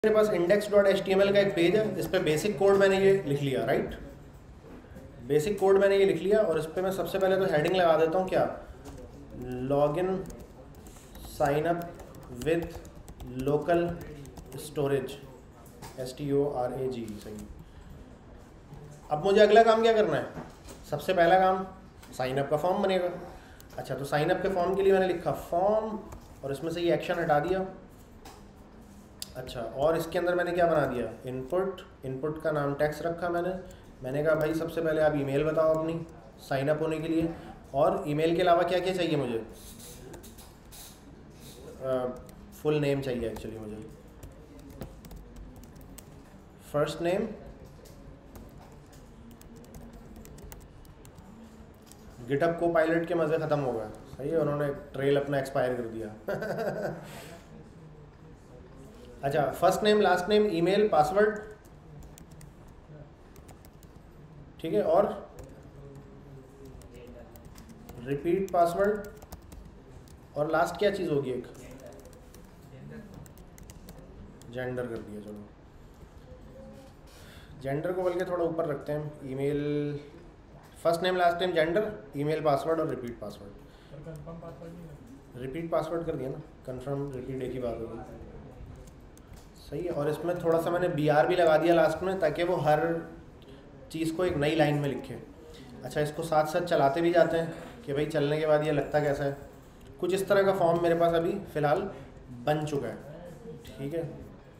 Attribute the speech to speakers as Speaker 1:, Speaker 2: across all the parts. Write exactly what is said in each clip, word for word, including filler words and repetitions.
Speaker 1: मेरे पास index dot H T M L का एक पेज है, इस पर बेसिक कोड मैंने ये लिख लिया, राइट। बेसिक कोड मैंने ये लिख लिया और इस पर मैं सबसे पहले तो हेडिंग लगा देता हूँ क्या, login sign up with local storage, S T O R A G, सही। अब मुझे अगला काम क्या करना है, सबसे पहला काम साइन अप का फॉर्म बनेगा। अच्छा, तो साइन अप के फॉर्म के लिए मैंने लिखा फॉर्म और इसमें से ये एक्शन हटा दिया। अच्छा, और इसके अंदर मैंने क्या बना दिया, इनपुट। इनपुट का नाम टेक्स्ट रखा मैंने मैंने कहा भाई सबसे पहले आप ईमेल बताओ अपनी साइन अप होने के लिए, और ईमेल के अलावा क्या क्या चाहिए मुझे, फुल uh, नेम चाहिए एक्चुअली मुझे, first name, GitHub Copilot के मज़े ख़त्म हो गए, सही है, उन्होंने ट्रेल अपना एक्सपायर कर दिया। अच्छा, first name, last name, email, password, ठीक है, और रिपीट पासवर्ड, और लास्ट क्या चीज़ होगी, एक जेंडर कर दिया। चलो जेंडर को बल्कि थोड़ा ऊपर रखते हैं, email, first name, last name, gender, email, password और रिपीट पासवर्ड। रिपीट पासवर्ड कर दिया ना, कंफर्म रिपीट एक ही बात होगी, सही है। और इसमें थोड़ा सा मैंने बी आर भी लगा दिया लास्ट में, ताकि वो हर चीज़ को एक नई लाइन में लिखे। अच्छा, इसको साथ साथ चलाते भी जाते हैं कि भाई चलने के बाद ये लगता कैसा है। कुछ इस तरह का फॉर्म मेरे पास अभी फ़िलहाल बन चुका है, ठीक है।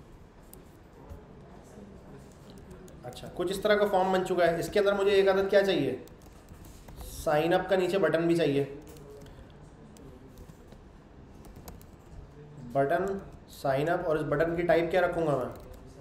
Speaker 1: अच्छा, कुछ इस तरह का फॉर्म बन चुका है। इसके अंदर मुझे एक आदत क्या चाहिए, साइन अप का नीचे बटन भी चाहिए, बटन साइन अप, और इस बटन की टाइप क्या रखूँगा मैं,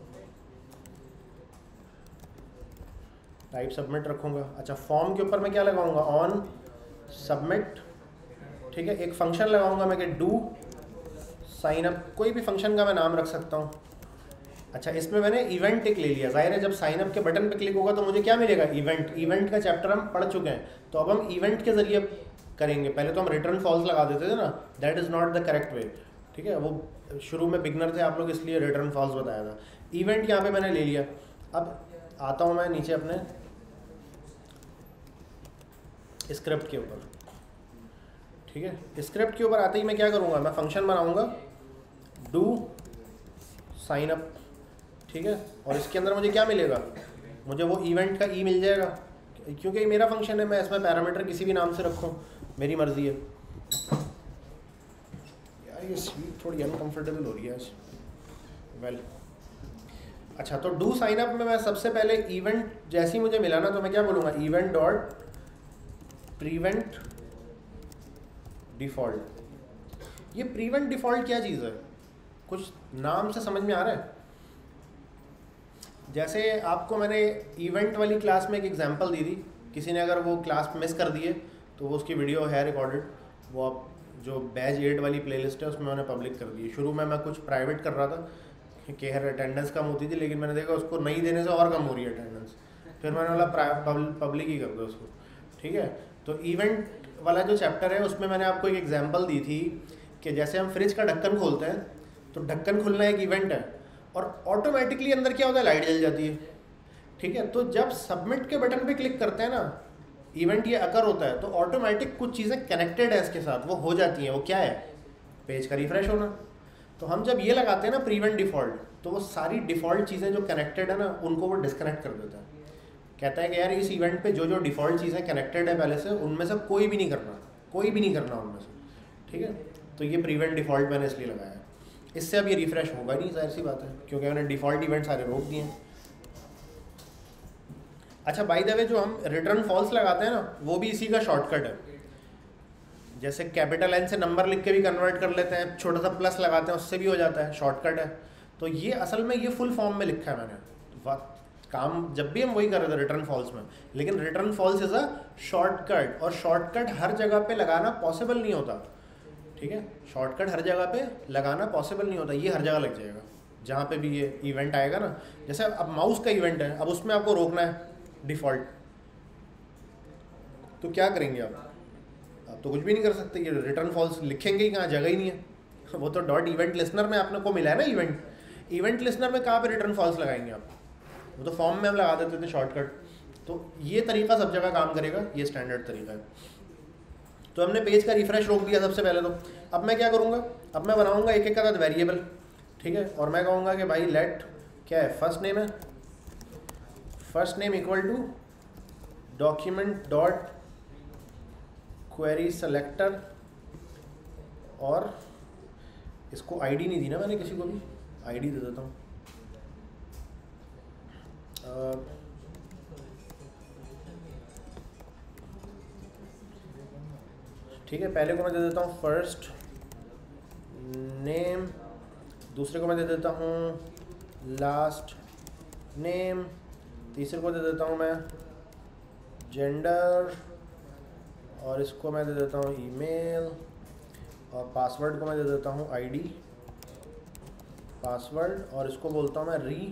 Speaker 1: टाइप सबमिट रखूँगा। अच्छा, फॉर्म के ऊपर मैं क्या लगाऊंगा, ऑन सबमिट, ठीक है। एक फंक्शन लगाऊंगा मैं कि डू साइन अप, कोई भी फंक्शन का मैं नाम रख सकता हूँ। अच्छा, इसमें मैंने इवेंट टिक ले लिया। जाहिर है जब साइन अप के बटन पे क्लिक होगा तो मुझे क्या मिलेगा, इवेंट। इवेंट का चैप्टर हम पढ़ चुके हैं, तो अब हम इवेंट के ज़रिए करेंगे। पहले तो हम रिटर्न फॉल्स लगा देते थे ना, that is not the correct way, ठीक है। वो शुरू में बिगनर थे आप लोग, इसलिए रिटर्न फॉल्स बताया था। इवेंट यहाँ पे मैंने ले लिया। अब आता हूँ मैं नीचे अपने स्क्रिप्ट के ऊपर, ठीक है। स्क्रिप्ट के ऊपर आते ही मैं क्या करूँगा, मैं फंक्शन बनाऊँगा डू साइन अप, ठीक है। और इसके अंदर मुझे क्या मिलेगा, मुझे वो इवेंट का ई मिल जाएगा, क्योंकि ये मेरा फंक्शन है, मैं इसमें पैरामीटर किसी भी नाम से रखूँ, मेरी मर्ज़ी है। यार ये सीट थोड़ी अनकंफर्टेबल हो रही है आज, वेल well. अच्छा, तो डू साइन अप में मैं सबसे पहले इवेंट जैसे ही मुझे मिला ना, तो मैं क्या बोलूँगा, इवेंट डॉट प्रीवेंट डिफ़ॉल्ट। ये प्रीवेंट डिफ़ॉल्ट क्या चीज़ है, कुछ नाम से समझ में आ रहा है। जैसे आपको मैंने इवेंट वाली क्लास में एक एग्जांपल दी थी, किसी ने अगर वो क्लास मिस कर दिए तो वो उसकी वीडियो है रिकॉर्डेड, वो आप जो बैच एट वाली प्लेलिस्ट है उसमें मैंने पब्लिक कर दी। शुरू में मैं कुछ प्राइवेट कर रहा था कि हर अटेंडेंस कम होती थी, लेकिन मैंने देखा उसको नहीं देने से और कम हो रही है अटेंडेंस, फिर मैंने बोला पब्लिक ही कर दो उसको, ठीक है। तो इवेंट वाला जो चैप्टर है उसमें मैंने आपको एक एग्जांपल दी थी कि जैसे हम फ्रिज का ढक्कन खोलते हैं, तो ढक्कन खुलना एक इवेंट है, और ऑटोमेटिकली अंदर क्या होता है, लाइट जल जाती है, ठीक है। तो जब सबमिट के बटन पे क्लिक करते हैं ना, इवेंट ये अकर होता है, तो ऑटोमेटिक कुछ चीज़ें कनेक्टेड है इसके साथ, वो हो जाती हैं। वो क्या है, पेज का रिफ्रेश होना। तो हम जब ये लगाते हैं ना प्रीवेंट डिफ़ॉल्ट, तो वो सारी डिफ़ॉल्ट चीज़ें जो कनेक्टेड है ना, उनको वो डिस्कनेक्ट कर देता है। कहता है कि यार इस इवेंट पे जो जो डिफ़ॉल्ट चीज़ें कनेक्टेड है पहले से, उनमें से कोई भी नहीं करना, कोई भी नहीं करना उनमें से, ठीक है। तो ये प्रीवेंट डिफ़ॉल्ट मैंने इसलिए लगाया है। इससे अब ये रिफ़्रेश होगा नहीं, जाहिर सी बात है, क्योंकि मैंने डिफ़ॉल्ट इवेंट सारे रोक दिए हैं। अच्छा, बाय द वे जो हम रिटर्न फॉल्स लगाते हैं ना, वो भी इसी का शॉर्टकट है। जैसे कैपिटल एन से नंबर लिख के भी कन्वर्ट कर लेते हैं, छोटा सा प्लस लगाते हैं, उससे भी हो जाता है, शॉर्टकट है। तो ये असल में ये फुल फॉर्म में लिखा है मैंने, काम जब भी हम वही कर रहे थे रिटर्न फॉल्स में, लेकिन return false is a shortcut, और शॉर्टकट हर जगह पे लगाना पॉसिबल नहीं होता, ठीक है। शॉर्टकट हर जगह पे लगाना पॉसिबल नहीं होता, ये हर जगह लग जाएगा जहाँ पे भी ये इवेंट आएगा ना। जैसे अब माउस का इवेंट है, अब उसमें आपको रोकना है डिफ़ॉल्ट, तो क्या करेंगे आप आप तो कुछ भी नहीं कर सकते, ये रिटर्न फॉल्स लिखेंगे ही कहाँ, जगह ही नहीं है। वो तो डॉट इवेंट लिस्नर में आपने को मिला है ना इवेंट, इवेंट लिस्नर में कहाँ पे रिटर्न फॉल्स लगाएंगे आप? वो तो फॉर्म में हम लगा देते थे शॉर्टकट। तो ये तरीका सब जगह काम करेगा, ये स्टैंडर्ड तरीका है। तो हमने पेज का रिफ्रेश रोक दिया सबसे पहले। तो अब मैं क्या करूँगा, अब मैं बनाऊँगा एक एक का वेरिएबल, ठीक है, और मैं कहूँगा कि भाई लेट क्या है, फर्स्ट नेम है, first name equal to document dot query selector, और इसको आईडी नहीं दी ना मैंने किसी को भी, आईडी दे देता हूँ। ठीक है, पहले को मैं दे देता हूँ फर्स्ट नेम, दूसरे को मैं दे देता हूँ लास्ट नेम, तीसरे को दे देता हूँ मैं जेंडर, और इसको मैं दे देता हूँ ईमेल, और पासवर्ड को मैं दे देता हूँ आईडी पासवर्ड, और इसको बोलता हूँ मैं री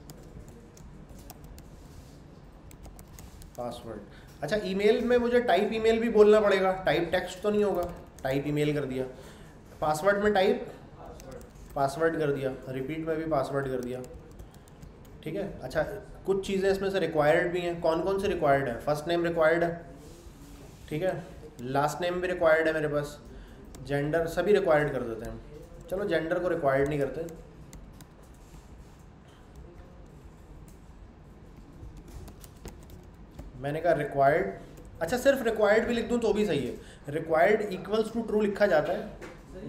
Speaker 1: पासवर्ड। अच्छा, ईमेल में मुझे टाइप ईमेल भी बोलना पड़ेगा, टाइप टेक्स्ट तो नहीं होगा, टाइप ईमेल कर दिया। पासवर्ड में टाइप पासवर्ड कर दिया, रिपीट में भी पासवर्ड कर दिया, ठीक है। अच्छा, कुछ चीज़ें इसमें से रिक्वायर्ड भी हैं। कौन कौन से रिक्वायर्ड है? फर्स्ट नेम रिक्वायर्ड है, ठीक है, लास्ट नेम भी रिक्वायर्ड है मेरे पास, जेंडर सभी रिक्वायर्ड कर देते हैं। चलो जेंडर को रिक्वायर्ड नहीं करते। मैंने कहा रिक्वायर्ड, अच्छा सिर्फ रिक्वायर्ड भी लिख दूं तो भी सही है। रिक्वायर्ड इक्वल्स टू ट्रू लिखा जाता है,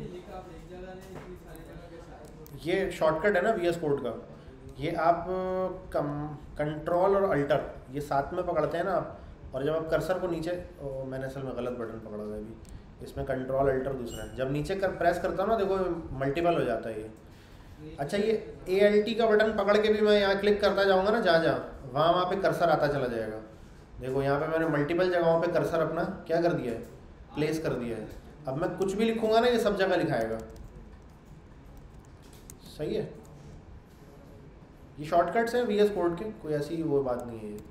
Speaker 1: ये शॉर्टकट है ना वी एस कोड का। ये आप कम कंट्रोल और अल्टर ये साथ में पकड़ते हैं ना आप, और जब आप कर्सर को नीचे, ओ, मैंने असल में गलत बटन पकड़ा था अभी, इसमें कंट्रोल अल्टर दूसरा है, जब नीचे कर प्रेस करता हूँ ना देखो मल्टीपल हो जाता है ये। अच्छा, ये ए एल टी का बटन पकड़ के भी मैं यहाँ क्लिक करता जाऊँगा ना, जहाँ जहाँ वहाँ वहाँ पे कर्सर आता चला जाएगा। देखो यहाँ पे मैंने मल्टीपल जगहों पे कर्सर अपना क्या कर दिया है, प्लेस कर दिया है। अब मैं कुछ भी लिखूँगा ना ये सब जगह लिखाएगा, सही है। ये शॉर्टकट्स हैं वी एस कोड के, कोई ऐसी वो बात नहीं है ये,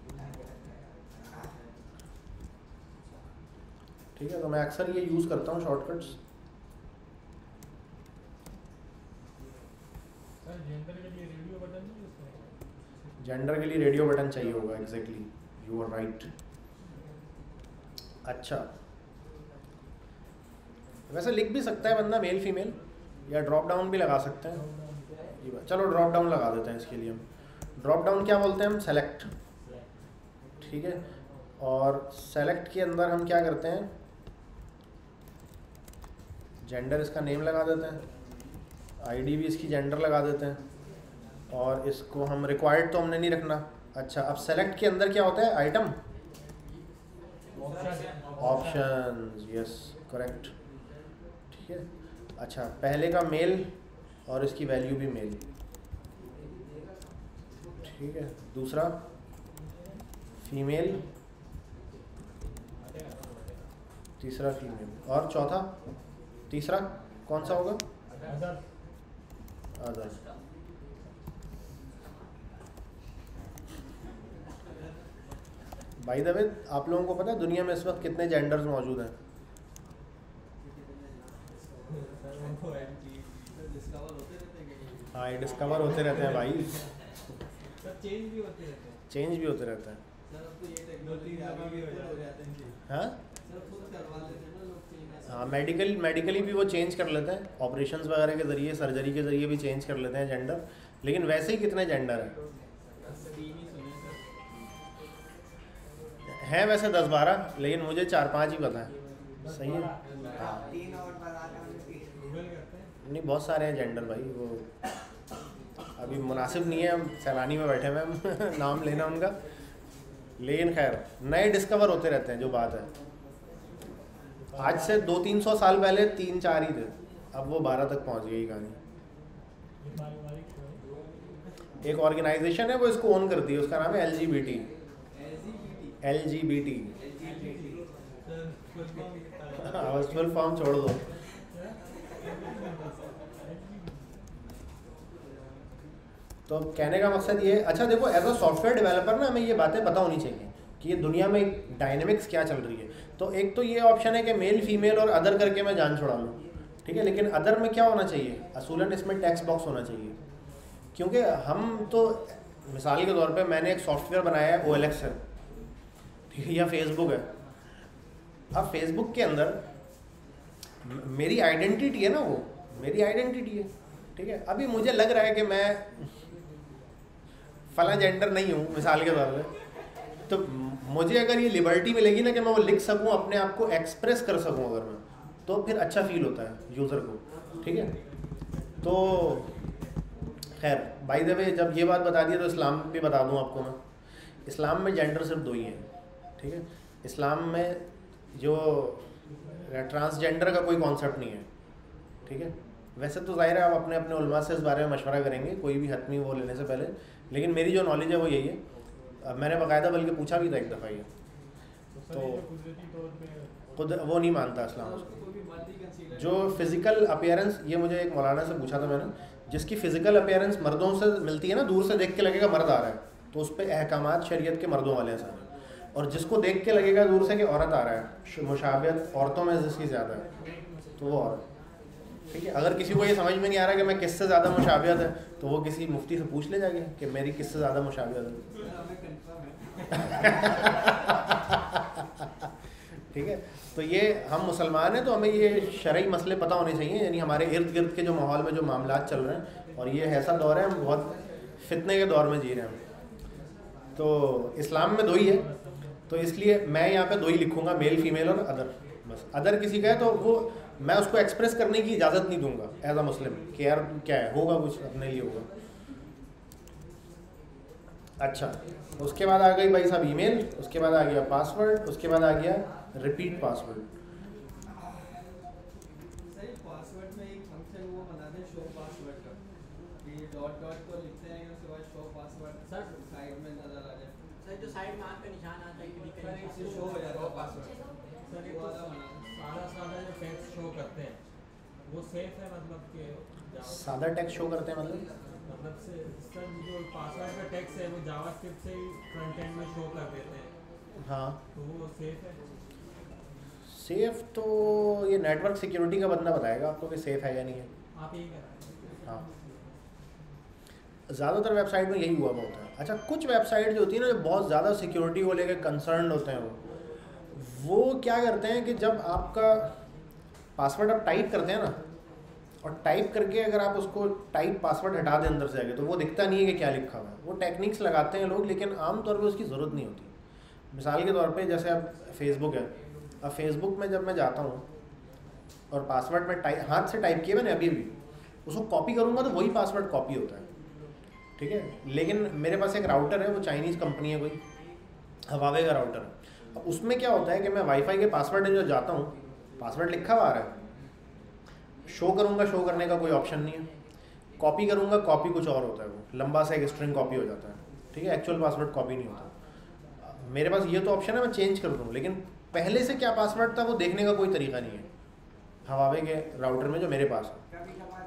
Speaker 1: ठीक है। तो मैं अक्सर ये यूज़ करता हूँ शॉर्टकट्स। जेंडर के लिए रेडियो बटन चाहिए होगा, एग्जैक्टली, यू आर राइट। अच्छा, वैसे लिख भी सकता है बंदा मेल फीमेल, या ड्रॉप डाउन भी लगा सकते हैं। चलो ड्रॉप डाउन लगा देते हैं इसके लिए। हम ड्रॉप डाउन क्या बोलते हैं, हम सेलेक्ट, ठीक है। और सेलेक्ट के अंदर हम क्या करते हैं, जेंडर इसका नेम लगा देते हैं, आईडी भी इसकी जेंडर लगा देते हैं, और इसको हम रिक्वायर्ड तो हमने नहीं रखना। अच्छा, अब सेलेक्ट के अंदर क्या होता है, आइटम ऑप्शंस, यस करेक्ट, ठीक है। अच्छा, पहले का मेल और इसकी वैल्यू भी मेल, ठीक है। दूसरा फीमेल, तीसरा फीमेल, और चौथा तीसरा कौन सा होगा, अदर। बाय द वे, आप लोगों को पता है दुनिया में इस वक्त कितने जेंडर्स मौजूद हैं? हाँ, ये डिस्कवर होते रहते हैं भाई, चेंज भी होते रहते हैं, चेंज भी होते रहते हैं। हाँ हाँ, मेडिकल मेडिकली भी वो चेंज कर लेते हैं, ऑपरेशंस वगैरह के ज़रिए, सर्जरी के ज़रिए भी चेंज कर लेते हैं जेंडर। लेकिन वैसे ही कितने जेंडर हैं? हैं वैसे दस बारह, लेकिन मुझे चार पांच ही पता है, सही है। हाँ, नहीं बहुत सारे हैं जेंडर भाई, वो अभी मुनासिब नहीं है, हम सैलानी में बैठे हुए हम नाम लेना उनका, लेकिन खैर नए डिस्कवर होते रहते हैं, जो बात है। आज से दो तीन सौ साल पहले तीन चार ही थे, अब वो बारह तक पहुंच गई कहानी। एक ऑर्गेनाइजेशन है वो इसको ओन करती है, उसका नाम है L G B T. L G B T full form छोड़ दो। तो कहने का मकसद ये है, अच्छा देखो एज अ सॉफ्टवेयर डेवलपर ना हमें ये बातें पता होनी चाहिए कि ये दुनिया में डायनेमिक्स क्या चल रही है। तो एक तो ये ऑप्शन है कि मेल फीमेल और अदर करके मैं जान छुड़ा लूँ, ठीक है। लेकिन अदर में क्या होना चाहिए, असूलन इसमें टेक्स्ट बॉक्स होना चाहिए। क्योंकि हम तो मिसाल के तौर पे मैंने एक सॉफ्टवेयर बनाया है, ओ एल एक्स है, ठीक है, या फेसबुक है। अब फेसबुक के अंदर मेरी आइडेंटिटी है ना, वो मेरी आइडेंटिटी है, ठीक है। अभी मुझे लग रहा है कि मैं फला जेंडर नहीं हूँ मिसाल के तौर पे, तो मुझे अगर ये लिबर्टी मिलेगी ना कि मैं वो लिख सकूँ, अपने आप को एक्सप्रेस कर सकूँ अगर मैं, तो फिर अच्छा फील होता है यूज़र को, ठीक है। तो खैर बाय द वे, जब ये बात बता दी तो इस्लाम भी बता दूँ आपको मैं। इस्लाम में जेंडर सिर्फ दो ही हैं, ठीक है। इस्लाम में जो ट्रांसजेंडर का कोई कॉन्सेप्ट नहीं है, ठीक है। वैसे तो ज़ाहिर है आप अपने अपने उलमा से इस बारे में मशवरा करेंगे कोई भी हतमी वो लेने से पहले, लेकिन मेरी जो नॉलेज है वो यही है। अब मैंने बाकायदा बल्कि पूछा भी था एक दफ़ा ये, तो खुद वो नहीं मानता इस्लाम उसको। जो फिज़िकल अपीयरेंस, ये मुझे एक मौलाना से पूछा था मैंने, जिसकी फ़िज़िकल अपीयरेंस मर्दों से मिलती है ना, दूर से देख के लगेगा मर्द आ रहा है, तो उस पर अहकामात शरीयत के मर्दों वाले हैं सारे। और जिसको देख के लगेगा दूर से कि औरत आ रहा है, मुशाबियत औरतों में जिसकी ज़्यादा है, तो वो औरत, ठीक है। अगर किसी को ये समझ में नहीं आ रहा कि मैं किससे ज़्यादा मुशाबियत है, तो वो किसी मुफ्ती से पूछ ले जाके कि मेरी किससे ज़्यादा मुशाबियत है। ठीक है। तो ये हम मुसलमान हैं, तो हमें ये शरई मसले पता होने चाहिए, यानी हमारे इर्द गिर्द के जो माहौल में जो मामलात चल रहे हैं, और ये ऐसा दौर है, हम बहुत फितने के दौर में जी रहे हैं। तो इस्लाम में दो ही है, तो इसलिए मैं यहाँ पे दो ही लिखूँगा, मेल फीमेल और अदर। बस अदर किसी का है तो वो मैं उसको एक्सप्रेस करने की इजाज़त नहीं दूंगा एज अ मुस्लिम कि यार क्या है, होगा कुछ अपने लिए होगा। अच्छा, उसके बाद आ गई भाई साहब ईमेल, उसके बाद आ गया पासवर्ड, उसके बाद आ गया रिपीट पासवर्ड।
Speaker 2: सही, पासवर्ड में एक फंक्शन वो बना दें शो पासवर्ड का, कि डॉट डॉट को लिखते हैं उसके बाद शो पासवर्ड सर साइड में नजर आ जाए।
Speaker 3: सर जो साइड में आंख का निशान आता है क्लिक करने
Speaker 2: इससे
Speaker 3: से
Speaker 2: शो हो जाता है पासवर्ड।
Speaker 4: सर ये तो सादा सादा जो टेक्स्ट शो करते हैं वो सेफ है, मतलब कि
Speaker 1: सादा टेक्स्ट शो करते हैं मतलब
Speaker 4: मतलब से सर जो पासवर्ड का टेक्स्ट है वो जावास्क्रिप्ट से ही फ्रंट एंड में शो कर देते हैं, हाँ, तो वो सेफ है?
Speaker 1: सेफ तो ये नेटवर्क सिक्योरिटी का बंदा बताएगा आपको कि सेफ है या नहीं है।
Speaker 4: आप यही कह रहे हैं?
Speaker 1: हाँ, ज़्यादातर वेबसाइट में यही हुआ होता है। अच्छा, कुछ वेबसाइट जो होती है ना, जो बहुत ज़्यादा सिक्योरिटी को लेकर कंसर्न होते हैं, वो वो क्या करते हैं कि जब आपका पासवर्ड आप टाइप करते हैं ना, और टाइप करके अगर आप उसको टाइप पासवर्ड हटा दें अंदर से आगे, तो वो दिखता नहीं है कि क्या लिखा हुआ है। वो टेक्निक्स लगाते हैं लोग, लेकिन आमतौर पे उसकी ज़रूरत नहीं होती। मिसाल के तौर पे जैसे अब फेसबुक है, अब फेसबुक में जब मैं जाता हूँ और पासवर्ड में टाइप हाथ से टाइप किया मैंने अभी भी, उसको कॉपी करूँगा तो वही पासवर्ड कॉपी होता है, ठीक है। लेकिन मेरे पास एक राउटर है, वो चाइनीज़ कंपनी है कोई, हवावे का राउटर है। अब उसमें क्या होता है कि मैं वाईफाई के पासवर्ड जो जाता हूँ, पासवर्ड लिखा हुआ आ रहा है, शो करूँगा, शो करने का कोई ऑप्शन नहीं है, कॉपी करूँगा, कॉपी कुछ और होता है, वो लंबा सा एक स्ट्रिंग कॉपी हो जाता है, ठीक है। एक्चुअल पासवर्ड कॉपी नहीं होता। मेरे पास ये तो ऑप्शन है मैं चेंज कर दूँ, लेकिन पहले से क्या पासवर्ड था वो देखने का कोई तरीका नहीं है हवावे के राउटर में जो मेरे पास है।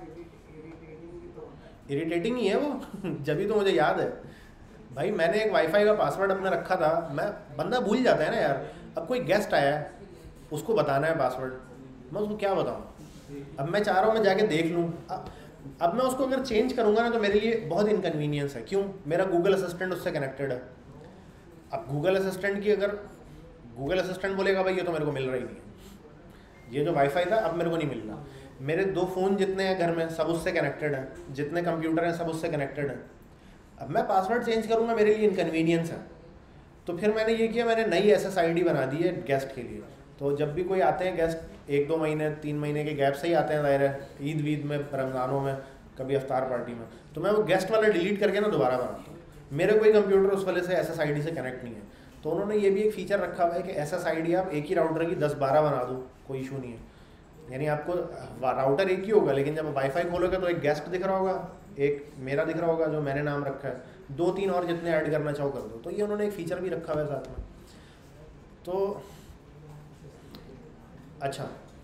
Speaker 1: इरिटेटिंग ही है वो। जब भी तो मुझे याद है भाई, मैंने एक वाईफाई का पासवर्ड अपना रखा था, मैं बंदा भूल जाता है ना यार। अब कोई गेस्ट आया है, उसको बताना है पासवर्ड, मैं उसको क्या बताऊँ। अब मैं चाह रहा हूँ मैं जाके देख लूँ, अब, अब मैं उसको अगर चेंज करूँगा ना तो मेरे लिए बहुत इनकन्वीनियंस है। क्यों? मेरा गूगल असिस्टेंट उससे कनेक्टेड है। अब गूगल असिस्टेंट की अगर गूगल असिस्टेंट बोलेगा भाई ये तो मेरे को मिल रहा ही नहीं है, ये जो वाईफाई था अब मेरे को नहीं मिल रहा। मेरे दो फ़ोन जितने हैं घर में सब उससे कनेक्टेड हैं, जितने कंप्यूटर हैं सब उससे कनेक्टेड हैं। अब मैं पासवर्ड चेंज करूँगा, मेरे लिए इनकन्वीनियंस है। तो फिर मैंने ये किया, मैंने नई एस एस आई डी बना दी है गेस्ट के लिए। तो जब भी कोई आते हैं गेस्ट, एक दो महीने तीन महीने के गैप से ही आते हैं, ज़ाहिर है ईद वीद में, रमज़ानों में, कभी अफ्तार पार्टी में, तो मैं वो गेस्ट वाला डिलीट करके ना दोबारा बनाता हूँ। मेरे कोई कंप्यूटर उस वाले से एस एस आई डी से कनेक्ट नहीं है, तो उन्होंने ये भी एक फ़ीचर रखा हुआ है कि एस एस आई डी आप एक ही राउटर की दस बारह बना दो, कोई इशू नहीं है। यानी आपको राउटर एक ही होगा, लेकिन जब वाईफाई खोलोगे तो एक गेस्ट दिख रहा होगा, एक मेरा दिख रहा होगा जो मैंने नाम रखा है, दो तीन और जितने ऐड करना चाहो कर दो। तो ये उन्होंने एक फ़ीचर भी रखा हुआ है साथ में। तो अच्छा,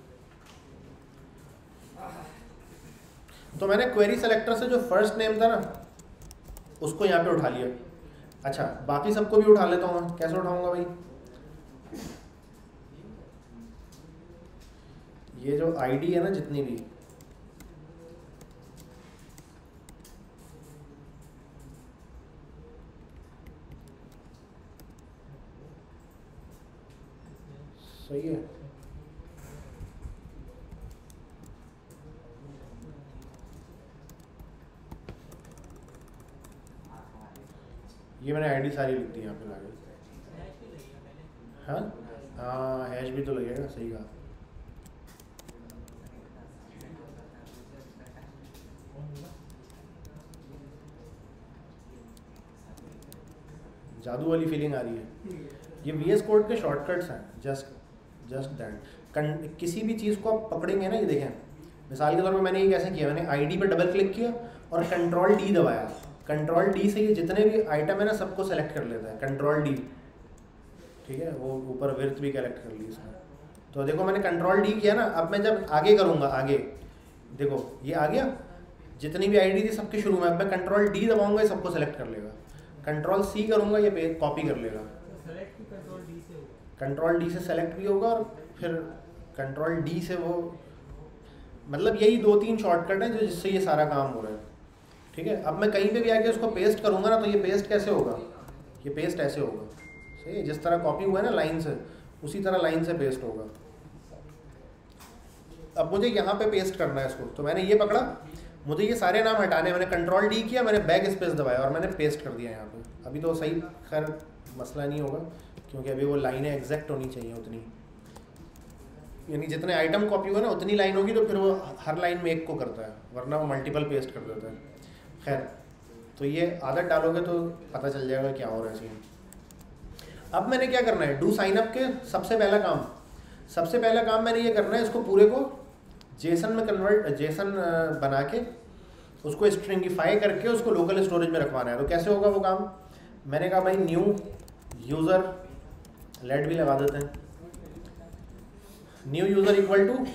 Speaker 1: तो मैंने क्वेरी सेलेक्टर से जो फर्स्ट नेम था ना उसको यहाँ पे उठा लिया। अच्छा, बाकी सबको भी उठा लेता हूँ मैं। कैसे उठाऊंगा भाई? ये जो आईडी है ना जितनी भी, सही है। ये मैंने आईडी सारी लिख दी यहाँ पे लाके। हाँ हाँ हैश भी तो लगेगा, सही कहा। जादू वाली फीलिंग आ रही है। ये वी एस कोड के शॉर्टकट्स हैं, जस्ट जस्ट दैट। किसी भी चीज़ को आप पकड़ेंगे ना, ये देखें मिसाल के तौर पे मैंने ये कैसे किया, मैंने आईडी पे डबल क्लिक किया और कंट्रोल डी दबाया। कंट्रोल डी से ये जितने भी आइटम है ना सबको सेलेक्ट कर लेता है, कंट्रोल डी, ठीक है। वो ऊपर विर्थ भी कलेक्ट कर ली इसमें। तो देखो मैंने कंट्रोल डी किया ना, अब मैं जब आगे करूँगा, आगे देखो ये आ गया, जितनी भी आईडी थी सबके शुरू में, अब मैं कंट्रोल डी दबाऊंगा ये सबको सेलेक्ट कर लेगा। कंट्रोल सी करूँगा ये कॉपी कर लेगा। कंट्रोल डी से सेलेक्ट भी होगा और फिर कंट्रोल डी से वो, मतलब यही दो तीन शॉर्टकट है जो जिससे ये सारा काम हो रहा है, ठीक है। अब मैं कहीं पे भी आके उसको पेस्ट करूँगा ना, तो ये पेस्ट कैसे होगा, ये पेस्ट ऐसे होगा, सही है। जिस तरह कॉपी हुआ है ना लाइन से, उसी तरह लाइन से पेस्ट होगा। अब मुझे यहाँ पे पेस्ट करना है इसको, तो मैंने ये पकड़ा, मुझे ये सारे नाम हटाने, मैंने कंट्रोल डी किया, मैंने बैक स्पेस दबाया और मैंने पेस्ट कर दिया यहाँ पे। अभी तो सही, खैर मसला नहीं होगा क्योंकि अभी वो लाइनें एग्जैक्ट होनी चाहिए उतनी, यानी जितने आइटम कॉपी हुए ना उतनी लाइन होगी, तो फिर वो हर लाइन में एक को करता है, वरना वो मल्टीपल पेस्ट कर देता है। खैर, तो ये आदत डालोगे तो पता चल जाएगा क्या हो रहा है सीन। अब मैंने क्या करना है, डू साइन अप के सबसे पहला काम सबसे पहला काम मैंने ये करना है, इसको पूरे को जेसन में कन्वर्ट, जेसन बना के उसको स्ट्रिंगिफाई करके उसको लोकल स्टोरेज में रखवाना है। तो कैसे होगा वो काम, मैंने कहा भाई न्यू यूज़र, लेट भी लगा देते हैं, new user equal to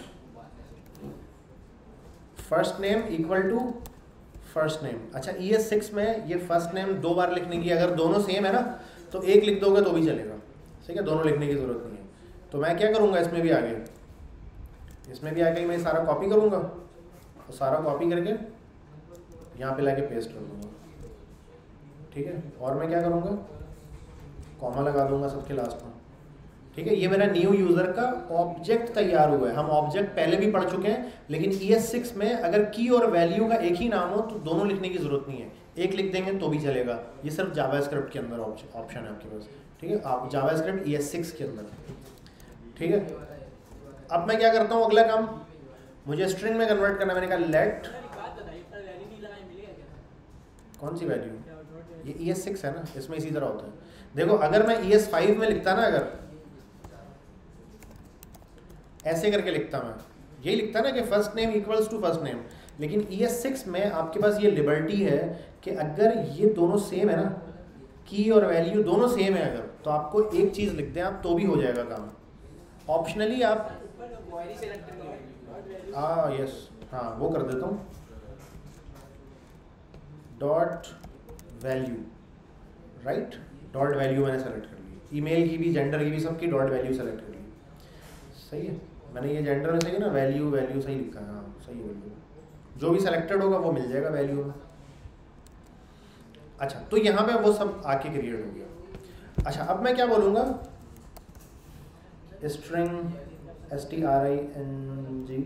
Speaker 1: first name equal to first name. अच्छा ई एस सिक्स में ये फर्स्ट नेम दो बार लिखने की, अगर दोनों सेम है ना तो एक लिख दोगे तो भी चलेगा, ठीक है, दोनों लिखने की ज़रूरत नहीं है। तो मैं क्या करूँगा, इसमें भी आगे इसमें भी आके मैं सारा कॉपी करूँगा और सारा कॉपी करके यहाँ पे लाके पेस्ट कर दूँगा, ठीक है। और मैं क्या करूँगा, कॉमा लगा दूँगा सबके लास्ट में, ठीक है। ये मेरा न्यू यूज़र का ऑब्जेक्ट तैयार हुआ है। हम ऑब्जेक्ट पहले भी पढ़ चुके हैं, लेकिन ई एस सिक्स में अगर की और वैल्यू का एक ही नाम हो तो दोनों लिखने की ज़रूरत नहीं है, एक लिख देंगे तो भी चलेगा। ये सिर्फ जावास्क्रिप्ट के अंदर ऑप्शन है आपके पास, ठीक है, आप जावास्क्रिप्ट ई एस सिक्स के अंदर, ठीक है। अब मैं क्या करता हूँ, अगला काम मुझे स्ट्रिंग में कन्वर्ट करना। मैंने कहा लेट, कौन सी वैल्यू, ये ई एस सिक्स है ना, इसमें इसी तरह होता है। देखो अगर मैं ई एस फाइव में लिखता ना, अगर ऐसे करके लिखता, मैं यही लिखता ना कि first name equals to first name, लेकिन ई एस सिक्स में आपके पास ये लिबर्टी है कि अगर ये दोनों सेम है ना, की और वैल्यू दोनों सेम है अगर, तो आपको एक चीज़ लिख दें आप तो भी हो जाएगा काम। ऑप्शनली आप हाँ यस हाँ वो कर देता हूँ, dot value, right, dot value मैंने सेलेक्ट कर ली, ईमेल की भी, जेंडर की भी, सबकी डॉट वैल्यू सेलेक्ट कर ली, सही है। मैंने ये जेंडर में सही है ना, वैल्यू वैल्यू सही लिखा है, हाँ सही है, वैल्यू जो भी सेलेक्टेड होगा वो मिल जाएगा वैल्यू में। अच्छा तो यहाँ पे वो सब आके क्रिएट हो गया। अच्छा अब मैं क्या बोलूँगा, string S T R I N G,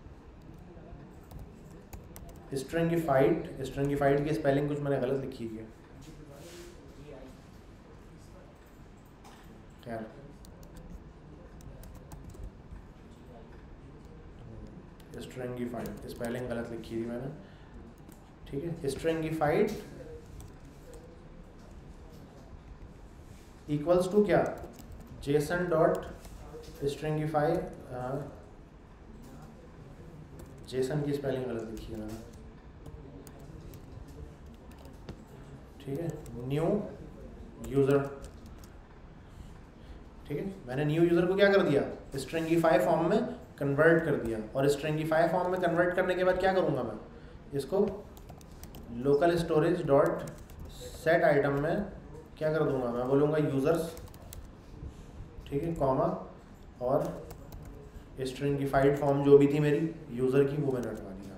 Speaker 1: stringified, stringified की स्पेलिंग कुछ मैंने गलत लिखी है, खैर स्ट्रिंगिफाइड स्पेलिंग गलत लिखी थी मैंने, ठीक है। स्ट्रिंगिफाइड इक्वल्स टू क्या, जेसन डॉट स्ट्रिंगिफाई, जेसन की स्पेलिंग गलत लिखी है मैंने, ठीक है। न्यू यूज़र, ठीक है, मैंने न्यू यूज़र को क्या कर दिया, स्ट्रिंगिफाई फॉर्म में कन्वर्ट कर दिया, और स्ट्रिंगिफाई फॉर्म में कन्वर्ट करने के बाद क्या करूँगा मैं, इसको local storage dot set item में क्या कर दूँगा, मैं बोलूँगा यूज़र्स, ठीक है, कॉमा, और स्ट्रिंगिफाइड फॉर्म जो भी थी मेरी यूज़र की वो मैंने हटवा दिया।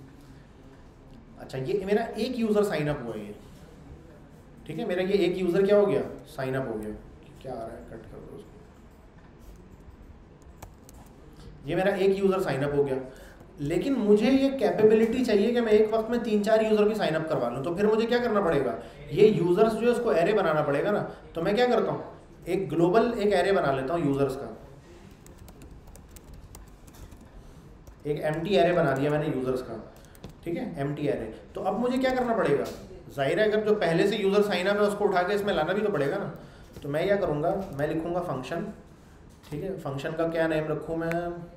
Speaker 1: अच्छा ये मेरा एक यूज़र साइन अप हुआ है ये, ठीक है, मेरा ये एक यूज़र क्या हो गया, साइन अप हो गया। क्या आ रहा है, कट कर दो उसको, ये मेरा एक यूज़र साइनअप हो गया, लेकिन मुझे ये कैपेबिलिटी चाहिए कि मैं एक वक्त में तीन चार यूज़र भी साइनअप करवा लूँ। तो फिर मुझे क्या करना पड़ेगा, ये यूज़र्स जो है उसको एरे बनाना पड़ेगा ना। तो मैं क्या करता हूँ, एक ग्लोबल एक एरे बना लेता हूँ यूज़र्स का, एक एम्प्टी एरे बना दिया मैंने यूज़र्स का, ठीक है, एम्प्टी एरे। तो अब मुझे क्या करना पड़ेगा, जाहिर है अगर जो पहले से यूज़र साइनअप है उसको उठा के इसमें लाना भी तो पड़ेगा ना। तो मैं क्या करूँगा, मैं लिखूँगा फंक्शन, ठीक है, फंक्शन का क्या नेम रखूँ मैं,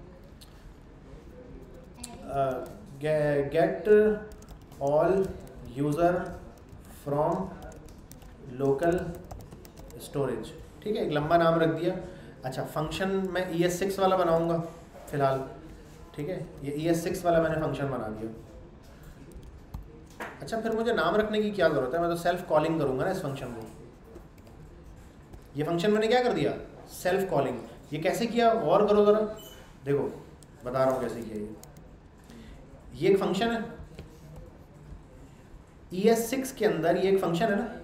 Speaker 1: get all user from local storage, ठीक है, एक लंबा नाम रख दिया। अच्छा, फंक्शन मैं ई एस सिक्स वाला बनाऊँगा फ़िलहाल, ठीक है, ये ई एस सिक्स वाला मैंने फंक्शन बना दिया। अच्छा, फिर मुझे नाम रखने की क्या ज़रूरत है, मैं तो सेल्फ कॉलिंग करूँगा ना इस फंक्शन को। ये फंक्शन मैंने क्या कर दिया, सेल्फ कॉलिंग। ये कैसे किया, और करो ज़रा, देखो बता रहा हूँ कैसे किया। ये ये एक फंक्शन है ई एस सिक्स के अंदर, ये एक फंक्शन है ना,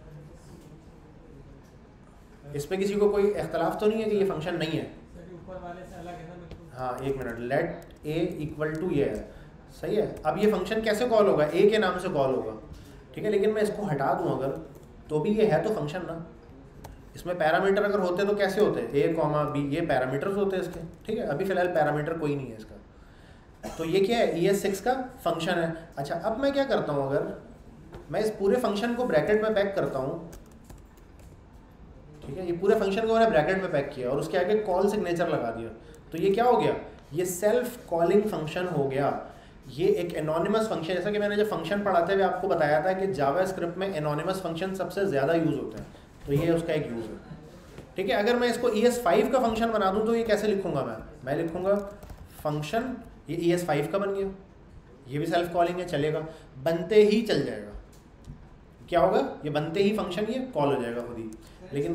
Speaker 1: इसमें किसी को कोई इख्तलाफ तो नहीं है कि ये फंक्शन नहीं है।
Speaker 4: ऊपर वाले से अलग है ना।
Speaker 1: हाँ एक minute, let A equal to ये है, सही है। अब ये फंक्शन कैसे कॉल होगा, ए के नाम से कॉल होगा, ठीक है, लेकिन मैं इसको हटा दूँ अगर, तो भी ये है तो फंक्शन ना। इसमें पैरामीटर अगर होते तो कैसे होते, ए कॉमा बी, ये पैरामीटर्स होते हैं इसके, ठीक है। अभी फ़िलहाल पैरामीटर कोई नहीं है इसका, तो ये क्या है, ई एस सिक्स का फंक्शन है। अच्छा, अब मैं क्या करता हूँ, अगर मैं इस पूरे फंक्शन को ब्रैकेट में पैक करता हूँ, ठीक है, ये पूरे फंक्शन को मैंने ब्रैकेट में पैक किया और उसके आगे कॉल सिग्नेचर लगा दिया, तो ये क्या हो गया, ये सेल्फ कॉलिंग फंक्शन हो गया। ये एक एनोनिमस फंक्शन, जैसा कि मैंने जब फंक्शन पढ़ाते हुए आपको बताया था कि जावास्क्रिप्ट में एनोनिमस फंक्शन सबसे ज़्यादा यूज़ होते हैं, तो ये उसका एक यूज़ है, ठीक है। अगर मैं इसको ई एस फाइव का फंक्शन बना दूँ तो ये कैसे लिखूँगा मैं मैं लिखूँगा फंक्शन, ये ई एस फाइव का बन गया, ये भी सेल्फ कॉलिंग है, चलेगा, बनते ही चल जाएगा। क्या होगा, ये बनते ही फंक्शन ये कॉल हो जाएगा खुद ही। लेकिन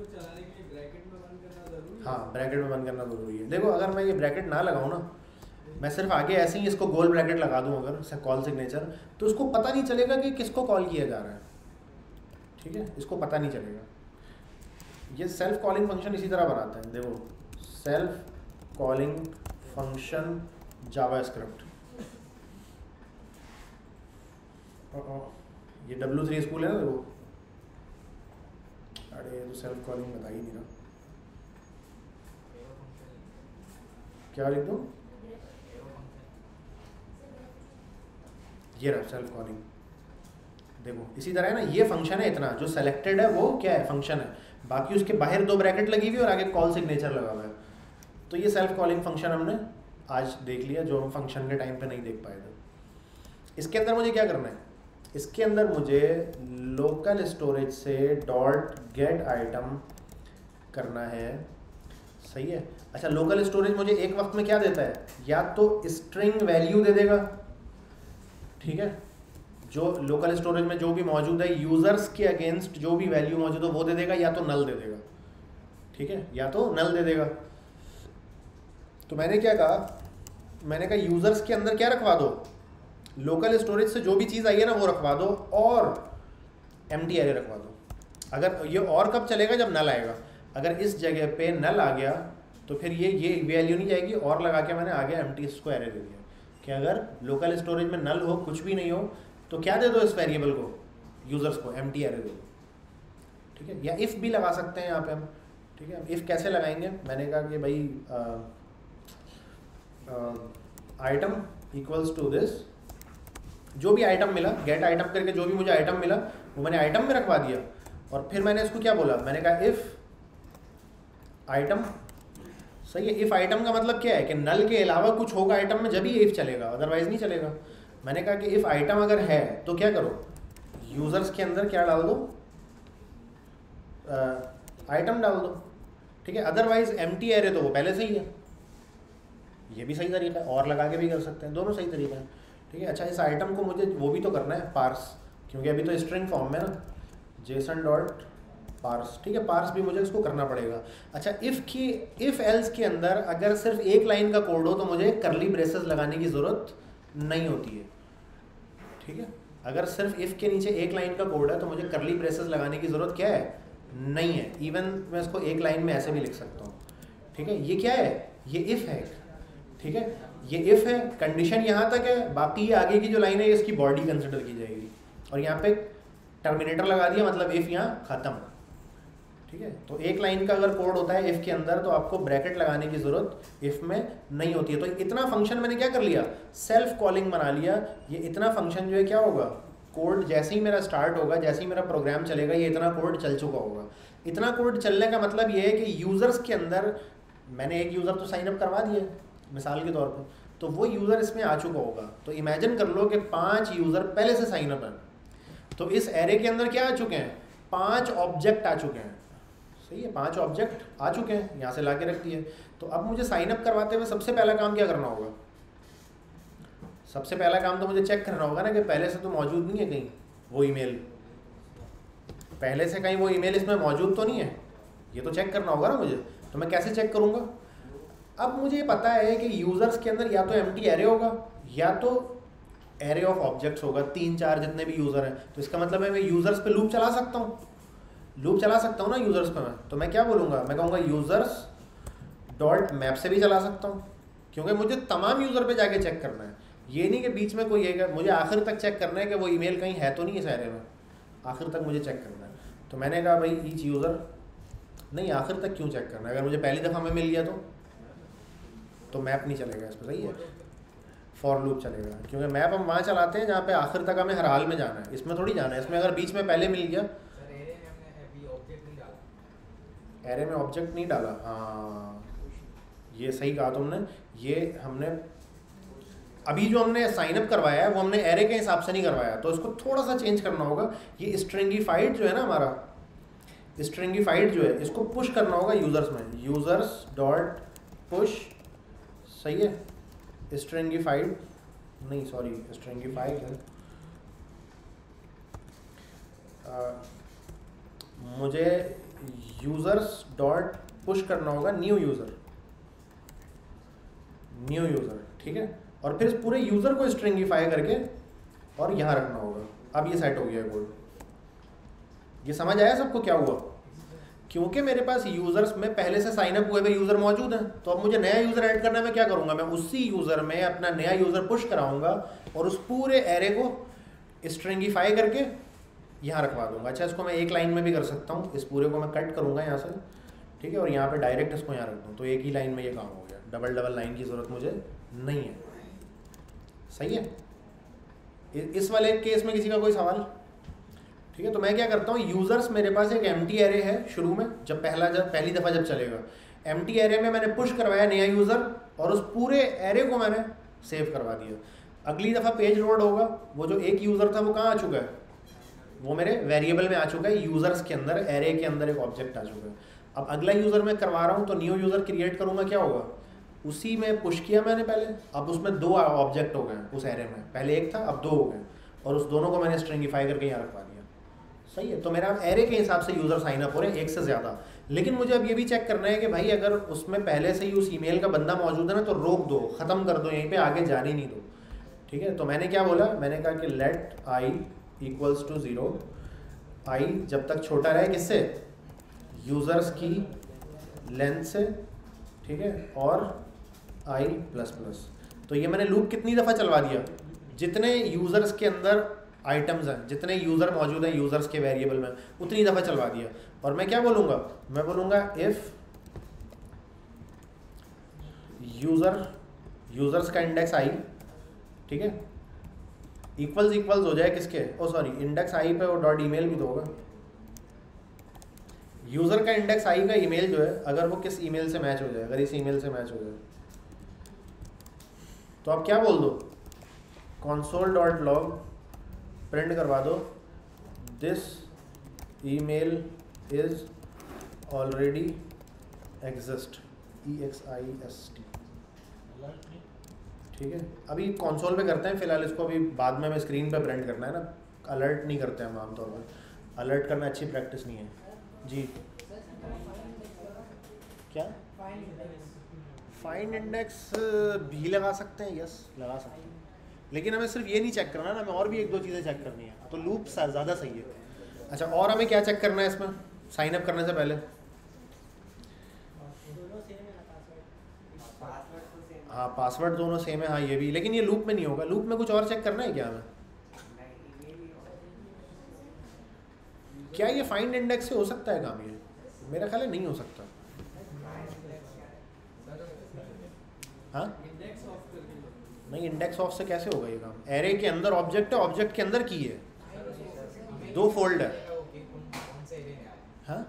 Speaker 1: हाँ, ब्रैकेट में बंद करना ज़रूरी है। देखो अगर मैं ये ब्रैकेट ना लगाऊँ ना, मैं सिर्फ आगे ऐसे ही इसको गोल ब्रैकेट लगा दूँ अगर कॉल सिग्नेचर, तो उसको पता नहीं चलेगा कि किसको कॉल किया जा रहा है, ठीक है, इसको पता नहीं चलेगा। ये सेल्फ कॉलिंग फंक्शन इसी तरह बनाते हैं, देखो सेल्फ कॉलिंग फंक्शन जावास्क्रिप्ट। ये डब्ल्यू थ्री स्कूल है ना, देखो, अरे ये तो सेल्फ कॉलिंग बता ही नहीं रहा, क्या लिख दूँ, ये रहा सेल्फ कॉलिंग। देखो इसी तरह है ना, ये फंक्शन है, इतना जो सेलेक्टेड है वो क्या है, फंक्शन है, बाकी उसके बाहर दो ब्रैकेट लगी हुई और आगे कॉल सिग्नेचर लगा हुआ है। तो ये सेल्फ कॉलिंग फंक्शन हमने आज देख लिया, जो हम फंक्शन के टाइम पे नहीं देख पाए थे। इसके अंदर मुझे क्या करना है, इसके अंदर मुझे लोकल स्टोरेज से डॉट गेट आइटम करना है, सही है। अच्छा, लोकल स्टोरेज मुझे एक वक्त में क्या देता है, या तो स्ट्रिंग वैल्यू दे देगा, ठीक है, जो लोकल स्टोरेज में जो भी मौजूद है यूज़र्स के अगेंस्ट जो भी वैल्यू मौजूद है वो दे देगा, या तो नल दे देगा, ठीक है, या तो नल दे देगा। तो मैंने क्या कहा, मैंने कहा यूज़र्स के अंदर क्या रखवा दो, लोकल स्टोरेज से जो भी चीज़ आई है ना वो रखवा दो, और एम्प्टी एरे रखवा दो। अगर ये और कब चलेगा, जब नल आएगा। अगर इस जगह पे नल आ गया तो फिर ये ये वैल्यू नहीं जाएगी, और लगा के मैंने आगे एम्प्टी इसको एरे दे दिया कि अगर लोकल स्टोरेज में नल हो, कुछ भी नहीं हो, तो क्या दे दो इस वेरिएबल को, यूज़र्स को एम्प्टी एरे दे दो, ठीक है। या इफ़ भी लगा सकते हैं यहाँ पे हम, ठीक है। इफ़ कैसे लगाएंगे, मैंने कहा कि भाई आइटम इक्वल्स टू दिस, जो भी आइटम मिला, गेट आइटम करके जो भी मुझे आइटम मिला वो मैंने आइटम में रखवा दिया, और फिर मैंने इसको क्या बोला, मैंने कहा इफ़ आइटम, सही है। इफ़ आइटम का मतलब क्या है कि नल के अलावा कुछ होगा आइटम में, जब ही इफ़ चलेगा, अदरवाइज नहीं चलेगा। मैंने कहा कि इफ़ आइटम अगर है तो क्या करो, यूज़र्स के अंदर क्या डाल दो, आइटम डाल दो, ठीक है। अदरवाइज एम्प्टी एरे तो वो पहले से ही है, ये भी सही तरीका है, और लगा के भी कर सकते हैं, दोनों सही तरीका है, ठीक है। अच्छा, इस आइटम को मुझे वो भी तो करना है पार्स, क्योंकि अभी तो स्ट्रिंग फॉर्म में ना, जेसन डॉट पार्स, ठीक है, पार्स भी मुझे इसको करना पड़ेगा। अच्छा, इफ़ की इफ़ एल्स के अंदर अगर सिर्फ एक लाइन का कोड हो तो मुझे करली ब्रेसेस लगाने की ज़रूरत नहीं होती है, ठीक है। अगर सिर्फ इफ़ के नीचे एक लाइन का कोड है तो मुझे करली ब्रेसेस लगाने की ज़रूरत क्या है, नहीं है। इवन मैं इसको एक लाइन में ऐसे भी लिख सकता हूँ, ठीक है। ये क्या है, ये इफ़ है, ठीक है, ये इफ़ है, कंडीशन यहाँ तक है, बाकी ये आगे की जो लाइन है इसकी बॉडी कंसिडर की जाएगी। और यहाँ पे टर्मिनेटर लगा दिया, मतलब इफ़ यहाँ ख़त्म। ठीक है, तो एक लाइन का अगर कोड होता है इफ़ के अंदर तो आपको ब्रैकेट लगाने की ज़रूरत इफ़ में नहीं होती है। तो इतना फंक्शन मैंने क्या कर लिया, सेल्फ कॉलिंग बना लिया। ये इतना फंक्शन जो है क्या होगा, कोड जैसे ही मेरा स्टार्ट होगा, जैसे ही मेरा प्रोग्राम चलेगा, ये इतना कोड चल चुका होगा। इतना कोड चलने का मतलब ये है कि यूज़र्स के अंदर मैंने एक यूज़र तो साइन अप करवा दिया मिसाल के तौर पे, तो वो यूज़र इसमें आ चुका होगा। तो इमेजिन कर लो कि पांच यूज़र पहले से साइन अप हैं, तो इस एरे के अंदर क्या आ चुके हैं, पांच ऑब्जेक्ट आ चुके हैं। सही है, पांच ऑब्जेक्ट आ चुके हैं, यहाँ से ला के रख दिए। तो अब मुझे साइन अप करवाते हुए सबसे पहला काम क्या करना होगा, सबसे पहला काम तो मुझे चेक करना होगा ना कि पहले से तो मौजूद नहीं है कहीं वो ईमेल, पहले से कहीं वो ईमेल इसमें मौजूद तो नहीं है, ये तो चेक करना होगा ना मुझे। तो मैं कैसे चेक करूँगा, अब मुझे पता है कि यूज़र्स के अंदर या तो एम्प्टी एरे होगा या तो एरे ऑफ ऑब्जेक्ट्स होगा, तीन चार जितने भी यूज़र हैं। तो इसका मतलब है मैं यूज़र्स पे लूप चला सकता हूँ, लूप चला सकता हूँ ना यूज़र्स पे मैं। तो मैं क्या बोलूँगा, मैं कहूँगा यूज़र्स डॉट मैप से भी चला सकता हूँ, क्योंकि मुझे तमाम यूज़र पे जाके चेक करना है। ये नहीं कि बीच में कोई है, मुझे आखिर तक चेक करना है कि वो ईमेल कहीं है तो नहीं इस एरे में, आखिर तक मुझे चेक करना है। तो मैंने कहा भाई ईच यूज़र नहीं, आखिर तक क्यों चेक करना है, अगर मुझे पहली दफ़ा में मिल गया तो तो मैप नहीं चलेगा इस पर। सही है, फॉर लूप चलेगा, क्योंकि मैप हम वहाँ चलाते हैं जहाँ पे आखिर तक हमें हर हाल में जाना है, इसमें थोड़ी जाना है। इसमें अगर बीच में पहले मिल गया, एरे में ऑब्जेक्ट नहीं डाला, हाँ ये सही कहा तुमने। ये हमने अभी जो हमने साइन अप करवाया है वो हमने एरे के हिसाब से नहीं करवाया, तो इसको थोड़ा सा चेंज करना होगा। ये स्ट्रिंगिफाइड जो है ना हमारा, स्ट्रिंगिफाइड जो है इसको पुश करना होगा यूज़र्स में, यूज़र्स डॉट पुश। सही है, स्ट्रिंगिफाइड नहीं, सॉरी स्ट्रिंगिफाइड है। आ, मुझे यूज़र्स डॉट पुश करना होगा न्यू यूज़र, न्यू यूज़र। ठीक है, और फिर इस पूरे यूज़र को स्ट्रिंगिफाई करके और यहाँ रखना होगा। अब ये सेट हो गया कोड, ये समझ आया सबको क्या हुआ, क्योंकि मेरे पास यूज़र्स में पहले से साइन अप हुए हुए यूज़र मौजूद हैं। तो अब मुझे नया यूज़र ऐड करना है, मैं क्या करूँगा, मैं उसी यूज़र में अपना नया यूज़र पुश कराऊंगा और उस पूरे एरे को स्ट्रिंगिफाई करके यहाँ रखवा दूंगा। अच्छा, इसको मैं एक लाइन में भी कर सकता हूँ, इस पूरे को मैं कट करूँगा यहाँ से, ठीक है, और यहाँ पे डायरेक्ट इसको यहाँ रख दूँ, तो एक ही लाइन में ये काम हो गया। डबल डबल लाइन की ज़रूरत मुझे नहीं है। सही है, इस वाले केस में किसी का कोई सवाल? ठीक है, तो मैं क्या करता हूँ, यूज़र्स मेरे पास एक एम्प्टी एरे है शुरू में, जब पहला जब पहली दफ़ा जब चलेगा, एम्प्टी एरे में मैंने पुश करवाया नया यूज़र और उस पूरे एरे को मैंने सेव करवा दिया। अगली दफ़ा पेज लोड होगा, वो जो एक यूज़र था वो कहाँ आ चुका है, वो मेरे वेरिएबल में आ चुका है, यूज़र्स के अंदर एरे के अंदर एक ऑब्जेक्ट आ चुका है। अब अगला यूज़र मैं करवा रहा हूँ तो न्यू यूज़र क्रिएट करूँगा, क्या होगा, उसी में पुश किया मैंने पहले, अब उसमें दो ऑब्जेक्ट हो गए उस एरे में, पहले एक था अब दो हो गए, और उस दोनों को मैंने स्ट्रिंगिफाई करके यहाँ रखवा दिया। सही है, तो मेरा एरे के हिसाब से यूज़र साइन अप हो रहे हैं, एक से ज़्यादा। लेकिन मुझे अब ये भी चेक करना है कि भाई अगर उसमें पहले से ही उस ईमेल का बंदा मौजूद है ना, तो रोक दो, ख़त्म कर दो, यहीं पे आगे जाने नहीं दो। ठीक है, तो मैंने क्या बोला, मैंने कहा कि let I equals to zero, I जब तक छोटा रहे किससे, यूज़र्स की लेंथ से, ठीक है, और आई प्लस प्लस। तो ये मैंने लूप कितनी दफ़ा चलवा दिया, जितने यूज़र्स के अंदर आइटम्स हैं, जितने यूज़र मौजूद हैं यूज़र्स के वेरिएबल में, उतनी दफ़ा चलवा दिया। और मैं क्या बोलूँगा, मैं बोलूँगा इफ़ यूज़र, यूज़र्स का इंडेक्स आई, ठीक है, इक्वल्स इक्वल्स हो जाए किसके, ओ सॉरी इंडेक्स आई पे और डॉट ईमेल भी तो होगा। यूज़र का इंडेक्स आई का ईमेल जो है, अगर वो किस ईमेल से मैच हो जाए, अगर इस ईमेल से मैच हो जाए तो आप क्या बोल दो, console डॉट लॉग प्रिंट करवा दो, this email is already exist, E X I S T. ठीक है, अभी कंसोल पे करते हैं फिलहाल, इसको अभी बाद में हमें स्क्रीन पे प्रिंट करना है ना, अलर्ट नहीं करते हैं हम आमतौर पर, अलर्ट करना अच्छी प्रैक्टिस नहीं है जी। क्या फाइंड इंडेक्स भी लगा सकते हैं, यस लगा सकते हैं, लेकिन हमें सिर्फ ये नहीं चेक करना ना, हमें और भी एक दो चीज़ें चेक करनी है, तो लूप ज़्यादा सही है। अच्छा, और हमें क्या चेक करना है इसमें साइन अप करने से पहले, हाँ पासवर्ड दोनों सेम है, हाँ ये भी, लेकिन ये लूप में नहीं होगा। लूप में कुछ और चेक करना है क्या हमें? क्या ये फाइंड इंडेक्स से हो सकता है काम? ये मेरा ख्याल है नहीं हो सकता। हाँ नहीं, इंडेक्स ऑफ से कैसे होगा ये काम? एरे के अंदर ऑब्जेक्ट है, ऑब्जेक्ट के अंदर की है, दो फोल्ड है। हाँ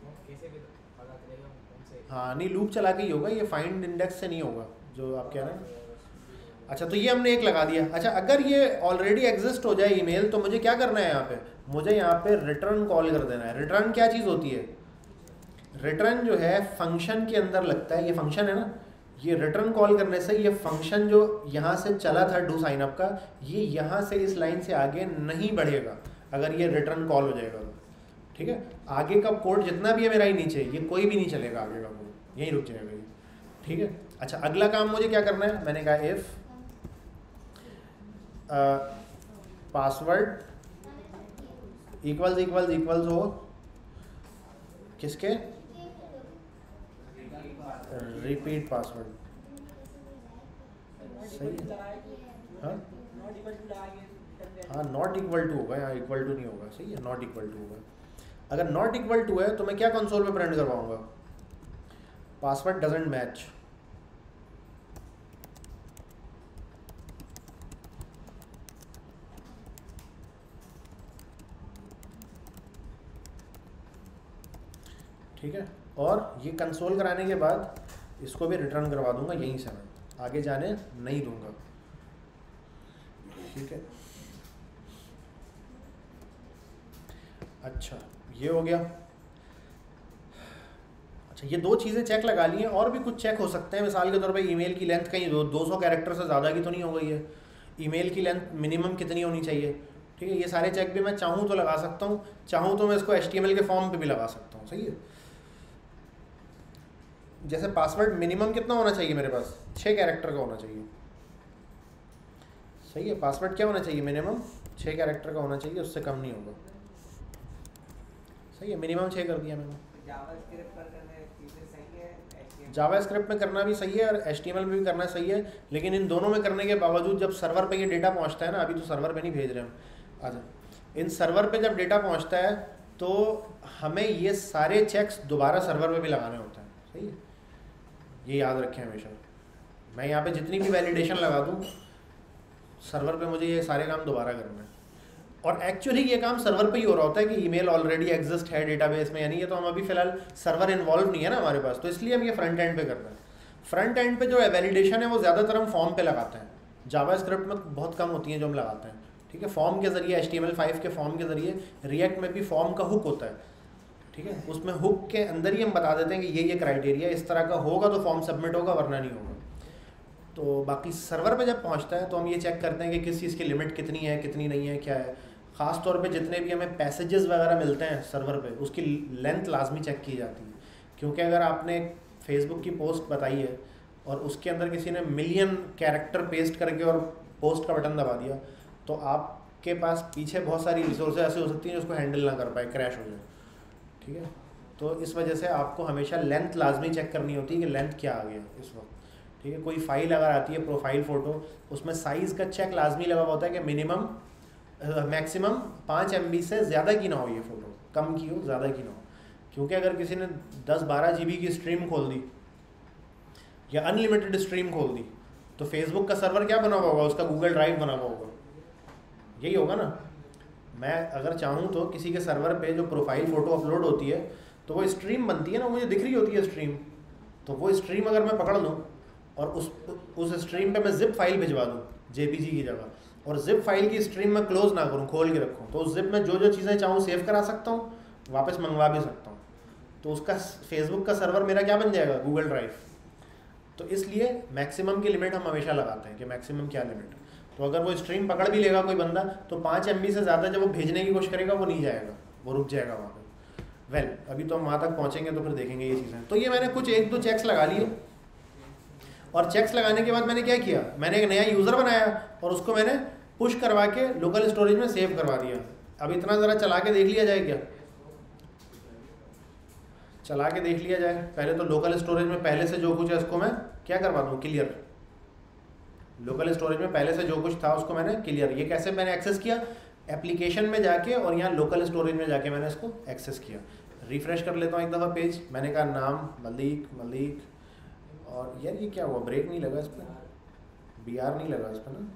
Speaker 1: हाँ नहीं, लूप चला के ही होगा ये, फाइंड इंडेक्स से नहीं होगा जो आप कह रहे हैं। अच्छा तो ये हमने एक लगा दिया। अच्छा अगर ये ऑलरेडी एग्जिस्ट हो जाए ईमेल, तो मुझे क्या करना है यहाँ पे? मुझे यहाँ पे रिटर्न कॉल कर देना है। रिटर्न क्या चीज़ होती है? रिटर्न जो है फंक्शन के अंदर लगता है, ये फंक्शन है ना, ये रिटर्न कॉल करने से ये फंक्शन जो यहाँ से चला था डू साइन अप का, ये यहाँ से इस लाइन से आगे नहीं बढ़ेगा अगर ये रिटर्न कॉल हो जाएगा तो। ठीक है, आगे का कोड जितना भी है मेरा ही नीचे, ये कोई भी नहीं चलेगा आगे का कोड, यहीं रुक जाएगा ये। ठीक है, अच्छा अगला काम मुझे क्या करना है? मैंने कहा if password equals equals equals हो किसके? Repeat password. सही है, हाँ हाँ नॉट इक्वल टू होगा, यहाँ इक्वल टू नहीं होगा। सही है, नॉट इक्वल टू होगा। अगर नॉट इक्वल टू है तो मैं क्या कंसोल पे प्रिंट करवाऊंगा? Password doesn't match. ठीक है, और ये कंसोल कराने के बाद इसको भी रिटर्न करवा दूंगा यहीं से, मैं आगे जाने नहीं दूंगा। ठीक है, अच्छा ये हो गया। अच्छा ये दो चीज़ें चेक लगा ली हैं, और भी कुछ चेक हो सकते हैं। मिसाल के तौर पे ईमेल की लेंथ कहीं दो सौ कैरेक्टर से ज़्यादा की तो नहीं हो गई है, ईमेल की लेंथ मिनिमम कितनी होनी चाहिए। ठीक है, ये सारे चेक भी मैं चाहूँ तो लगा सकता हूँ, चाहूँ तो मैं इसको एच टी एम एल के फॉर्म पे भी लगा सकता हूँ। सही है, जैसे पासवर्ड मिनिमम कितना होना चाहिए मेरे पास? छः कैरेक्टर का होना चाहिए। सही है, पासवर्ड क्या होना चाहिए? मिनिमम छः कैरेक्टर का होना चाहिए, उससे कम नहीं होगा। सही है, मिनिमम छः कर दिया मैंने। जावा स्क्रिप्ट में करना भी सही है और एच टी एम एल में भी करना सही है, लेकिन इन दोनों में करने के बावजूद जब सर्वर पे ये डेटा पहुंचता है ना, अभी तो सर्वर पे नहीं भेज रहे हम, अच्छा इन सर्वर पे जब डेटा पहुंचता है तो हमें ये सारे चेक्स दोबारा सर्वर पे भी लगाने होते हैं। सही है, ये याद रखें हमेशा। मैं यहाँ पे जितनी भी वैलिडेशन लगा दूँ, सर्वर पे मुझे ये सारे काम दोबारा करना है। और एक्चुअली ये काम सर्वर पे ही हो रहा होता है कि ईमेल ऑलरेडी एग्जिस्ट है डेटाबेस में, यानी ये तो हम अभी फिलहाल सर्वर इन्वॉल्व नहीं है ना हमारे पास, तो इसलिए हम ये फ्रंट एंड पे कर रहे हैं। फ्रंट एंड पे जो वैलिडेशन है वो ज़्यादातर हम फॉर्म पे लगाते हैं, जावा स्क्रिप्ट में बहुत कम होती हैं जो हम लगाते हैं। ठीक है, फॉर्म के जरिए, H T M L five के फॉर्म के जरिए, रिएक्ट में भी फॉर्म का हुक होता है। ठीक है, उसमें हुक के अंदर ही हम बता देते हैं कि ये ये क्राइटेरिया इस तरह का होगा तो फॉर्म सबमिट होगा, वरना नहीं होगा। तो बाकी सर्वर पे जब पहुंचता है तो हम ये चेक करते हैं कि किस चीज़ की लिमिट कितनी है, कितनी नहीं है, क्या है। ख़ास तौर पे जितने भी हमें पैसेजेस वगैरह मिलते हैं सर्वर पे, उसकी लेंथ लाजमी चेक की जाती है, क्योंकि अगर आपने फेसबुक की पोस्ट बताई है और उसके अंदर किसी ने मिलियन कैरेक्टर पेस्ट करके और पोस्ट का बटन दबा दिया, तो आपके पास पीछे बहुत सारी रिसोर्सेज ऐसे हो सकती हैं जिसको हैंडल ना कर पाए, क्रैश हो जाए। ठीक है, तो इस वजह से आपको हमेशा लेंथ लाजमी चेक करनी होती है कि लेंथ क्या आ गया इस वक्त। ठीक है, कोई फाइल अगर आती है प्रोफाइल फ़ोटो, उसमें साइज़ का चेक लाजमी लगा हुआ होता है कि मिनिमम मैक्सिमम पाँच एम बी से ज़्यादा की ना हो, ये फ़ोटो कम की हो, ज़्यादा की ना हो। क्योंकि अगर किसी ने दस बारह जी बी की स्ट्रीम खोल दी या अनलिमिटेड स्ट्रीम खोल दी, तो फेसबुक का सर्वर क्या बना हुआ होगा? उसका गूगल ड्राइव बना हुआ होगा, यही होगा ना। मैं अगर चाहूँ तो किसी के सर्वर पे जो प्रोफाइल फ़ोटो अपलोड होती है तो वो स्ट्रीम बनती है ना, मुझे दिख रही होती है स्ट्रीम, तो वो स्ट्रीम अगर मैं पकड़ लूँ और उस उस स्ट्रीम पे मैं जिप फाइल भिजवा दूँ जेपीजी की जगह, और जिप फाइल की स्ट्रीम में क्लोज ना करूँ, खोल के रखूँ, तो उस जिप में जो जो चीज़ें चाहूँ सेव करा सकता हूँ, वापस मंगवा भी सकता हूँ। तो उसका फेसबुक का सर्वर मेरा क्या बन जाएगा? Google Drive. तो इसलिए मैक्सिमम की लिमिट हम हमेशा लगाते हैं कि मैक्सिमम क्या लिमिट है। तो अगर वो स्ट्रीम पकड़ भी लेगा कोई बंदा, तो पाँच एम बी से ज़्यादा जब वो भेजने की कोशिश करेगा वो नहीं जाएगा, वो रुक जाएगा वहाँ पर। वेल अभी तो हम वहाँ तक पहुँचेंगे तो फिर देखेंगे ये चीज़ें। तो ये मैंने कुछ एक दो चेक्स लगा लिए, और चेक्स लगाने के बाद मैंने क्या किया, मैंने एक नया यूज़र बनाया और उसको मैंने पुश करवा के लोकल स्टोरेज में सेव करवा दिया। अब इतना ज़रा चला के देख लिया जाए, क्या चला के देख लिया जाए? पहले तो लोकल स्टोरेज में पहले से जो कुछ है उसको मैं क्या करवा दूँ, क्लियर। लोकल स्टोरेज में पहले से जो कुछ था उसको मैंने क्लियर, ये कैसे मैंने एक्सेस किया, एप्लीकेशन में जाके और यहाँ लोकल स्टोरेज में जाके मैंने इसको एक्सेस किया। रिफ्रेश कर लेता हूँ एक दफ़ा पेज, मैंने कहा नाम मलिक मलिक, और यार ये क्या हुआ, ब्रेक नहीं लगा इस पर, बी आर नहीं लगा इस पर ना,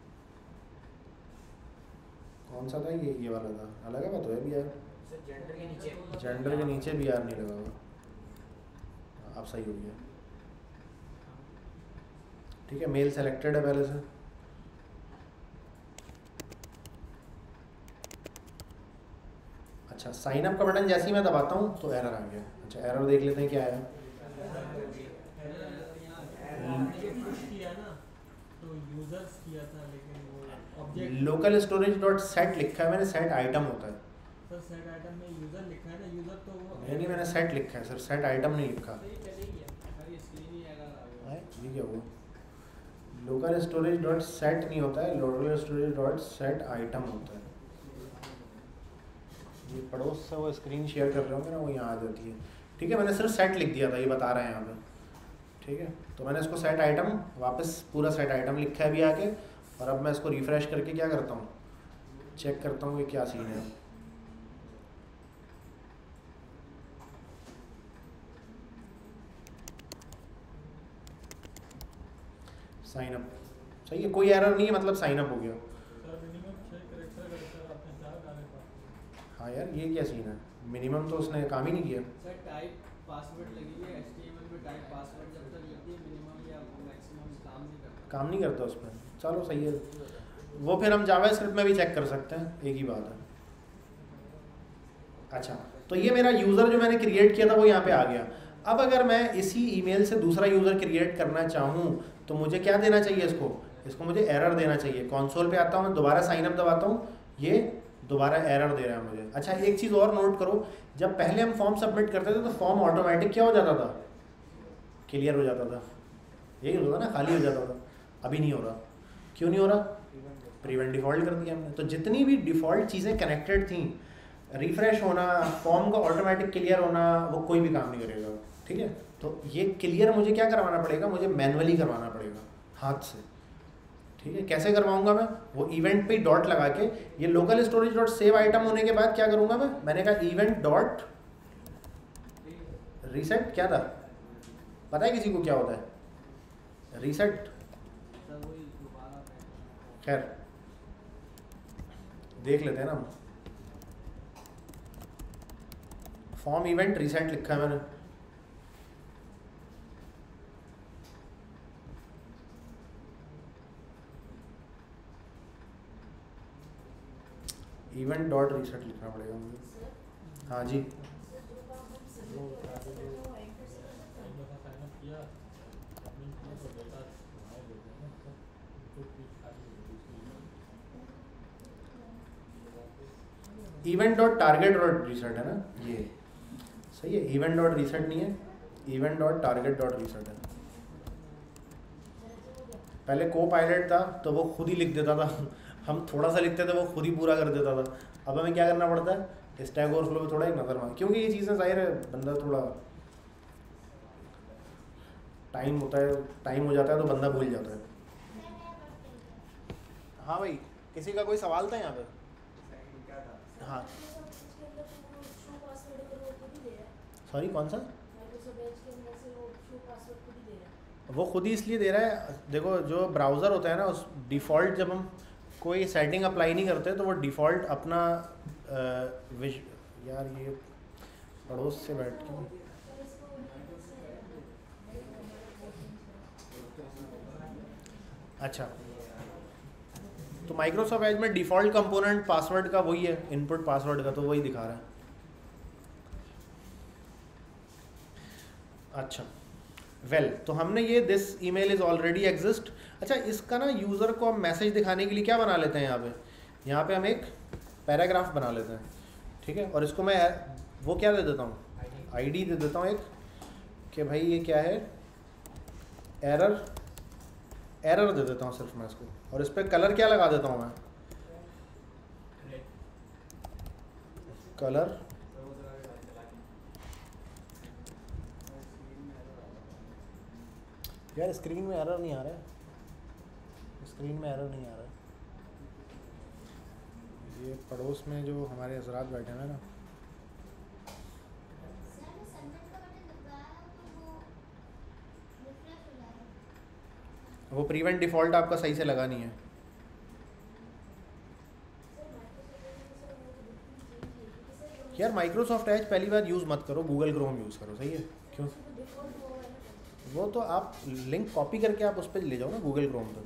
Speaker 1: कौन सा था ये, ये वाला था, लगा हुआ तो है बी आर,
Speaker 3: जेंडर के नीचे
Speaker 1: जेंडर के नीचे बी आर नहीं लगा हुआ, अब सही हो गया। ठीक है, मेल सेलेक्टेड है पहले से। अच्छा, साइन अप का बटन जैसे ही मैं दबाता हूँ तो एरर आ गया। अच्छा, एरर देख लेते हैं क्या है। लोकल स्टोरेज डॉट सेट लिखा है मैंने, सेट आइटम होता है
Speaker 4: सर, सेट आइटम में यूजर लिखा है ना, यूजर तो वो
Speaker 1: नहीं नहीं मैंने सेट लिखा है सर, सेट आइटम नहीं लिखा। ये क्या हुआ, लोकल स्टोरेज डॉट सेट नहीं होता है, local storage dot set item होता है। ये पड़ोस से वो स्क्रीन शेयर कर रहे होंगे ना, वो यहाँ आ जाती है। ठीक है, मैंने सिर्फ सेट लिख दिया था, ये बता रहे हैं यहाँ पे। ठीक है, तो मैंने इसको सेट आइटम, वापस पूरा सेट आइटम लिखा है अभी आके, और अब मैं इसको रिफ्रेश करके क्या करता हूँ, चेक करता हूँ कि क्या सीन है। साइन अप सही है, कोई एरर नहीं है, मतलब साइन अप हो गया। हाँ यार, ये क्या सीन है, मिनिमम तो उसने काम ही नहीं किया।
Speaker 2: सर टाइप पासवर्ड लगी है एचटीएमएल में, टाइप पासवर्ड जब तक लिखती है मिनिमम या मैक्सिमम काम नहीं करता
Speaker 1: काम नहीं करता उस पर। चलो सही है, वो फिर हम जावास्क्रिप्ट में भी चेक कर सकते हैं, एक ही बात है। अच्छा, तो ये मेरा यूज़र जो मैंने क्रिएट किया था वो यहाँ पे आ गया। अब अगर मैं इसी ईमेल से दूसरा यूज़र क्रिएट करना चाहूँ तो मुझे क्या देना चाहिए इसको, इसको मुझे एरर देना चाहिए। कंसोल पे आता हूँ मैं, दोबारा साइन अप दबाता हूँ, ये दोबारा एरर दे रहा है मुझे। अच्छा, एक चीज़ और नोट करो, जब पहले हम फॉर्म सबमिट करते थे तो फॉर्म ऑटोमेटिक क्या हो जाता था, क्लियर हो जाता था, यही होता था ना, खाली हो जाता था। अभी नहीं हो रहा, क्यों नहीं हो रहा, प्रीवेंट डिफ़ॉल्ट कर दिया हमने। तो जितनी भी डिफ़ॉल्ट चीज़ें कनेक्टेड थी, रिफ्रेश होना, फॉर्म का ऑटोमेटिक क्लियर होना, वो कोई भी काम नहीं करेगा। ठीक है, तो ये क्लियर मुझे क्या करवाना पड़ेगा, मुझे मैनुअली करवाना पड़ेगा हाथ से। ठीक है, कैसे करवाऊंगा मैं, वो इवेंट पे डॉट लगा के, ये local storage dot save item होने के बाद क्या करूंगा मैं, मैंने कहा इवेंट डॉट रीसेट, क्या था पता है किसी को क्या होता है रीसेट, खैर देख लेते हैं ना हम। फॉर्म इवेंट रीसेट लिखा है मैंने, इवेंट डॉट रीसेट लिखना पड़ेगा मुझे। हाँ जी, event dot target dot reset है ना, ये सही है। इवेंट डॉट रीसेट नहीं है, event dot target dot reset है। पहले को पायलट था तो वो खुद ही लिख देता था, हम थोड़ा सा लिखते थे वो खुद ही पूरा कर देता था। अब हमें क्या करना पड़ता है, स्टैक ओवरफ्लो पे थोड़ा एक नज़र मार, क्योंकि ये चीज़ें जाहिर है बंदा थोड़ा टाइम होता है, टाइम हो जाता है तो बंदा भूल जाता है। हाँ भाई, किसी का कोई सवाल था यहाँ पे? हाँ सॉरी, कौन सा? वो खुद ही इसलिए दे रहा है, देखो जो ब्राउज़र होता है ना, उस डिफ़ॉल्ट जब हम कोई सेटिंग अप्लाई नहीं करते तो वो डिफ़ॉल्ट अपना आ, विश यार ये पड़ोस से बैठ के, अच्छा तो माइक्रोसॉफ्ट एज में डिफ़ॉल्ट कंपोनेंट पासवर्ड का वही है, इनपुट पासवर्ड का, तो वही दिखा रहा है। अच्छा वेल well, तो हमने ये this email is already exist. अच्छा, इसका ना यूज़र को हम मैसेज दिखाने के लिए क्या बना लेते हैं, यहाँ पे यहाँ पे हम एक पैराग्राफ बना लेते हैं। ठीक है, और इसको मैं वो क्या दे देता हूँ, आईडी दे देता हूँ एक, कि भाई ये क्या है, एरर एरर दे देता हूँ सिर्फ मैं इसको, और इस पर कलर क्या लगा देता हूँ मैं, कलर यार स्क्रीन में एरर नहीं आ रहा है, स्क्रीन में एरर नहीं आ रहा। ये पड़ोस में जो हमारे हजरात बैठे हैं ना, वो प्रीवेंट डिफ़ॉल्ट आपका सही से लगा नहीं है। यार माइक्रोसॉफ्ट एज पहली बार यूज़ मत करो, गूगल क्रोम यूज़ करो, सही है? क्यों? वो तो आप लिंक कॉपी करके आप उस पर ले जाओ ना, गूगल क्रोम पर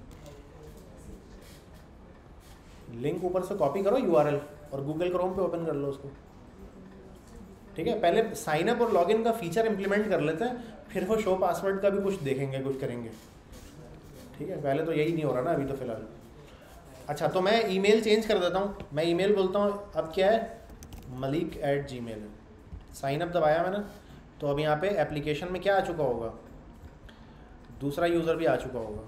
Speaker 1: लिंक ऊपर से कॉपी करो यूआरएल और गूगल क्रोम पे ओपन कर लो उसको, ठीक है? पहले साइन अप और लॉगिन का फीचर इंप्लीमेंट कर लेते हैं, फिर वो शो पासवर्ड का भी कुछ देखेंगे, कुछ करेंगे, ठीक है? पहले तो यही नहीं हो रहा ना अभी तो फ़िलहाल। अच्छा, तो मैं ईमेल चेंज कर देता हूँ। मैं ईमेल बोलता हूँ, अब क्या है, मलिक एट जी मेल है। साइन अप दबाया मैंने, तो अब यहाँ पे एप्लीकेशन में क्या आ चुका होगा, दूसरा यूज़र भी आ चुका होगा।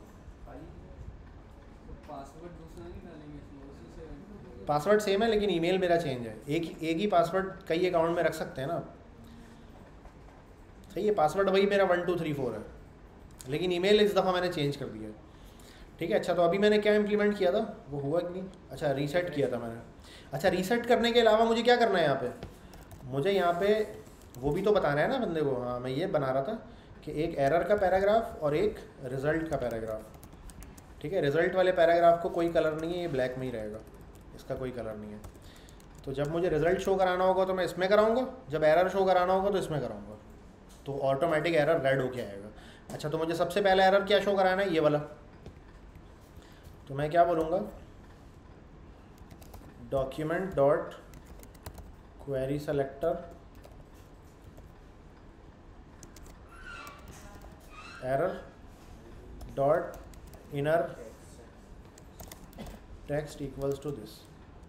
Speaker 2: पासवर्ड दूसरा नहीं डालेंगे इसमें, उसी से
Speaker 1: पासवर्ड सेम है लेकिन ईमेल मेरा चेंज है। एक एक ही पासवर्ड कई अकाउंट में रख सकते हैं ना, सही है? पासवर्ड वही मेरा वन टू थ्री फोर है, लेकिन ईमेल इस दफ़ा मैंने चेंज कर दिया है, ठीक है? अच्छा, तो अभी मैंने क्या इम्प्लीमेंट किया था, वो हुआ कि नहीं? अच्छा, रीसेट किया था मैंने। अच्छा, रीसेट करने के अलावा मुझे क्या करना है यहाँ पे, मुझे यहाँ पे वो भी तो बताना है ना बंदे को। हाँ, मैं ये बना रहा था कि एक एरर का पैराग्राफ और एक रिज़ल्ट का पैराग्राफ, ठीक है? रिज़ल्ट वाले पैराग्राफ को कोई कलर नहीं है, ये ब्लैक में ही रहेगा, इसका कोई कलर नहीं है। तो जब मुझे रिज़ल्ट शो कराना होगा तो मैं इसमें कराऊंगा, जब एरर शो कराना होगा तो इसमें कराऊंगा, तो ऑटोमेटिक एरर रेड होके आएगा। अच्छा, तो मुझे सबसे पहला एरर क्या शो कराना है, ये वाला। तो मैं क्या बोलूँगा, document dot query selector error dot inner text equals to this.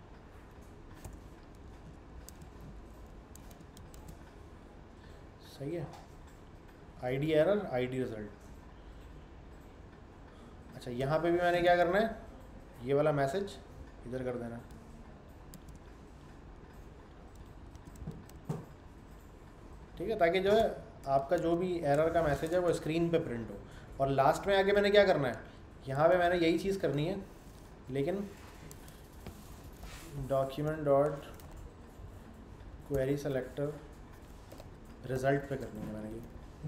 Speaker 1: सही है? ID error, ID result. अच्छा, यहाँ पे भी मैंने क्या करना है, ये वाला मैसेज इधर कर देना, ठीक है? ताकि जो है आपका जो भी एरर का मैसेज है वो स्क्रीन पे प्रिंट हो। और लास्ट में आके मैंने क्या करना है, यहाँ पे मैंने यही चीज़ करनी है, लेकिन document dot query selector result पे करनी है मैंने ये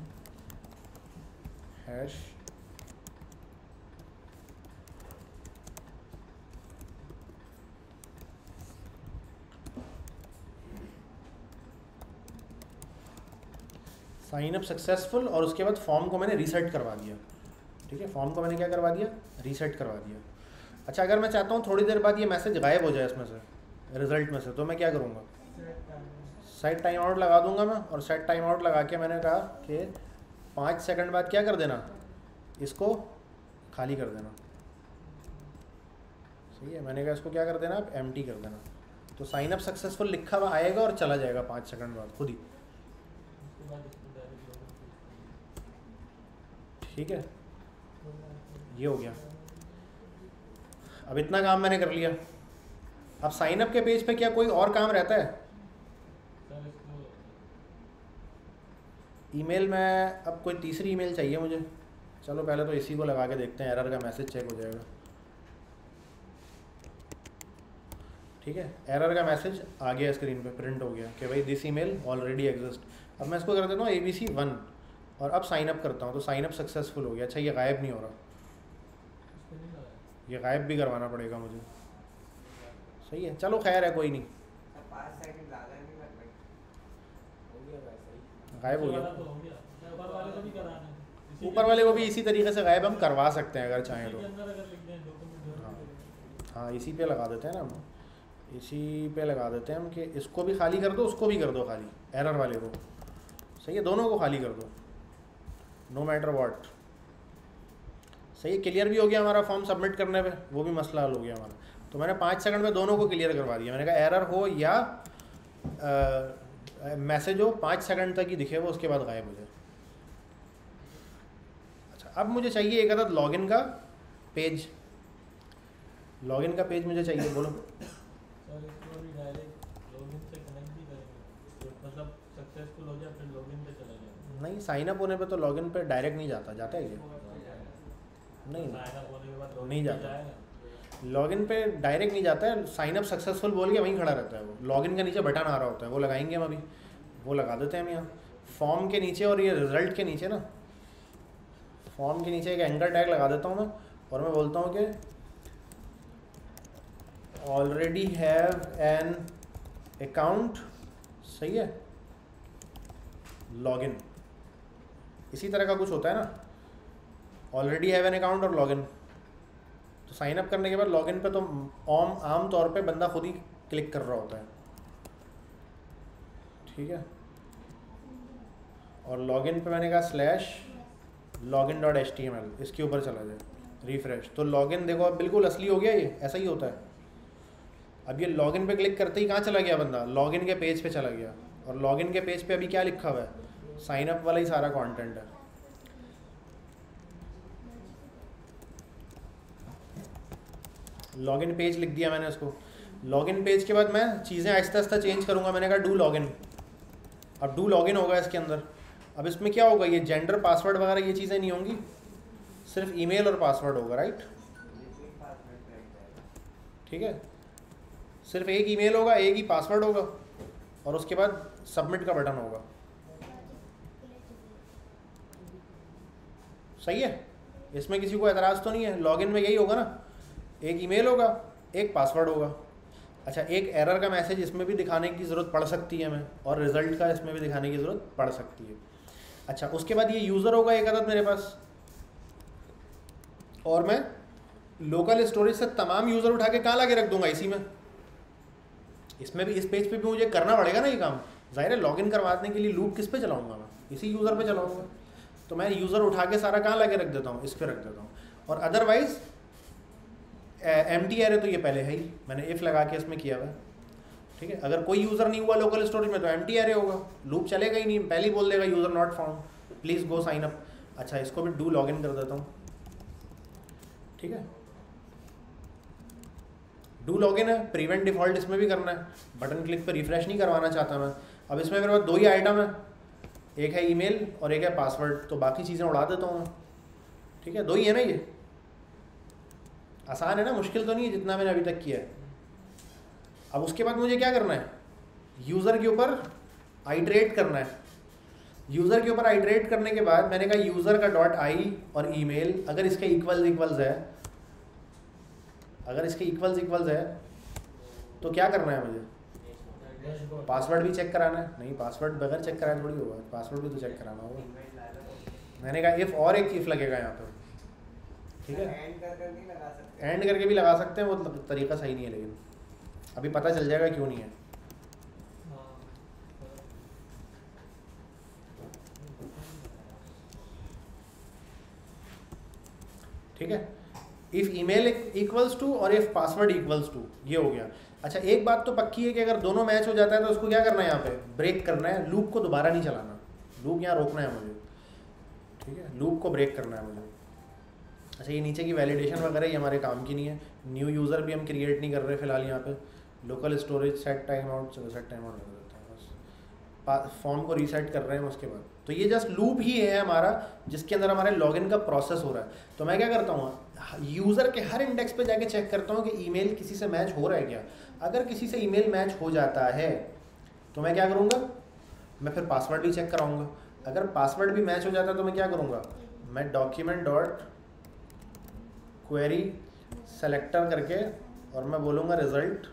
Speaker 1: हैश साइन अप सक्सेसफुल, और उसके बाद फॉर्म को मैंने रीसेट करवा दिया, ठीक है? फॉर्म को मैंने क्या करवा दिया, रीसेट करवा दिया। अच्छा, अगर मैं चाहता हूँ थोड़ी देर बाद ये मैसेज गायब हो जाए इसमें से, रिज़ल्ट में से, तो मैं क्या करूँगा, सेट टाइम आउट लगा दूंगा मैं। और सेट टाइम आउट लगा के मैंने कहा कि पाँच सेकंड बाद क्या कर देना, इसको खाली कर देना, सही है? मैंने कहा इसको क्या कर देना, आप एम्प्टी कर देना, तो साइन अप सक्सेसफुल लिखा हुआ आएगा और चला जाएगा पाँच सेकंड बाद खुद ही, ठीक है? ये हो गया। अब इतना काम मैंने कर लिया। अब साइन अप के पेज पे क्या कोई और काम रहता है? ईमेल में अब कोई तीसरी ईमेल चाहिए मुझे। चलो पहले तो इसी को लगा के देखते हैं, एरर का मैसेज चेक हो जाएगा, ठीक है? एरर का मैसेज आ गया स्क्रीन पे, प्रिंट हो गया कि भाई दिस ईमेल ऑलरेडी एग्जिस्ट। अब मैं इसको कर देता हूँ ए बी सी वन और अब साइन अप करता हूँ, तो साइन अप सक्सेसफुल हो गया। अच्छा, ये गायब नहीं हो रहा, ये गायब भी करवाना पड़ेगा मुझे, सही है? चलो खैर है, कोई नहीं, गायब हो गया। ऊपर वाले को भी इसी तरीके से गायब हम करवा सकते हैं अगर चाहें तो। हाँ हाँ, इसी पे लगा देते हैं ना हम, इसी पे लगा देते हैं हम कि इसको भी खाली कर दो, उसको भी कर दो खाली, एरर वाले को, सही है? दोनों को खाली कर दो, नो मैटर व्हाट, सही है? क्लियर भी हो गया हमारा फॉर्म सबमिट करने पे, वो भी मसला हल हो गया हमारा। तो मैंने पाँच सेकंड में दोनों को क्लियर करवा दिया। मैंने कहा एरर हो या मैसेज हो, पाँच सेकंड तक ही दिखे वो, उसके बाद गायब हो जाए। अच्छा, अब मुझे चाहिए एक अदद लॉगिन का पेज, लॉगिन का पेज मुझे चाहिए, बोलो।
Speaker 4: सर इसको भी डायरेक्ट लॉगिन से कनेक्ट भी करेंगे, मतलब सक्सेसफुल हो जाए फिर लॉगिन पे चला जाए?
Speaker 1: नहीं, साइन अप होने पे तो लॉगिन पे डायरेक्ट नहीं जाता, जाता है क्या? नहीं
Speaker 4: साइन अप होने के बाद login
Speaker 1: नहीं
Speaker 4: पे
Speaker 1: जाता।
Speaker 4: जाएगा।
Speaker 1: लॉगिन पे डायरेक्ट नहीं जाता है, साइन अप सक्सेसफुल बोल के वहीं खड़ा रहता है वो। लॉगिन के नीचे बटन आ रहा होता है, वो लगाएंगे हम अभी, वो लगा देते हैं हम यहाँ फॉर्म के नीचे। और ये रिजल्ट के नीचे ना, फॉर्म के नीचे एक एंकर टैग लगा देता हूँ मैं, और मैं बोलता हूँ कि ऑलरेडी हैव एन अकाउंट, सही है, लॉगिन। इसी तरह का कुछ होता है ना, ऑलरेडी हैव एन अकाउंट और लॉगिन। तो साइन अप करने के बाद लॉगिन पे तो आम आम तौर पे बंदा खुद ही क्लिक कर रहा होता है, ठीक है। और लॉगिन पे मैंने कहा slash login dot H T M L, इसके ऊपर चला जाए, रिफ्रेश। तो लॉगिन देखो अब बिल्कुल असली हो गया, ये ऐसा ही होता है। अब ये लॉगिन पे क्लिक करते ही कहाँ चला गया बंदा, लॉगिन के पेज पे चला गया। और लॉगिन के पेज पे अभी क्या लिखा हुआ है, साइन अप वाला ही सारा कंटेंट है। लॉगिन पेज लिख दिया मैंने उसको। लॉगिन पेज के बाद मैं चीज़ें आहिस्ता आहिस्ता चेंज करूँगा। मैंने कहा डू लॉगिन, अब डू लॉगिन होगा इसके अंदर। अब इसमें क्या होगा, ये जेंडर पासवर्ड वगैरह ये चीज़ें नहीं होंगी, सिर्फ ईमेल और पासवर्ड होगा, राइट, ठीक है। सिर्फ एक ईमेल होगा, एक ही पासवर्ड होगा, और उसके बाद सबमिट का बटन होगा, सही है। इसमें किसी को एतराज़ तो नहीं है। लॉगिन में यही होगा ना, एक ईमेल होगा, एक पासवर्ड होगा। अच्छा, एक एरर का मैसेज इसमें भी दिखाने की ज़रूरत पड़ सकती है हमें, और रिज़ल्ट का इसमें भी दिखाने की ज़रूरत पड़ सकती है। अच्छा, उसके बाद ये यूज़र होगा एक अदद मेरे पास, और मैं लोकल स्टोरेज से तमाम यूज़र उठा के कहाँ ला के रख दूंगा, इसी में। इसमें भी, इस पेज पे भी मुझे करना पड़ेगा ना ये काम। ज़ाहिर है लॉगिन करवाने के लिए लूप किस पे चलाऊंगा मैं, इसी यूज़र पे चलाऊंगा। तो मैं यूज़र उठा के सारा कहाँ ला के रख देता हूँ, इस पर रख देता हूँ। और अदरवाइज़ एम टी एरे तो ये पहले है ही, मैंने इफ़ लगा के इसमें किया हुआ है, ठीक है। अगर कोई यूज़र नहीं हुआ लोकल स्टोरेज में तो एम टी एरे होगा, लूप चलेगा ही नहीं, पहले ही बोल देगा user not found, please go sign up. अच्छा, इसको भी डू लॉगिन कर देता हूँ, ठीक है। डू लॉगिन है, प्रीवेंट डिफ़ॉल्ट इसमें भी करना है, बटन क्लिक पर रिफ्रेश नहीं करवाना चाहता मैं। अब इसमें मेरे पास दो ही आइटम है, एक है ईमेल और एक है पासवर्ड, तो बाकी चीज़ें उड़ा देता हूँ मैं, ठीक है। दो ही है ना, ये आसान है ना, मुश्किल तो नहीं है जितना मैंने अभी तक किया है। अब उसके बाद मुझे क्या करना है, यूज़र के ऊपर आइटरेट करना है। यूज़र के ऊपर आइटरेट करने के बाद मैंने कहा यूज़र का डॉट आई और ईमेल अगर इसके इक्वल्स इक्वल्स है, अगर इसके इक्वल्स इक्वल्स है तो क्या करना है मुझे, पासवर्ड भी चेक कराना है। नहीं, पासवर्ड बगैर चेक कराए थोड़ी होगा, पासवर्ड भी तो चेक कराना होगा। मैंने कहा इफ़ और एक इफ़ लगेगा यहाँ पर, ठीक है।
Speaker 2: एंड कर कर नहीं लगा सकते,
Speaker 1: एंड करके भी लगा सकते हैं, वो तरीका सही नहीं है, लेकिन अभी पता चल जाएगा क्यों नहीं है। ठीक है, इफ़ ईमेल इक्वल्स टू और इफ़ पासवर्ड इक्वल्स टू, ये हो गया। अच्छा, एक बात तो पक्की है कि अगर दोनों मैच हो जाता है तो उसको क्या करना है, यहाँ पे ब्रेक करना है, लूप को दोबारा नहीं चलाना, लूप यहाँ रोकना है मुझे, ठीक है, लूप को ब्रेक करना है मुझे। अच्छा, ये नीचे की वैलिडेशन वगैरह ये हमारे काम की नहीं है। न्यू यूज़र भी हम क्रिएट नहीं कर रहे फिलहाल यहाँ पे। Local storage set time out, चलो सेट टाइम आउट कर देते हैं बस, फॉर्म को रीसेट कर रहे हैं उसके बाद। तो ये जस्ट लूप ही है हमारा, जिसके अंदर हमारे लॉगिन का प्रोसेस हो रहा है। तो मैं क्या करता हूँ, यूज़र के हर इंडेक्स पे जाके चेक करता हूँ कि ईमेल किसी से मैच हो रहा है क्या। अगर किसी से ईमेल मैच हो जाता है तो मैं क्या करूँगा, मैं फिर पासवर्ड भी चेक कराऊँगा। अगर पासवर्ड भी मैच हो जाता है तो मैं क्या करूँगा, मैं डॉक्यूमेंट डॉट क्वेरी सेलेक्टर करके और मैं बोलूँगा result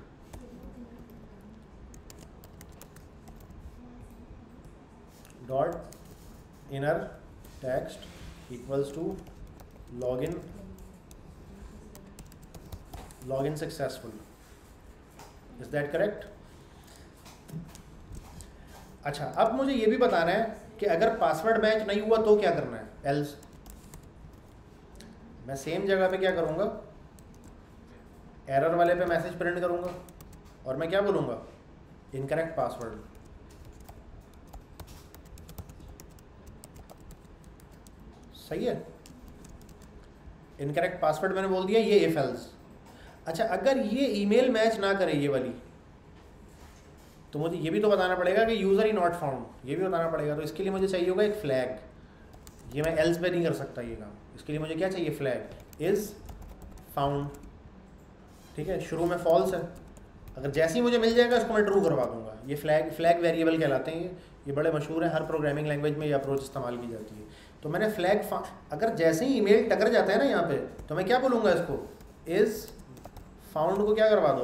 Speaker 1: dot inner text equals to login login successful. Is that correct? अच्छा, अब मुझे ये भी बताना है कि अगर पासवर्ड मैच नहीं हुआ तो क्या करना है, एल्स। मैं सेम जगह पे क्या करूँगा, एरर वाले पे मैसेज प्रिंट करूँगा और मैं क्या बोलूँगा, इनकरेक्ट पासवर्ड। सही है, इनकरेक्ट पासवर्ड मैंने बोल दिया, ये इफ एल्स। अच्छा, अगर ये ईमेल मैच ना करे ये वाली, तो मुझे ये भी तो बताना पड़ेगा कि यूज़र ही नॉट फाउंड, ये भी बताना पड़ेगा। तो इसके लिए मुझे चाहिए होगा एक फ्लैग। ये मैं एल्स पे नहीं कर सकता ये काम, इसके लिए मुझे क्या चाहिए, फ्लैग। इज़ फाउंड, ठीक है, शुरू में फॉल्स है, अगर जैसे ही मुझे मिल जाएगा इसको मैं ट्रू करवा दूंगा। ये फ्लैग फ्लैग वेरिएबल कहलाते हैं, ये ये बड़े मशहूर है, हर प्रोग्रामिंग लैंग्वेज में ये अप्रोच इस्तेमाल की जाती है। तो मैंने फ्लैग, अगर जैसे ही ईमेल टकर जाता है ना यहाँ पे, तो मैं क्या बोलूँगा इसको, इज़ फाउंड को क्या करवा दो,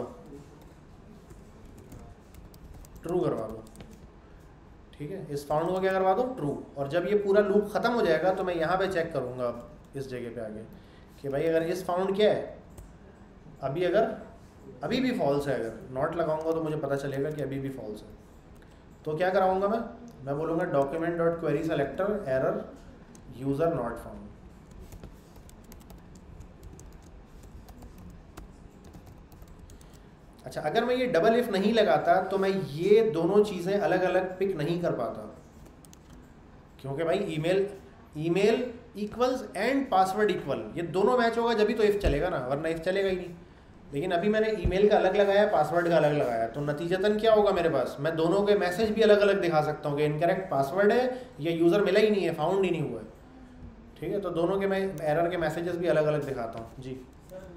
Speaker 1: ट्रू करवा दो, ठीक है, इस फाउंड को क्या करवा दो, ट्रू। और जब ये पूरा लूप ख़त्म हो जाएगा तो मैं यहाँ पे चेक करूँगा इस जगह पे आगे कि भाई अगर इस फाउंड क्या है, अभी अगर अभी भी फॉल्स है, अगर नॉट लगाऊंगा तो मुझे पता चलेगा कि अभी भी फॉल्स है। तो क्या कराऊंगा मैं मैं बोलूँगा document dot query selector error user not found. अच्छा, अगर मैं ये डबल इफ नहीं लगाता तो मैं ये दोनों चीज़ें अलग अलग पिक नहीं कर पाता, क्योंकि भाई email email equals and password equal, ये दोनों मैच होगा जब भी तो इफ चलेगा ना, वरना इफ चलेगा ही नहीं। लेकिन अभी मैंने ईमेल का अलग लगाया, पासवर्ड का अलग लगाया, तो नतीजतन क्या होगा मेरे पास, मैं दोनों के मैसेज भी अलग अलग दिखा सकता हूँ कि इनकरेक्ट पासवर्ड है, ये यूज़र मिला ही नहीं है, फाउंड ही नहीं हुआ है, ठीक है। तो दोनों के मैं एरर के मैसेजेस भी अलग अलग दिखाता हूँ जी।
Speaker 4: सर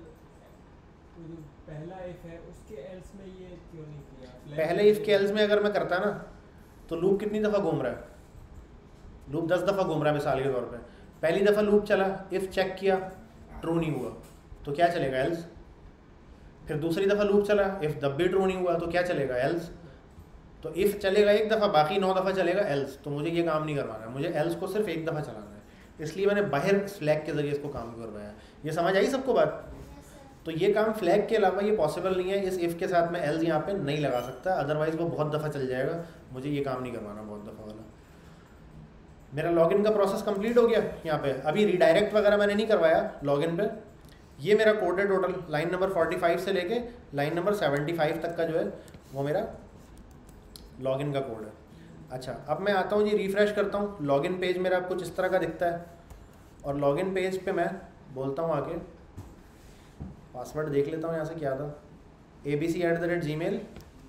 Speaker 4: पहला इफ है उसके एल्स में ये क्यों नहीं किया?
Speaker 1: पहले इफ के एल्स में अगर मैं करता ना तो लूप कितनी दफ़ा घूम रहा है, लूप दस दफ़ा घूम रहा है मिसाल के तौर पे। पहली दफ़ा लूप चला, इफ़ चेक किया, ट्रू नहीं हुआ तो क्या चलेगा, एल्स। फिर दूसरी दफ़ा लूप चला, इफ़ तब भी ट्रू नहीं हुआ तो क्या चलेगा, एल्स। तो इफ़ चलेगा एक दफ़ा, बाकी नौ दफ़ा चलेगा एल्स। तो मुझे ये काम नहीं करवाना है, मुझे एल्स को सिर्फ एक दफ़ा चलाना है, इसलिए मैंने बाहर फ्लैग के ज़रिए इसको काम करवाया। ये समझ आई सबको बात? तो ये काम फ्लैग के अलावा ये पॉसिबल नहीं है, इस इफ़ के साथ मैं एल्स यहाँ पे नहीं लगा सकता, अदरवाइज़ वो बहुत दफ़ा चल जाएगा, मुझे ये काम नहीं करवाना बहुत दफ़ा वाला। मेरा लॉगिन का प्रोसेस कंप्लीट हो गया यहाँ पे, अभी रीडायरेक्ट वगैरह मैंने नहीं करवाया लॉगिन पे। ये मेरा कोड है टोटल, लाइन नंबर पैंतालीस से लेके लाइन नंबर पचहत्तर तक का जो है वो मेरा लॉगिन का कोड है। अच्छा, अब मैं आता हूँ जी, रिफ़्रेश करता हूँ, लॉगिन पेज मेरा कुछ इस तरह का दिखता है, और लॉगिन पेज पे मैं बोलता हूँ आके, पासवर्ड देख लेता हूँ यहाँ से क्या था, A B C at the rate Gmail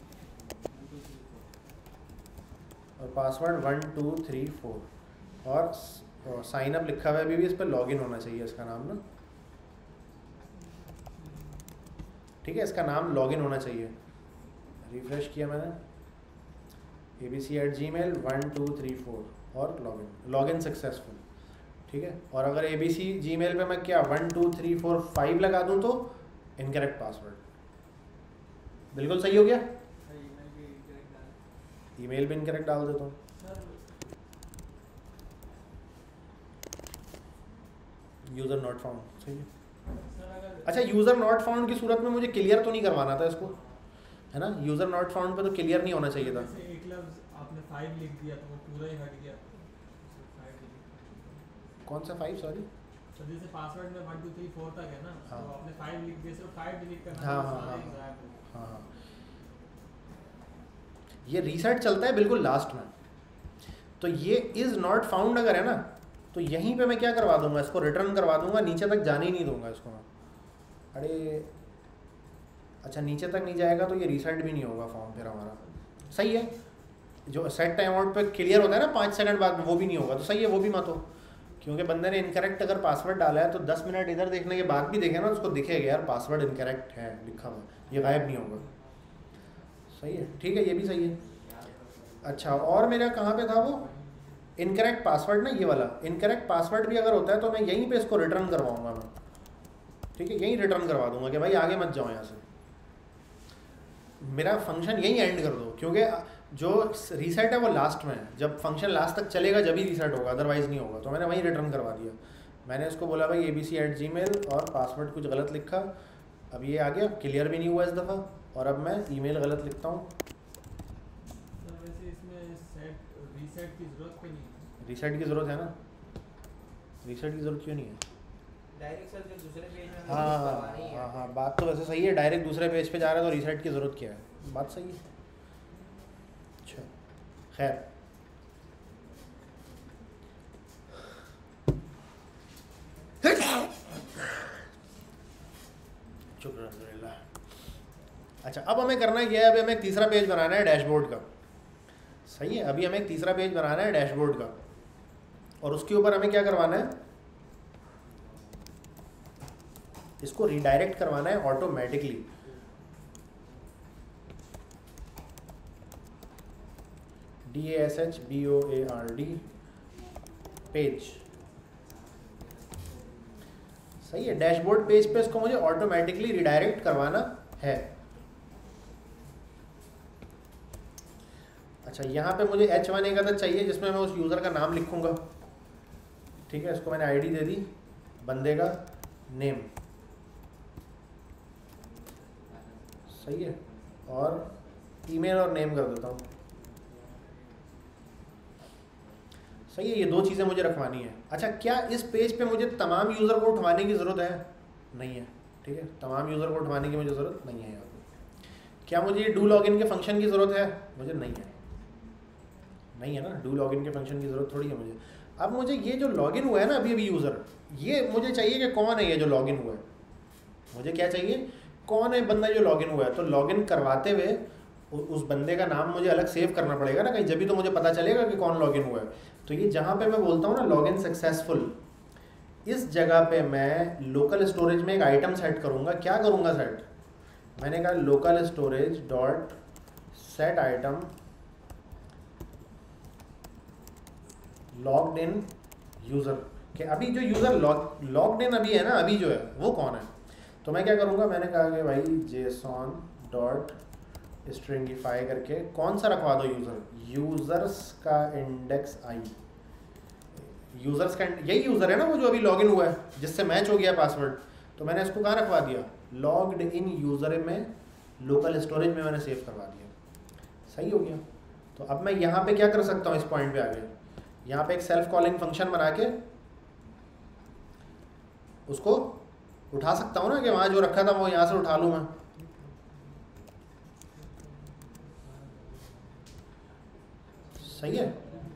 Speaker 1: और password one two three four, और साइन अप लिखा हुआ है, अभी भी इस पर लॉगिन होना चाहिए इसका नाम ना, ठीक है, इसका नाम लॉगिन होना चाहिए। रिफ्रेश किया मैंने, A B C at Gmail one two three four और लॉगिन, लॉगिन सक्सेसफुल, ठीक है। और अगर ए बी सी जी मेल पर मैं क्या one two three four five लगा दूँ तो इनकरेक्ट पासवर्ड, बिल्कुल सही हो गया। ईमेल भी इनकरेक्ट डाल देता हूँ, यूज़र नॉट फाउंड, सही है। अच्छा, यूज़र नॉट फाउंड की सूरत में मुझे क्लियर तो नहीं करवाना था इसको, है ना, यूज़र नॉट फाउंड पे तो क्लियर नहीं होना चाहिए था।
Speaker 4: एक लफ्ज़ आपने फाइव लिख दिया तो वो पूरा ही हट गया।
Speaker 1: कौन सा फाइव, सॉरी?
Speaker 4: तो जैसे पासवर्ड में वन टू थ्री फोर तक है ना,
Speaker 1: हाँ।
Speaker 4: तो आपने फाइव लिख दिया, सिर्फ फाइव डिलीट करना।
Speaker 1: हाँ हाँ हाँ हाँ हाँ, ये रीसेट चलता है बिल्कुल लास्ट में। तो ये इज़ नॉट फाउंड अगर है ना, तो यहीं पे मैं क्या करवा दूंगा, इसको रिटर्न करवा दूंगा, नीचे तक जाने ही नहीं दूंगा इसको मैं। अरे अच्छा, नीचे तक नहीं जाएगा तो ये रीसेट भी नहीं होगा फॉर्म फिर हमारा, सही है। जो सेट टाइम आउट पे क्लियर होता है ना पाँच सेकंड बाद, वो भी नहीं होगा, तो सही है, वो भी मत हो, क्योंकि बंदे ने इनकरेक्ट अगर पासवर्ड डाला है तो दस मिनट इधर देखने के बाद भी देखे ना, उसको दिखेगा यार पासवर्ड इनकरेक्ट है लिखा हुआ, ये गायब नहीं होगा, सही है, ठीक है, ये भी सही है। अच्छा, और मेरा कहाँ पे था वो इनकरेक्ट पासवर्ड ना, ये वाला इनकरेक्ट पासवर्ड भी अगर होता है तो मैं यहीं पे इसको रिटर्न करवाऊंगा मैं, ठीक है, यहीं रिटर्न करवा दूंगा कि भाई आगे मत जाओ यहाँ से, मेरा फंक्शन यहीं एंड कर दो, क्योंकि जो रीसेट है वो लास्ट में है, जब फंक्शन लास्ट तक चलेगा जब ही रीसेट होगा, अदरवाइज़ नहीं होगा। तो मैंने वहीं रिटर्न करवा दिया, मैंने इसको बोला भाई A B C at Gmail और पासवर्ड कुछ गलत लिखा, अब ये आ गया, क्लियर भी नहीं हुआ इस दफ़ा, और अब मैं ईमेल गलत लिखता हूँ।
Speaker 4: रीसेट की ज़रूरत क्यों नहीं है?
Speaker 1: रीसेट की ज़रूरत है ना, रीसेट की ज़रूरत क्यों नहीं है?
Speaker 3: डायरेक्ट सर जो दूसरे पेज में
Speaker 1: हाँ हाँ हाँ हाँ, बात तो वैसे सही है, डायरेक्ट दूसरे पेज पे जा रहा है तो रीसेट की ज़रूरत क्या है, बात सही है। अच्छा, खैर, शुक्रिया। अच्छा, अब हमें करना क्या है, अभी हमें एक तीसरा पेज बनाना है डैशबोर्ड का, सही है, अभी हमें एक तीसरा पेज बनाना है डैशबोर्ड का, और उसके ऊपर हमें क्या करवाना है, इसको रिडायरेक्ट करवाना है automatically. D A S H B O A R D page, सही है। डैशबोर्ड पेज पे इसको मुझे ऑटोमेटिकली रिडायरेक्ट करवाना है। अच्छा, यहाँ पे मुझे एच वन एक अदद चाहिए जिसमें मैं उस यूज़र का नाम लिखूंगा, ठीक है। इसको मैंने आईडी दे दी, बंदे का नेम, सही है, और ईमेल और नेम कर देता हूँ, सही है। ये दो चीज़ें मुझे रखवानी है। अच्छा, क्या इस पेज पे मुझे तमाम यूज़र को उठवाने की ज़रूरत है? नहीं है, ठीक है। तमाम यूज़र को उठवाने की मुझे ज़रूरत नहीं है यहाँ पे। क्या मुझे डू लॉगिन के फंक्शन की ज़रूरत है? मुझे नहीं है, नहीं है ना, डू लॉगिन के फंक्शन की ज़रूरत थोड़ी है मुझे। अब मुझे ये जो लॉगिन हुआ है ना अभी अभी यूज़र, ये मुझे चाहिए कि कौन है ये जो लॉगिन हुआ है। मुझे क्या चाहिए? कौन है बंदा जो लॉगिन हुआ है। तो लॉगिन करवाते हुए उस बंदे का नाम मुझे अलग सेव करना पड़ेगा ना कहीं, जब भी तो मुझे पता चलेगा कि कौन लॉगिन हुआ है। तो ये जहाँ पे मैं बोलता हूँ ना लॉगिन सक्सेसफुल, इस जगह पे मैं लोकल स्टोरेज में एक आइटम सेट करूँगा। क्या करूँगा सेट? मैंने कहा local storage dot set item logged in user के। अभी जो यूज़र लॉग लॉग्ड इन अभी है ना, अभी जो है वो कौन है। तो मैं क्या करूँगा, मैंने कहा कि भाई जेसॉन डॉट स्ट्रिंगिफाई करके कौन सा रखवा दो यूज़र, यूज़र्स का इंडेक्स आई। यूज़र्स का यही यूज़र है ना वो जो अभी लॉगिन हुआ है जिससे मैच हो गया पासवर्ड। तो मैंने इसको कहाँ रखवा दिया? लॉग्ड इन यूज़र में लोकल स्टोरेज में मैंने सेव करवा दिया, सही हो गया। तो अब मैं यहाँ पे क्या कर सकता हूँ, इस पॉइंट पे आगे यहाँ पे एक सेल्फ कॉलिंग फंक्शन बना के उसको उठा सकता हूँ ना, कि वहाँ जो रखा था वो यहाँ से उठा लूँ मैं। सही है।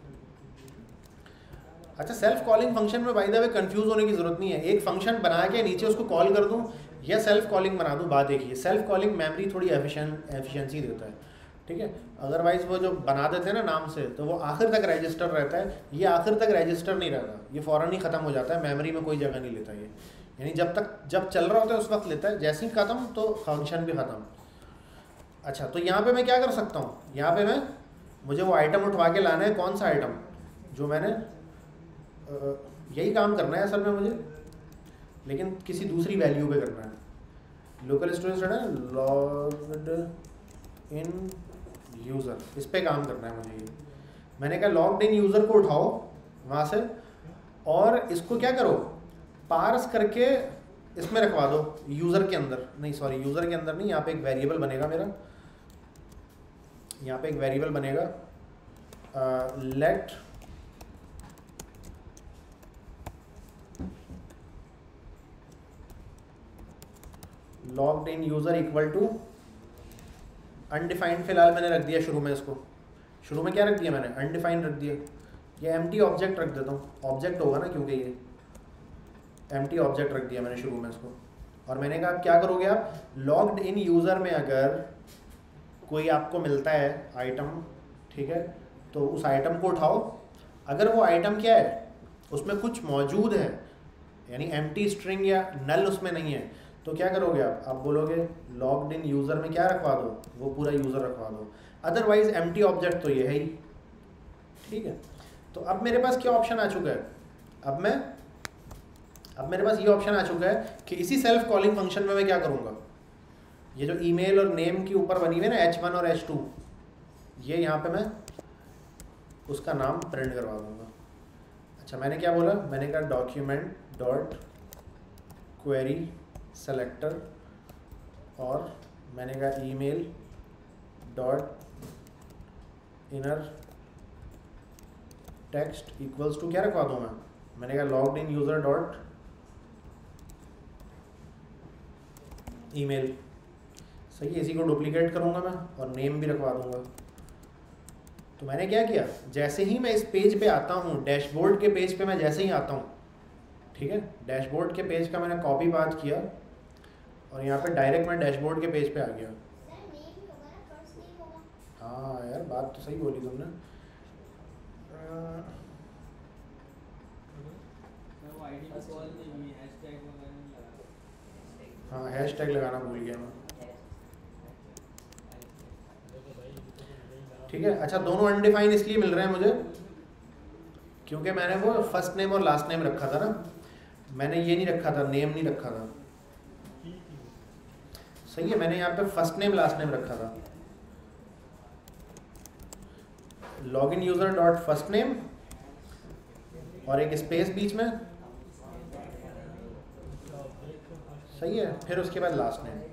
Speaker 1: अच्छा, सेल्फ कॉलिंग फंक्शन में बाय द वे कंफ्यूज होने की जरूरत नहीं है। एक फंक्शन बना के नीचे उसको कॉल कर दूं या सेल्फ कॉलिंग बना दूं, बात एक ही है। सेल्फ कॉलिंग मेमोरी थोड़ी एफिशिएंट एफिशिएंसी देता है, ठीक है। अदरवाइज वो जो बना देते हैं ना नाम से, तो वो आखिर तक रजिस्टर रहता है। ये आखिर तक रजिस्टर नहीं रहता, ये फ़ौरन ही ख़त्म हो जाता है, मेमोरी में कोई जगह नहीं लेता ये। यानी जब तक जब चल रहा होता है उस वक्त लेता है, जैसे ही ख़त्म तो फंक्शन भी ख़त्म। अच्छा, तो यहाँ पे मैं क्या कर सकता हूँ, यहाँ पे मैं मुझे वो आइटम उठवा के लाना है। कौन सा आइटम? जो मैंने आ, यही काम करना है असल में मुझे, लेकिन किसी दूसरी वैल्यू पे करना है। लोकल स्टोरेज है लॉग्ड इन यूज़र, इस पे काम करना है मुझे। ये मैंने कहा लॉग्ड इन यूज़र को उठाओ वहाँ से और इसको क्या करो, पार्स करके इसमें रखवा दो यूज़र के अंदर। नहीं सॉरी, यूज़र के अंदर नहीं, यहाँ पे एक वेरिएबल बनेगा मेरा, यहाँ पे एक वेरिएबल बनेगा let logged in user equal to undefined. फिलहाल मैंने रख दिया शुरू में, इसको शुरू में क्या रख दिया मैंने, अनडिफाइंड रख दिया। ये एम्प्टी ऑब्जेक्ट रख देता हूँ, ऑब्जेक्ट होगा ना क्योंकि ये एम्प्टी ऑब्जेक्ट रख दिया मैंने शुरू में इसको। और मैंने कहा क्या करोगे आप, लॉग्ड इन यूज़र में अगर कोई आपको मिलता है आइटम, ठीक है, तो उस आइटम को उठाओ। अगर वो आइटम क्या है, उसमें कुछ मौजूद है, यानी एम्प्टी स्ट्रिंग या नल उसमें नहीं है, तो क्या करोगे आप आप बोलोगे लॉग्ड इन यूज़र में क्या रखवा दो, वो पूरा यूज़र रखवा दो। अदरवाइज एम्प्टी ऑब्जेक्ट तो ये है ही, ठीक है। तो अब मेरे पास क्या ऑप्शन आ चुका है, अब मैं अब मेरे पास ये ऑप्शन आ चुका है कि इसी सेल्फ कॉलिंग फंक्शन में मैं क्या करूँगा, ये जो ईमेल और नेम की ऊपर बनी हुई है ना एच वन और एच टू, ये यहाँ पे मैं उसका नाम प्रिंट करवा दूँगा। अच्छा, मैंने क्या बोला, मैंने कहा डॉक्यूमेंट डॉट क्वेरी सेलेक्टर और मैंने कहा email dot inner text equals to क्या रखवा दूँ मैं, मैंने कहा logged in user dot email. सही है, इसी को डुप्लीकेट करूँगा मैं और नेम भी रखवा दूँगा। तो मैंने क्या किया, जैसे ही मैं इस पेज पे आता हूँ, डैशबोर्ड के पेज पे मैं जैसे ही आता हूँ, ठीक है, डैशबोर्ड के पेज का मैंने कॉपी बात किया और यहाँ पे डायरेक्ट मैं डैशबोर्ड के पेज पे आ गया। हाँ यार, बात तो सही बोली तुमने। हाँ हैश टैग लगाना भूल गया मैं। ठीक है, अच्छा दोनों अनडिफाइन इसलिए मिल रहे हैं मुझे क्योंकि मैंने वो फर्स्ट नेम और लास्ट नेम रखा था ना, मैंने ये नहीं रखा था, नेम नहीं रखा था। सही है, मैंने यहाँ पे फर्स्ट नेम लास्ट नेम रखा था। Login user dot first name और एक स्पेस बीच में, सही है, फिर उसके बाद लास्ट नेम।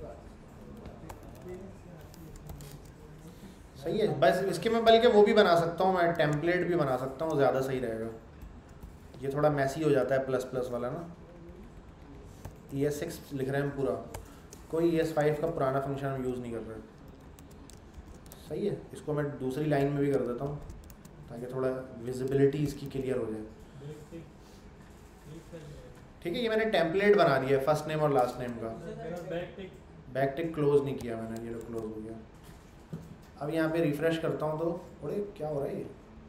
Speaker 1: सही है, बस इसके मैं बल्कि वो भी बना सकता हूँ, मैं टेम्पलेट भी बना सकता हूँ, ज़्यादा सही रहेगा। ये थोड़ा मैसी हो जाता है प्लस प्लस वाला ना। ई एस सिक्स लिख रहे हैं हम पूरा, कोई ई एस फाइव का पुराना फंक्शन हम यूज़ नहीं कर रहे। सही है, इसको मैं दूसरी लाइन में भी कर देता हूँ ताकि थोड़ा विजिबिलिटी इसकी क्लियर हो जाए। ठीक है, ये मैंने टेम्पलेट बना दिया है फर्स्ट नेम और लास्ट नेम का। बैक टिक क्लोज नहीं किया मैंने, ये क्लोज हो गया। अब यहाँ पे रिफ्रेश करता हूँ तो अरे क्या हो रहा है ये,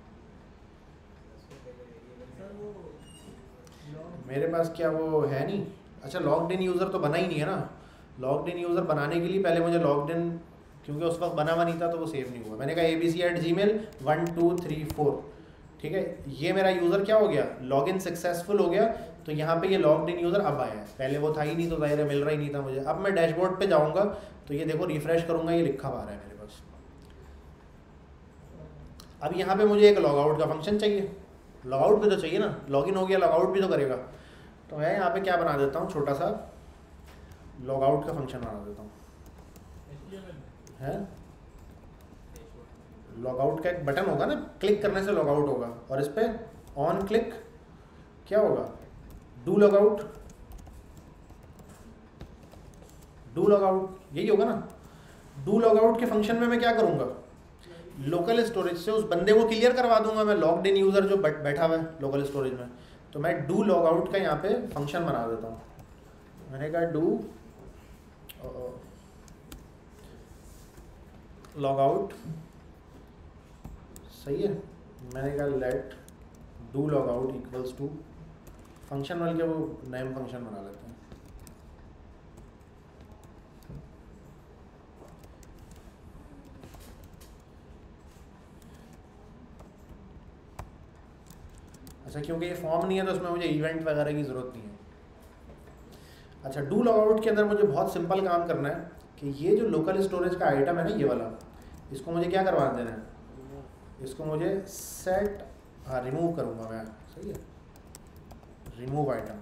Speaker 1: मेरे पास क्या वो है नहीं। अच्छा लॉग्ड इन यूज़र तो बना ही नहीं है ना, लॉग्ड इन यूज़र बनाने के लिए पहले मुझे लॉग्ड इन, क्योंकि उस वक्त बना हुआ नहीं था तो वो सेव नहीं हुआ। मैंने कहा A B C at Gmail one two three four, ठीक है, ये मेरा यूज़र क्या हो गया, लॉगिन सक्सेसफुल हो गया। तो यहाँ पे ये लॉग्ड इन यूज़र अब आया है, पहले वो था ही नहीं तो जाहिर है मिल रहा ही नहीं था मुझे। अब मैं डैशबोर्ड पे जाऊँगा तो ये देखो रिफ्रेश करूँगा, ये लिखा हुआ है मेरे पास। अब यहाँ पे मुझे एक लॉगआउट का फंक्शन चाहिए, लॉगआउट भी तो चाहिए ना, लॉगिन हो गया लॉगआउट भी तो करेगा। तो मैं यहाँ पे क्या बना देता हूँ, छोटा सा लॉगआउट का फंक्शन बना देता हूँ। है लॉगआउट का एक बटन होगा ना, क्लिक करने से लॉगआउट होगा, और इस पर ऑन क्लिक क्या होगा, डू लॉगआउट, डू लॉगआउट यही होगा ना। डू लॉगआउट के फंक्शन में मैं क्या करूँगा, लोकल स्टोरेज से उस बंदे को क्लियर करवा दूंगा मैं, लॉग्ड इन यूज़र जो बैठा हुआ है लोकल स्टोरेज में। तो मैं डू लॉगआउट का यहाँ पे फंक्शन बना देता हूँ। मैंने कहा डू लॉगआउट, सही है, मैंने कहा let do logout equals to function वाल के वो नेम फंक्शन बना लेते हैं। अच्छा क्योंकि ये फॉर्म नहीं है तो उसमें मुझे इवेंट वगैरह की ज़रूरत नहीं है। अच्छा डू लॉगआउट के अंदर मुझे बहुत सिंपल काम करना है कि ये जो लोकल स्टोरेज का आइटम है ना ये वाला, इसको मुझे क्या करवा देना है, इसको मुझे सेट, हाँ रिमूव करूँगा मैं, सही है, रिमूव आइटम,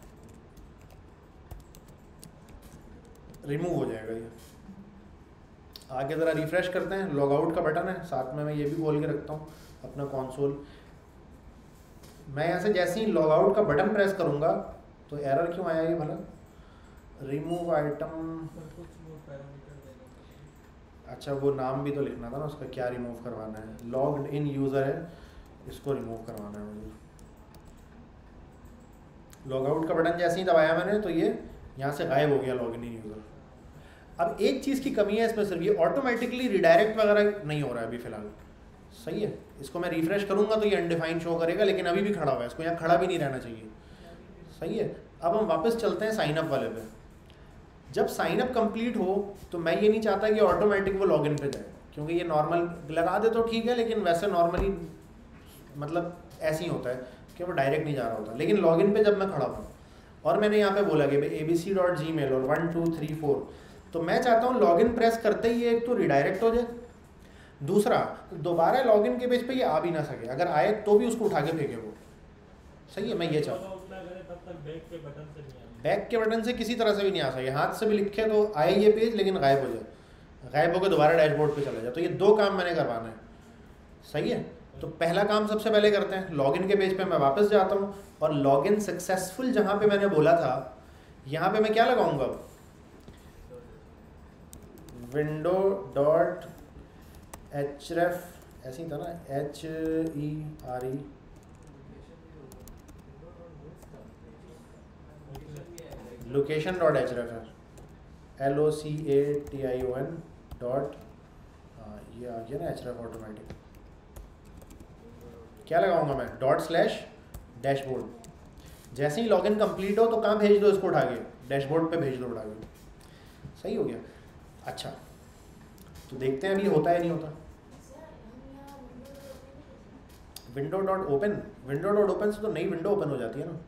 Speaker 1: रिमूव हो जाएगा ये। आगे ज़रा रिफ्रेश करते हैं, लॉगआउट का बटन है, साथ में मैं ये भी बोल के रखता हूँ अपना कंसोल। मैं यहाँ से जैसे ही लॉगआउट का बटन प्रेस करूँगा तो एरर क्यों आया ये भला, रिमूव आइटम, अच्छा वो नाम भी तो लिखना था ना उसका, क्या रिमूव करवाना है, लॉग्ड इन यूज़र है, इसको रिमूव करवाना है मुझे। लॉगआउट का बटन जैसे ही दबाया मैंने तो ये यहाँ से गायब हो गया लॉगिन इन यूज़र। अब एक चीज़ की कमी है इसमें, सिर्फ ये ऑटोमेटिकली रिडायरेक्ट वगैरह नहीं हो रहा है अभी फ़िलहाल, सही है। इसको मैं रिफ्रेश करूँगा तो ये अनडिफाइंड शो करेगा, लेकिन अभी भी खड़ा हुआ है, इसको यहाँ खड़ा भी नहीं रहना चाहिए, सही है। अब हम वापस चलते हैं साइन अप वाले पे। जब साइन अप कंप्लीट हो तो मैं ये नहीं चाहता कि ऑटोमेटिक वो लॉगिन पे जाए, क्योंकि ये नॉर्मल लगा दे तो ठीक है, लेकिन वैसे नॉर्मली मतलब ऐसे ही होता है कि वो डायरेक्ट नहीं जा रहा होता। लेकिन लॉगिन पे जब मैं खड़ा हूँ और मैंने यहाँ पे बोला कि भाई A B C dot Gmail और वन टू थ्री फोर, तो मैं चाहता हूँ लॉगिन प्रेस करते ही एक तो रिडायरेक्ट हो जाए, दूसरा दोबारा लॉगिन के पेज पे ये आ भी ना सके, अगर आए तो भी उसको उठा के फेंके वो, सही है। मैं ये चाहता हूँ बैक के बटन से किसी तरह से भी नहीं आ सके, हाथ से भी लिखे तो आए ये पेज लेकिन गायब हो जाए, गायब होकर दोबारा डैशबोर्ड पे चला जाए। तो ये दो काम मैंने करवाना है, सही है। तो पहला काम सबसे पहले करते हैं, लॉगिन के पेज पे मैं वापस जाता हूँ और लॉगिन सक्सेसफुल जहाँ पे मैंने बोला था यहाँ पे मैं क्या लगाऊंगा, विंडो डॉट एच रेफ, ऐसे ही था ना, H E R E, location dot href है, L O C A T I O N dot, ये आ गया ना एच रेफ ऑटोमेटिक। क्या लगाऊंगा मैं, डॉट स्लैश डैशबोर्ड। जैसे ही लॉगिन कंप्लीट हो तो कहाँ भेज दो इसको उठा के, डैशबोर्ड पे भेज दो उड़ा के, सही हो गया। अच्छा तो देखते हैं अभी होता है नहीं होता। Window dot open, window dot open से तो नई विंडो ओपन हो जाती है ना।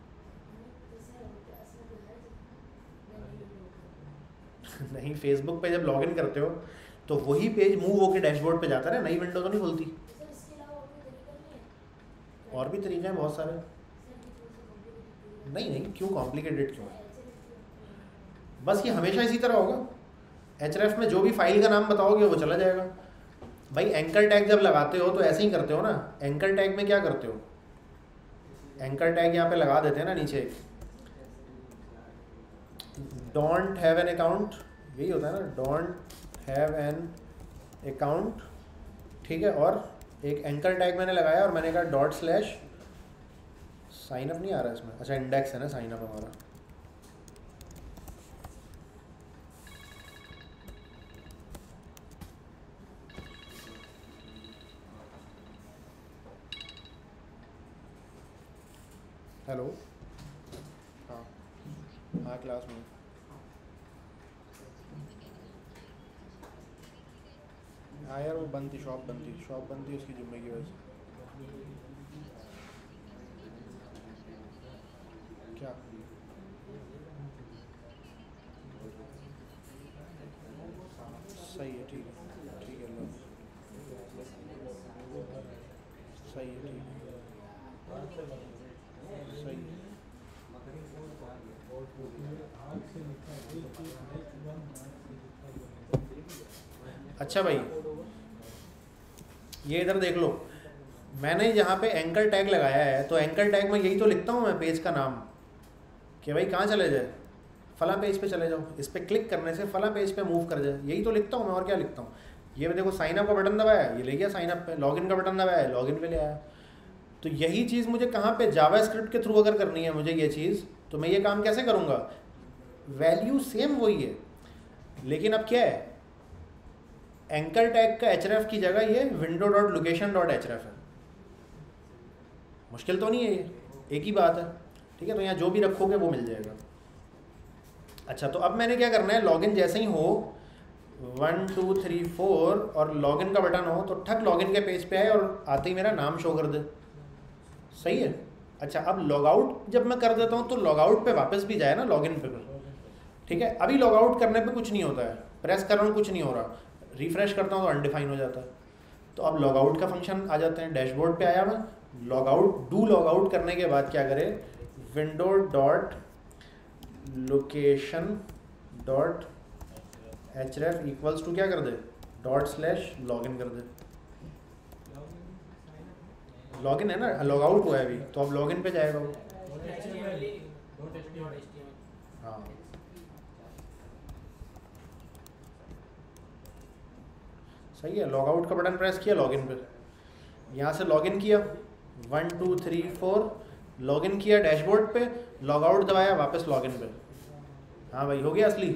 Speaker 1: नहीं, फेसबुक पे जब लॉगिन करते हो तो वही पेज मूव होके डैशबोर्ड पे जाता है ना, नई विंडो तो नहीं खुलती। और भी तरीके हैं बहुत सारे। नहीं नहीं, क्यों कॉम्प्लिकेटेड क्यों है, बस ये हमेशा इसी तरह होगा। एचरेफ में जो भी फाइल का नाम बताओगे वो चला जाएगा। भाई एंकर टैग जब लगाते हो तो ऐसे ही करते हो ना। एंकर टैग में क्या करते हो, एंकर टैग यहाँ पे लगा देते हैं ना नीचे, डोंट हैव एन अकाउंट, यही होता है ना, डोंट हैव एन अकाउंट, ठीक है। और एक एंकर टैग मैंने लगाया और मैंने कहा डॉट स्लैश साइन अप, नहीं आ रहा इसमें, अच्छा इंडेक्स है ना साइन अप हमारा। हेलो, हाँ हाँ क्लास में। हाँ यार वो बंद थी, शॉप बंद थी, शॉप बंद थी उसकी जुम्मे की वजह से। क्या सही है, ठीक है ठीक है, लो सही है, ठीक है सही है। अच्छा भाई ये इधर देख लो, मैंने यहाँ पे एंकर टैग लगाया है तो एंकर टैग में यही तो लिखता हूँ मैं पेज का नाम, कि भाई कहाँ चले जाए, फला पेज पे चले जाओ, इस पर क्लिक करने से फला पेज पे मूव कर जाए, यही तो लिखता हूँ मैं, और क्या लिखता हूँ। ये देखो साइन अप का बटन दबाया, ये ले गया साइन अप पे, लॉगिन का बटन दबाया, लॉगिन पे ले आया। तो यही चीज़ मुझे कहाँ पे, जावास्क्रिप्ट के थ्रू अगर करनी है मुझे ये चीज़, तो मैं ये काम कैसे करूँगा, वैल्यू सेम वही है, लेकिन अब क्या है, एंकर टैग का एचरेफ की जगह ये window dot location dot href है। मुश्किल तो नहीं है, ये एक ही बात है, ठीक है। तो यहाँ जो भी रखोगे वो मिल जाएगा। अच्छा तो अब मैंने क्या करना है, लॉगिन जैसे ही हो वन टू थ्री फोर और लॉगिन का बटन हो तो ठक लॉगिन के पेज पे आए और आते ही मेरा नाम शो कर दे, सही है। अच्छा अब लॉगआउट जब मैं कर देता हूँ तो लॉगआउट पे वापस भी जाए ना लॉगिन पे, ठीक है। अभी लॉगआउट करने पे कुछ नहीं होता है, प्रेस कर रहा हूँ कुछ नहीं हो रहा, रिफ्रेश करता हूँ तो अनडिफाइन हो जाता है। तो अब लॉगआउट का फंक्शन आ जाते हैं, डैशबोर्ड पे आया मैं, लॉगआउट डू लॉगआउट करने के बाद क्या करे, window dot location dot href equals to क्या कर दे, डॉट स्लैश लॉगिन कर दे। लॉगिन है ना, लॉगआउट हुआ है अभी, तो अब लॉगिन पे जाएगा वो। हाँ सही है, लॉगआउट का बटन प्रेस किया, लॉगिन पे, यहाँ से लॉगिन किया one two three four, login किया डैशबोर्ड पे, लॉगआउट दबाया, वापस लॉगिन पे। हाँ भाई हो गया असली।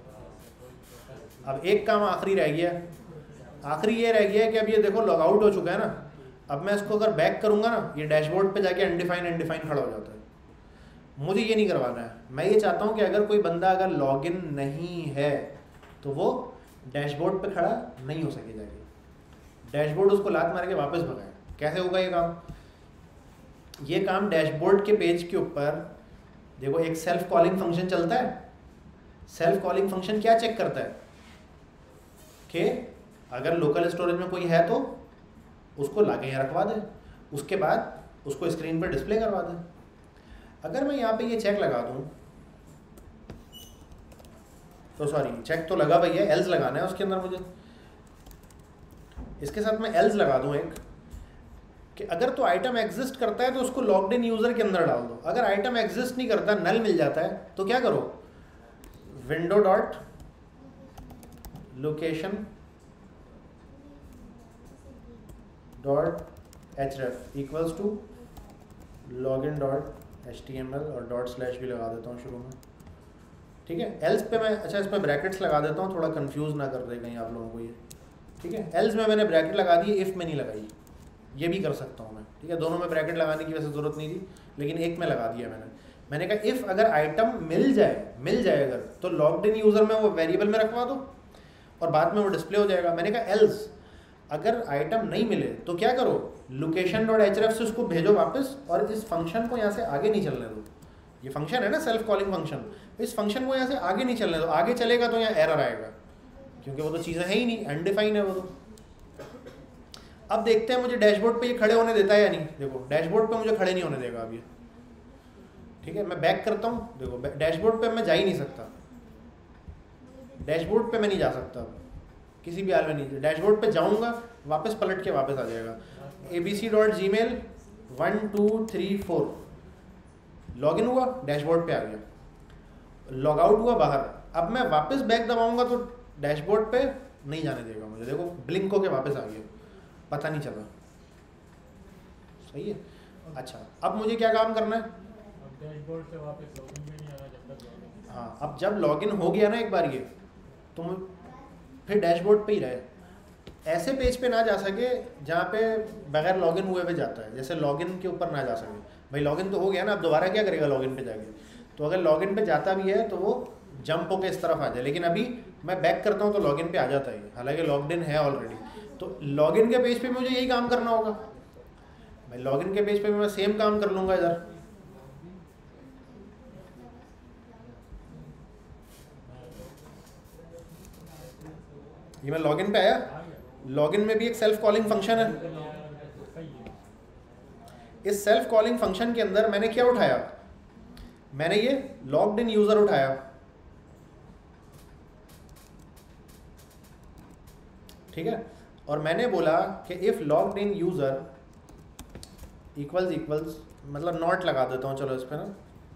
Speaker 1: अब एक काम आखिरी रह गया, आखिरी ये रह गया कि अब ये देखो लॉगआउट हो चुका है ना, अब मैं इसको अगर बैक करूँगा ना, ये डैशबोर्ड पे जाके अनडिफाइन अनडिफाइन खड़ा हो जाता है। मुझे ये नहीं करवाना है, मैं ये चाहता हूँ कि अगर कोई बंदा अगर लॉगिन नहीं है तो वो डैशबोर्ड पे खड़ा नहीं हो सके, जाके डैशबोर्ड उसको लात मार के वापस भगाए। कैसे होगा ये काम, ये काम डैशबोर्ड के पेज के ऊपर देखो एक सेल्फ कॉलिंग फंक्शन चलता है। सेल्फ कॉलिंग फंक्शन क्या चेक करता है कि अगर लोकल स्टोरेज में कोई है तो उसको लाके यहाँ रखवा दे, उसके बाद उसको स्क्रीन पर डिस्प्ले करवा दे। अगर मैं यहाँ पे ये चेक लगा दूँ तो, सॉरी चेक तो लगा भैया, एल्स लगाना है उसके अंदर मुझे, इसके साथ मैं एल्स लगा दूँ एक, कि अगर तो आइटम एग्जिस्ट करता है तो उसको लॉग्ड इन यूज़र के अंदर डाल दो, अगर आइटम एग्जिस्ट नहीं करता, नल मिल जाता है, तो क्या करो, window dot location dot href equals to login dot H T M L और डॉट स्लैश भी लगा देता हूँ शुरू में, ठीक है। एल्स पे मैं, अच्छा इसमें ब्रैकेट्स लगा देता हूँ, थोड़ा कंफ्यूज ना कर दे कहीं आप लोगों को ये, ठीक है। एल्स में मैंने ब्रैकेट लगा दी, इफ़ में नहीं लगाई, ये भी कर सकता हूँ मैं, ठीक है। दोनों में ब्रैकेट लगाने की वैसे ज़रूरत नहीं थी, लेकिन एक में लगा दिया मैंने मैंने कहा इफ़ अगर आइटम मिल जाए मिल जाए अगर तो लॉग्ड इन यूज़र में वो वेरिएबल में रखवा दो और बाद में वो डिस्प्ले हो जाएगा। मैंने कहा एल्स अगर आइटम नहीं मिले तो क्या करो, location dot H R F से उसको भेजो वापस और इस फंक्शन को यहाँ से आगे नहीं चलने दो। ये फंक्शन है ना सेल्फ कॉलिंग फंक्शन, इस फंक्शन को यहाँ से आगे नहीं चलने दो, आगे चलेगा तो यहाँ एरर आएगा क्योंकि वो तो चीज़ें है ही नहीं, अनडिफाइन है वो तो। अब देखते हैं मुझे डैशबोर्ड पे ये खड़े होने देता है या नहीं। देखो डैशबोर्ड पे मुझे खड़े नहीं होने देगा अब ये, ठीक है। मैं बैक करता हूँ, देखो डैशबोर्ड पे मैं जा ही नहीं सकता, डैशबोर्ड पे मैं नहीं जा सकता अब किसी भी हाल में नहीं। डैशबोर्ड पे जाऊँगा वापस पलट के वापस आ जाएगा। A B C dot Gmail one two three four log in हुआ, डैशबोर्ड पे आ गया, लॉग आउट हुआ बाहर। अब मैं वापस बैक दबाऊंगा तो डैशबोर्ड पे नहीं जाने देगा मुझे। देखो ब्लिंक होके वापस आ गया, पता नहीं चला। सही है। अच्छा अब मुझे क्या काम करना है,
Speaker 4: डैशबोर्ड से वापस लॉगिन में नहीं आना जब तक लॉगिन।
Speaker 1: हाँ अब जब लॉगिन हो गया ना एक बार ये, तो फिर डैशबोर्ड पे ही रहे, ऐसे पेज पे ना जा सके जहाँ पे बगैर लॉगिन हुए पे जाता है, जैसे लॉगिन के ऊपर ना जा सके। भाई लॉगिन तो हो गया ना, अब दोबारा क्या करेगा लॉगिन पे जाके। तो अगर लॉगिन पे जाता भी है तो वो जंप होके इस तरफ आ जाए, लेकिन अभी मैं बैक करता हूँ तो लॉगिन पे आ जाता है, हालांकि लॉग्ड इन है ऑलरेडी। तो लॉगिन के पेज पे मुझे यही काम करना होगा। भाई लॉगिन के पेज पे मैं सेम काम कर लूँगा इधर। ये मैं लॉगिन पे आया, लॉगिन में भी एक सेल्फ कॉलिंग फंक्शन है। इस सेल्फ कॉलिंग फंक्शन के अंदर मैंने क्या उठाया, मैंने ये लॉग्ड इन यूजर उठाया, ठीक है। और मैंने बोला कि if logged in user equals equals, मतलब नॉट लगा देता हूँ चलो इस पर ना।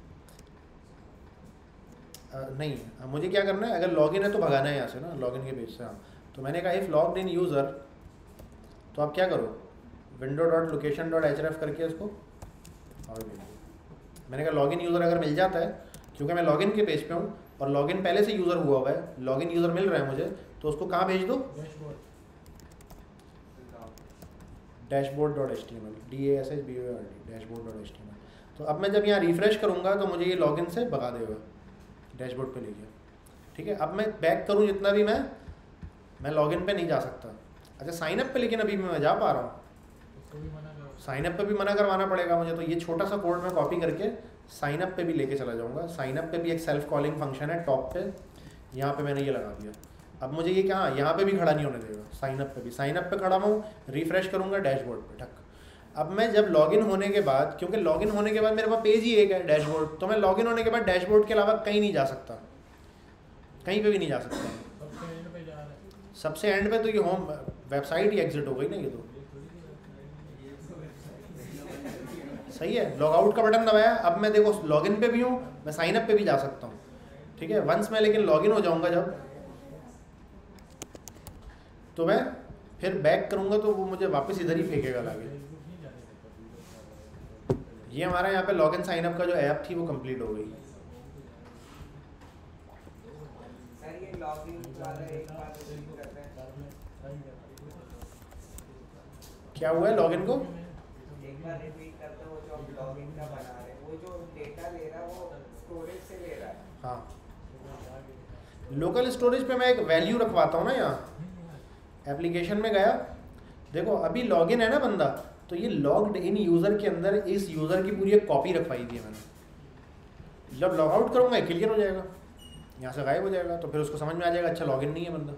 Speaker 1: आ, नहीं मुझे क्या करना है, अगर लॉगिन है तो भगाना है यहाँ से ना, लॉगिन के पेज से। हाँ तो मैंने कहा इफ लॉग्ड इन यूजर, तो आप क्या करो, window dot location dot H R F करके इसको और मैंने कहा लॉगिन यूज़र अगर मिल जाता है, क्योंकि मैं लॉगिन के पेज पे हूँ और लॉगिन पहले से यूज़र हुआ हुआ है, लॉगिन यूज़र मिल रहा है मुझे, तो उसको कहाँ भेज दो, dashboard dot H T M L, D A S H B O R D, dashboard dot H T M L. तो अब मैं जब यहाँ रिफ्रेश करूँगा तो मुझे ये लॉगिन से भगा देगा, डैशबोर्ड पे ले गया, ठीक है। अब मैं बैक करूँ जितना भी, मैं मैं लॉगिन पे नहीं जा सकता। अच्छा साइन अप पे लेकिन अभी मैं जा पा रहा हूँ, साइन अप पे भी मना करवाना पड़ेगा मुझे। तो ये छोटा सा कोड मैं कॉपी करके साइन अप पे भी लेके चला जाऊँगा। साइन अप पे भी एक सेल्फ कॉलिंग फंक्शन है टॉप पे, यहाँ पे मैंने ये लगा दिया। अब मुझे ये क्या, यहाँ पे भी खड़ा नहीं होने देगा, साइन अप पे भी। साइन अप पे खड़ा हूँ, रिफ्रेश करूँगा डैशबोर्ड पे, ठक। अब मैं जब लॉगिन होने के बाद, क्योंकि लॉगिन होने के बाद मेरे पास पेज ही एक है डैशबोर्ड, तो मैं लॉगिन होने के बाद डैशबोर्ड के अलावा कहीं नहीं जा सकता, कहीं पे भी नहीं जा सकता। सबसे एंड पे तो ये होम वेबसाइट ही एग्जिट हो गई ना ये तो। सही है, लॉग आउट का बटन दबाया, अब मैं देखो लॉगिन पे भी हूँ, मैं साइन अप पे भी जा सकता हूँ, ठीक है। वंस मैं लेकिन लॉगिन हो जाऊँगा जब, तो मैं फिर बैक करूँगा तो वो मुझे वापस इधर ही फेंकेगा लागे। ये हमारा यहाँ पे लॉगिन साइन अप का जो ऐप थी वो कंप्लीट हो गई।
Speaker 3: सर ये लॉगिन वाला एक बार रिपीट करते हैं,
Speaker 1: क्या हुआ है लॉगिन को,
Speaker 3: एक बार रिपीट करते हैं। वो जो हम लॉगिन का बना रहे हैं, वो जो डेटा ले रहा है वो स्टोरेज से ले रहा है।
Speaker 1: हाँ लोकल स्टोरेज पे मैं एक वैल्यू रखवाता हूँ ना, यहाँ एप्लीकेशन में गया, देखो अभी लॉगिन है ना बंदा, तो ये लॉग्ड इन यूज़र के अंदर इस यूज़र की पूरी एक कॉपी रखवाई दी है मैंने। जब लॉग आउट करूँगा क्लियर हो जाएगा, यहाँ से गायब हो जाएगा, तो फिर उसको समझ में आ जाएगा अच्छा लॉगिन नहीं है बंदा।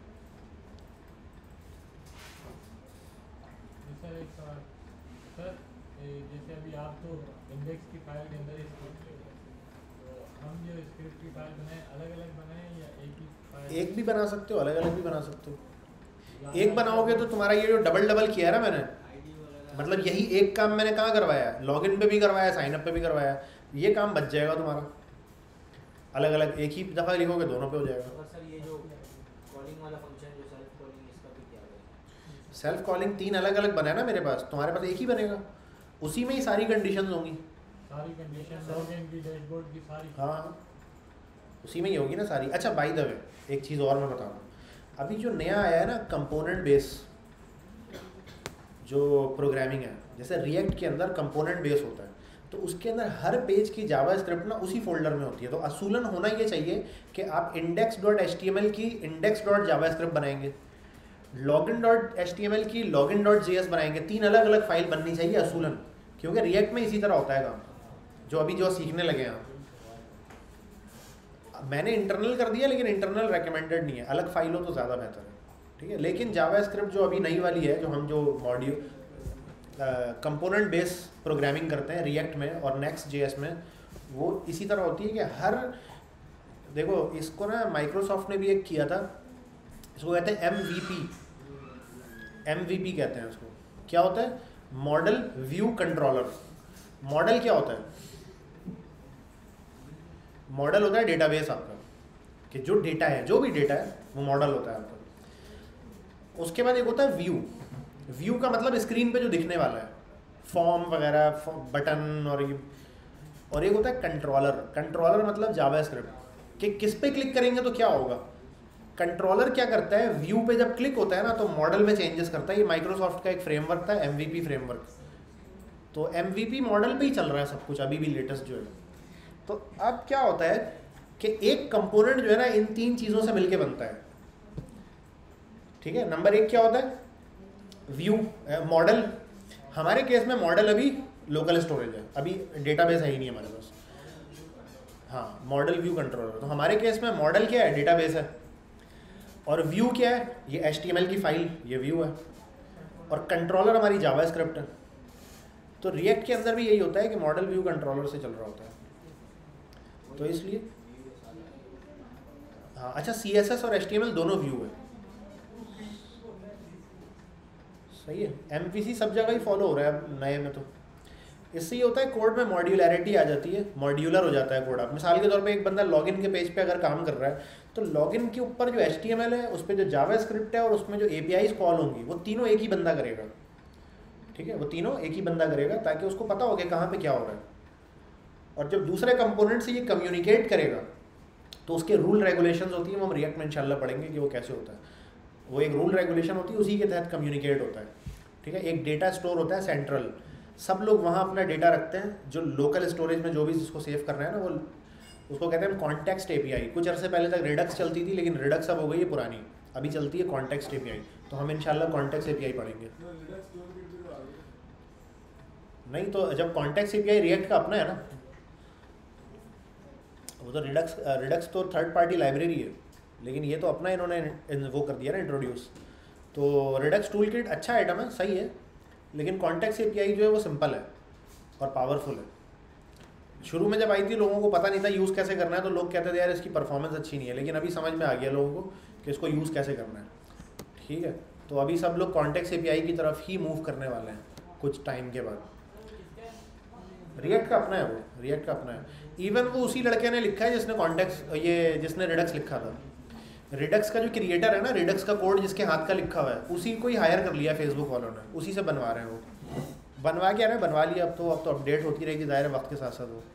Speaker 4: सर एक सवाल, सर जैसे अभी आप तो इंडेक्स की फाइल के अंदर स्क्रिप्ट, तो हम जो स्क्रिप्ट की फाइल बनाए अलग अलग बनाए या एक ही फाइल?
Speaker 1: एक भी बना सकते हो, अलग अलग भी बना सकते हो। एक बनाओगे तो तुम्हारा ये जो डबल डबल किया है ना मैंने, मतलब यही एक काम मैंने कहाँ करवाया, लॉगिन पे भी करवाया, साइन अप पे भी करवाया, ये काम बच जाएगा तुम्हारा। अलग अलग एक ही दफ़ा लिखोगे दोनों पे हो जाएगा।
Speaker 3: और सर ये जो कॉलिंग वाला फंक्शन जो सेल्फ कॉलिंग, इसका भी क्या है?
Speaker 1: सेल्फ कॉलिंग तीन अलग अलग बना है ना मेरे पास, तुम्हारे पास एक ही बनेगा, उसी में ही सारी कंडीशंस होंगी,
Speaker 4: सारी कंडीशन लॉगिन की, डैशबोर्ड की सारी।
Speaker 1: हाँ उसी में ही होगी ना सारी। अच्छा बाय द वे एक चीज़ और मैं बता रहा हूँ, अभी जो नया आया है ना कंपोनेंट बेस जो प्रोग्रामिंग है, जैसे रिएक्ट के अंदर कंपोनेंट बेस होता है, तो उसके अंदर हर पेज की जावास्क्रिप्ट ना उसी फोल्डर में होती है। तो असूलन होना ये चाहिए कि आप index dot H T M L की इंडेक्स डॉट जावास्क्रिप्ट बनाएंगे, login dot H T M L की लॉगिन डॉट जे एस बनाएंगे, तीन अलग अलग फाइल बननी चाहिए असूलन, क्योंकि रिएक्ट में इसी तरह होता है काम, जो अभी जो सीखने लगे हैं आप। मैंने इंटरनल कर दिया, लेकिन इंटरनल रेकमेंडेड नहीं है, अलग फाइल हो तो ज़्यादा बेहतर है, ठीक है। लेकिन जावास्क्रिप्ट जो अभी नई वाली है, जो हम जो मॉड्यूल कंपोनेंट बेस प्रोग्रामिंग करते हैं रिएक्ट में और नेक्स्ट जेएस में, वो इसी तरह होती है कि हर, देखो इसको ना माइक्रोसॉफ्ट ने भी एक किया था, इसको कहते हैं M V P, M V P कहते हैं उसको। क्या होता है? Model view controller. मॉडल क्या होता है? मॉडल होता है डेटाबेस आपका, कि जो डेटा है, जो भी डेटा है वो मॉडल होता है आपका। उसके बाद एक होता है व्यू। व्यू का मतलब स्क्रीन पे जो दिखने वाला है, फॉर्म वगैरह, बटन, और ये, और एक होता है कंट्रोलर। कंट्रोलर मतलब जावास्क्रिप्ट, कि किस पे क्लिक करेंगे तो क्या होगा। कंट्रोलर क्या करता है? व्यू पे जब क्लिक होता है ना तो मॉडल में चेंजेस करता है। ये माइक्रोसॉफ्ट का एक फ्रेमवर्क था, एमवीपी फ्रेमवर्क। तो एमवीपी मॉडल पे ही चल रहा है सब कुछ अभी भी, लेटेस्ट जो है। तो अब क्या होता है कि एक कंपोनेंट जो है ना इन तीन चीज़ों से मिलके बनता है, ठीक है। नंबर एक क्या होता है? View, model. हमारे केस में मॉडल अभी लोकल स्टोरेज है, अभी डेटाबेस है ही नहीं हमारे पास। हाँ, मॉडल व्यू कंट्रोलर। तो हमारे केस में मॉडल क्या है? डेटाबेस है। और व्यू क्या है? ये एच टी एम एल की फाइल, ये व्यू है। और कंट्रोलर हमारी जावास्क्रिप्ट है। तो रिएक्ट के अंदर भी यही होता है कि मॉडल व्यू कंट्रोलर से चल रहा होता है। तो इसलिए हाँ, अच्छा, सी एस एस और एच टी एम एल दोनों व्यू है, सही है। एम पी सी सब जगह ही फॉलो हो रहा है नए में। तो इससे ये होता है कोड में मॉड्यूलैरिटी आ जाती है, मॉड्यूलर हो जाता है कोड। आप मिसाल के तौर पे एक बंदा लॉगिन के पेज पे अगर काम कर रहा है, तो लॉगिन के ऊपर जो एच टी एम एल है, उस पर जो जावास्क्रिप्ट है और उसमें जो ए पी आईज़ कॉल होंगी, वो तीनों एक ही बंदा करेगा, ठीक है। वो तीनों एक ही बंदा करेगा ताकि उसको पता हो कि कहाँ पे क्या हो रहा है। और जब दूसरे कंपोनेंट से ये कम्युनिकेट करेगा तो उसके रूल रेगुलेशंस होती हैं, वो हम रिएक्ट में इंशाल्लाह पढ़ेंगे कि वो कैसे होता है। वो एक रूल रेगुलेशन होती है, उसी के तहत कम्युनिकेट होता है, ठीक है। एक डेटा स्टोर होता है सेंट्रल, सब लोग वहाँ अपना डेटा रखते हैं। जो लोकल स्टोरेज में जो भी जिसको सेव करना है ना, वो उसको कहते हैं कॉन्टेक्स्ट एपीआई। कुछ अरसे पहले तक रिडक्स चलती थी, लेकिन रिडक्स अब हो गई है पुरानी, अभी चलती है कॉन्टेक्स्ट एपीआई। तो हम इंशाल्लाह कॉन्टेक्स्ट एपीआई पढ़ेंगे। नहीं तो जब कॉन्टेक्स्ट एपीआई रिएक्ट का अपना है ना, वो तो रिडक्स रिडक्स तो थर्ड पार्टी लाइब्रेरी है, लेकिन ये तो अपना इन्होंने वो कर दिया ना, इंट्रोड्यूस। तो रिडक्स टूल किट अच्छा आइटम है, सही है, लेकिन कॉन्टेक्स्ट एपीआई जो है वो सिंपल है और पावरफुल है। शुरू में जब आई थी लोगों को पता नहीं था यूज़ कैसे करना है, तो लोग कहते थे यार इसकी परफॉर्मेंस अच्छी नहीं है, लेकिन अभी समझ में आ गया लोगों को कि इसको यूज़ कैसे करना है, ठीक है। तो अभी सब लोग कॉन्टेक्स्ट एपीआई की तरफ ही मूव करने वाले हैं कुछ टाइम के बाद। रिएक्ट का अपना है, वो रिएक्ट का अपना है। इवन वो उसी लड़के ने लिखा है जिसने कॉन्टेक्स्ट, ये जिसने रिडक्स लिखा था। रिडक्स का जो क्रिएटर है ना, रिडक्स का कोड जिसके हाथ का लिखा हुआ है, उसी को ही हायर कर लिया फेसबुक वालों ने, उसी से बनवा रहे हैं वो। बनवा क्या रहे हैं, बनवा लिया। अब तो अब तो अपडेट होती रहेगी ज़ाहिर है वक्त के साथ साथ। वो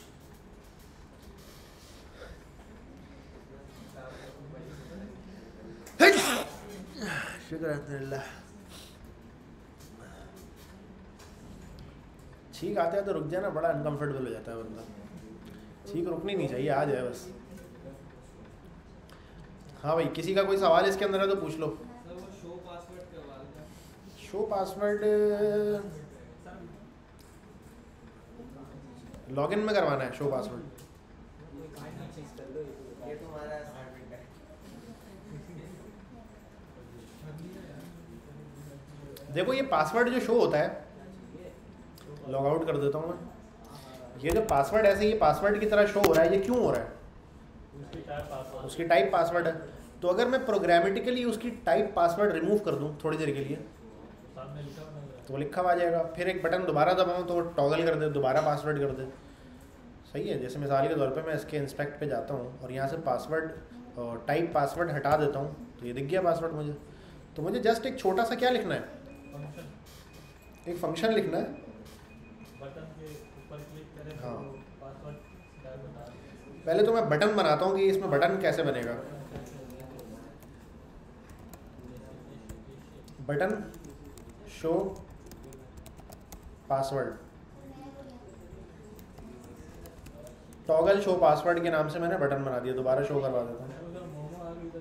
Speaker 1: शुक्र अल्हम्दुलिल्लाह। ठीक आते हैं तो रुक जाए ना, बड़ा अनकंफर्टेबल हो जाता है बंदा। ठीक रुकनी नहीं चाहिए, आ जाए बस। हाँ भाई, किसी का कोई सवाल इसके अंदर है तो पूछ लो।
Speaker 2: सर वो शो पासवर्ड करवा दें।
Speaker 1: शो पासवर्ड लॉगिन में करवाना है, शो पासवर्ड।
Speaker 3: ये तुम्हारा असाइनमेंट है।
Speaker 1: देखो ये पासवर्ड जो शो होता है, लॉग आउट कर देता हूँ मैं। ये जो पासवर्ड ऐसे ये पासवर्ड की तरह शो हो रहा है, ये क्यों हो रहा है? उसकी टाइप पासवर्ड है। तो अगर मैं प्रोग्रामेटिकली उसकी टाइप पासवर्ड रिमूव कर दूँ थोड़ी देर के लिए, तो वो लिखा हुआ आ जाएगा। फिर एक बटन दोबारा दबाऊँ तो टॉगल कर दे, दोबारा पासवर्ड कर दे। सही है। जैसे मिसाल के तौर पे मैं इसके इंस्पेक्ट पे जाता हूँ और यहाँ से पासवर्ड और टाइप पासवर्ड हटा देता हूँ, तो ये दिख गया पासवर्ड मुझे। तो मुझे जस्ट एक छोटा सा क्या लिखना है, एक फंक्शन लिखना है।
Speaker 4: बटन के ऊपर क्लिक करें
Speaker 1: हाँ।
Speaker 4: तो पासवर्ड क्या बता रहे हैं।
Speaker 1: पहले तो मैं बटन बनाता हूँ कि इसमें बटन कैसे बनेगा। Button show password, toggle show password के नाम से मैंने बटन बना दिया, दोबारा शो करवा देता हूँ।
Speaker 4: उधर मोमो आ गई, इधर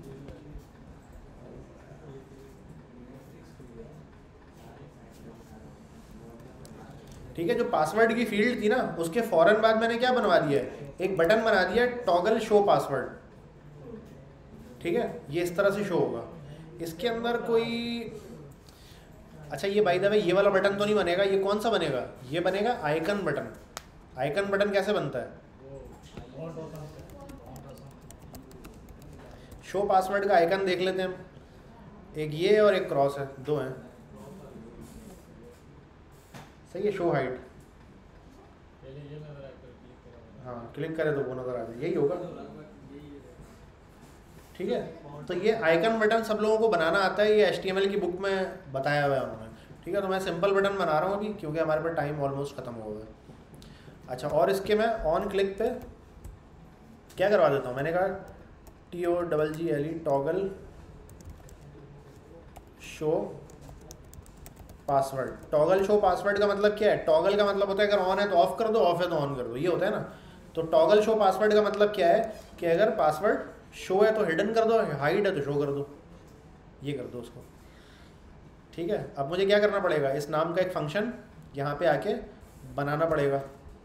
Speaker 1: ठीक है, जो पासवर्ड की फील्ड थी ना उसके फौरन बाद मैंने क्या बनवा दिया है, एक बटन बना दिया टॉगल शो पासवर्ड। ठीक है, ये इस तरह से शो होगा। इसके अंदर कोई, अच्छा ये बाय द वे ये वाला बटन तो नहीं बनेगा, ये कौन सा बनेगा, ये बनेगा आइकन बटन। आइकन बटन कैसे बनता है, शो पासवर्ड का आइकन देख लेते हैं हम, एक ये और एक क्रॉस है, दो हैं। सही है, शो हाइट, हाँ क्लिक करें तो वो नज़र आ जाए, यही होगा। ठीक है, तो ये आइकन बटन सब लोगों को बनाना आता है, ये एच टी एम एल की बुक में बताया हुआ है उन्होंने। ठीक है, तो मैं सिंपल बटन बना रहा हूँ अभी क्योंकि हमारे पास टाइम ऑलमोस्ट ख़त्म हो गया। अच्छा, और इसके मैं ऑन क्लिक पे क्या करवा देता हूँ, मैंने कहा T O double G L E toggle show password. Toggle show password का मतलब क्या है, टॉगल का मतलब होता है अगर ऑन है तो ऑफ कर दो, ऑफ है तो ऑन कर दो, ये होता है ना। तो टॉगल शो पासवर्ड का मतलब क्या है कि अगर पासवर्ड शो है तो हिडन कर दो, हाइड है तो शो कर दो, ये कर दो उसको। ठीक है, अब मुझे क्या करना पड़ेगा, इस नाम का एक फंक्शन यहाँ पे आके बनाना पड़ेगा,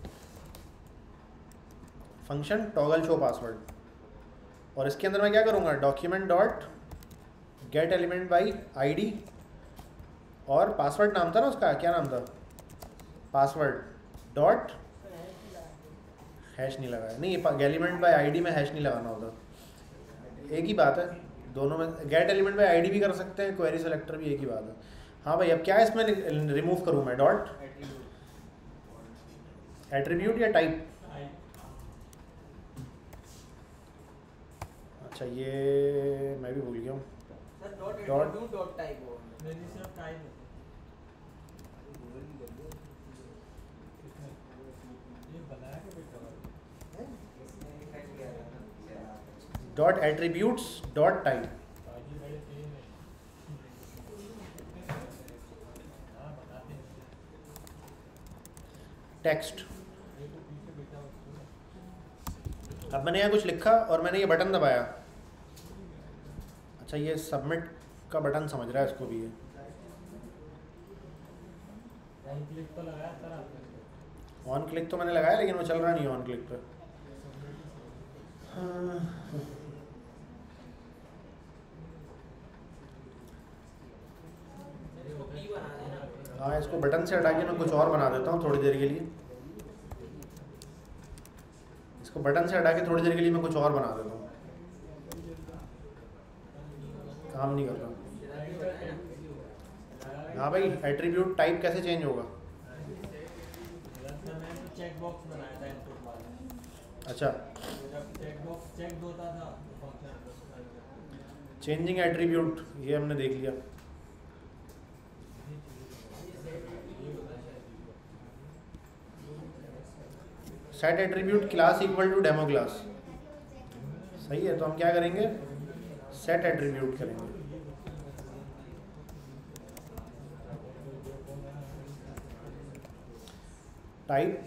Speaker 1: फंक्शन टॉगल शो पासवर्ड। और इसके अंदर मैं क्या करूँगा, document dot get element by ID, और पासवर्ड नाम था ना उसका, क्या नाम था, पासवर्ड डॉट हैश नहीं लगाया, नहीं एलिमेंट बाय आईडी में हैश नहीं लगाना होता, एक ही बात है दोनों में। गेट एलिमेंट बाय आईडी भी कर सकते हैं, क्वेरी सेलेक्टर भी एक ही बात है। हाँ भाई, अब क्या है इसमें रिमूव करूँ मैं, डॉट एट्रीब्यूट या टाइप, अच्छा ये मैं भी भूल गया हूँ,
Speaker 3: डॉट डॉट टाइप हो
Speaker 1: dot attributes dot type. Text, अब मैंने यहाँ कुछ लिखा और मैंने ये बटन दबाया, अच्छा ये सबमिट का बटन समझ रहा है इसको भी, है
Speaker 4: ऑन क्लिक तो लगाया सर आपने,
Speaker 1: ऑन क्लिक तो मैंने लगाया लेकिन वो चल रहा नहीं है ऑन क्लिक पे। हाँ। हाँ, इसको बटन से हटा के मैं कुछ और बना देता हूँ थोड़ी देर के लिए, इसको बटन से हटा के थोड़ी देर के लिए मैं कुछ और बना देता हूँ, काम नहीं कर रहा। हाँ भाई, एट्रीब्यूट टाइप कैसे चेंज होगा,
Speaker 4: चेक बॉक्स बनाया था इनपुट वाला,
Speaker 1: अच्छा
Speaker 4: चेक बॉक्स चेक होता था,
Speaker 1: चेंजिंग एट्रीब्यूट ये हमने देख लिया। Set attribute class equal to demo class, सही है, तो हम क्या करेंगे, सेट एट्रीब्यूट करेंगे। टाइप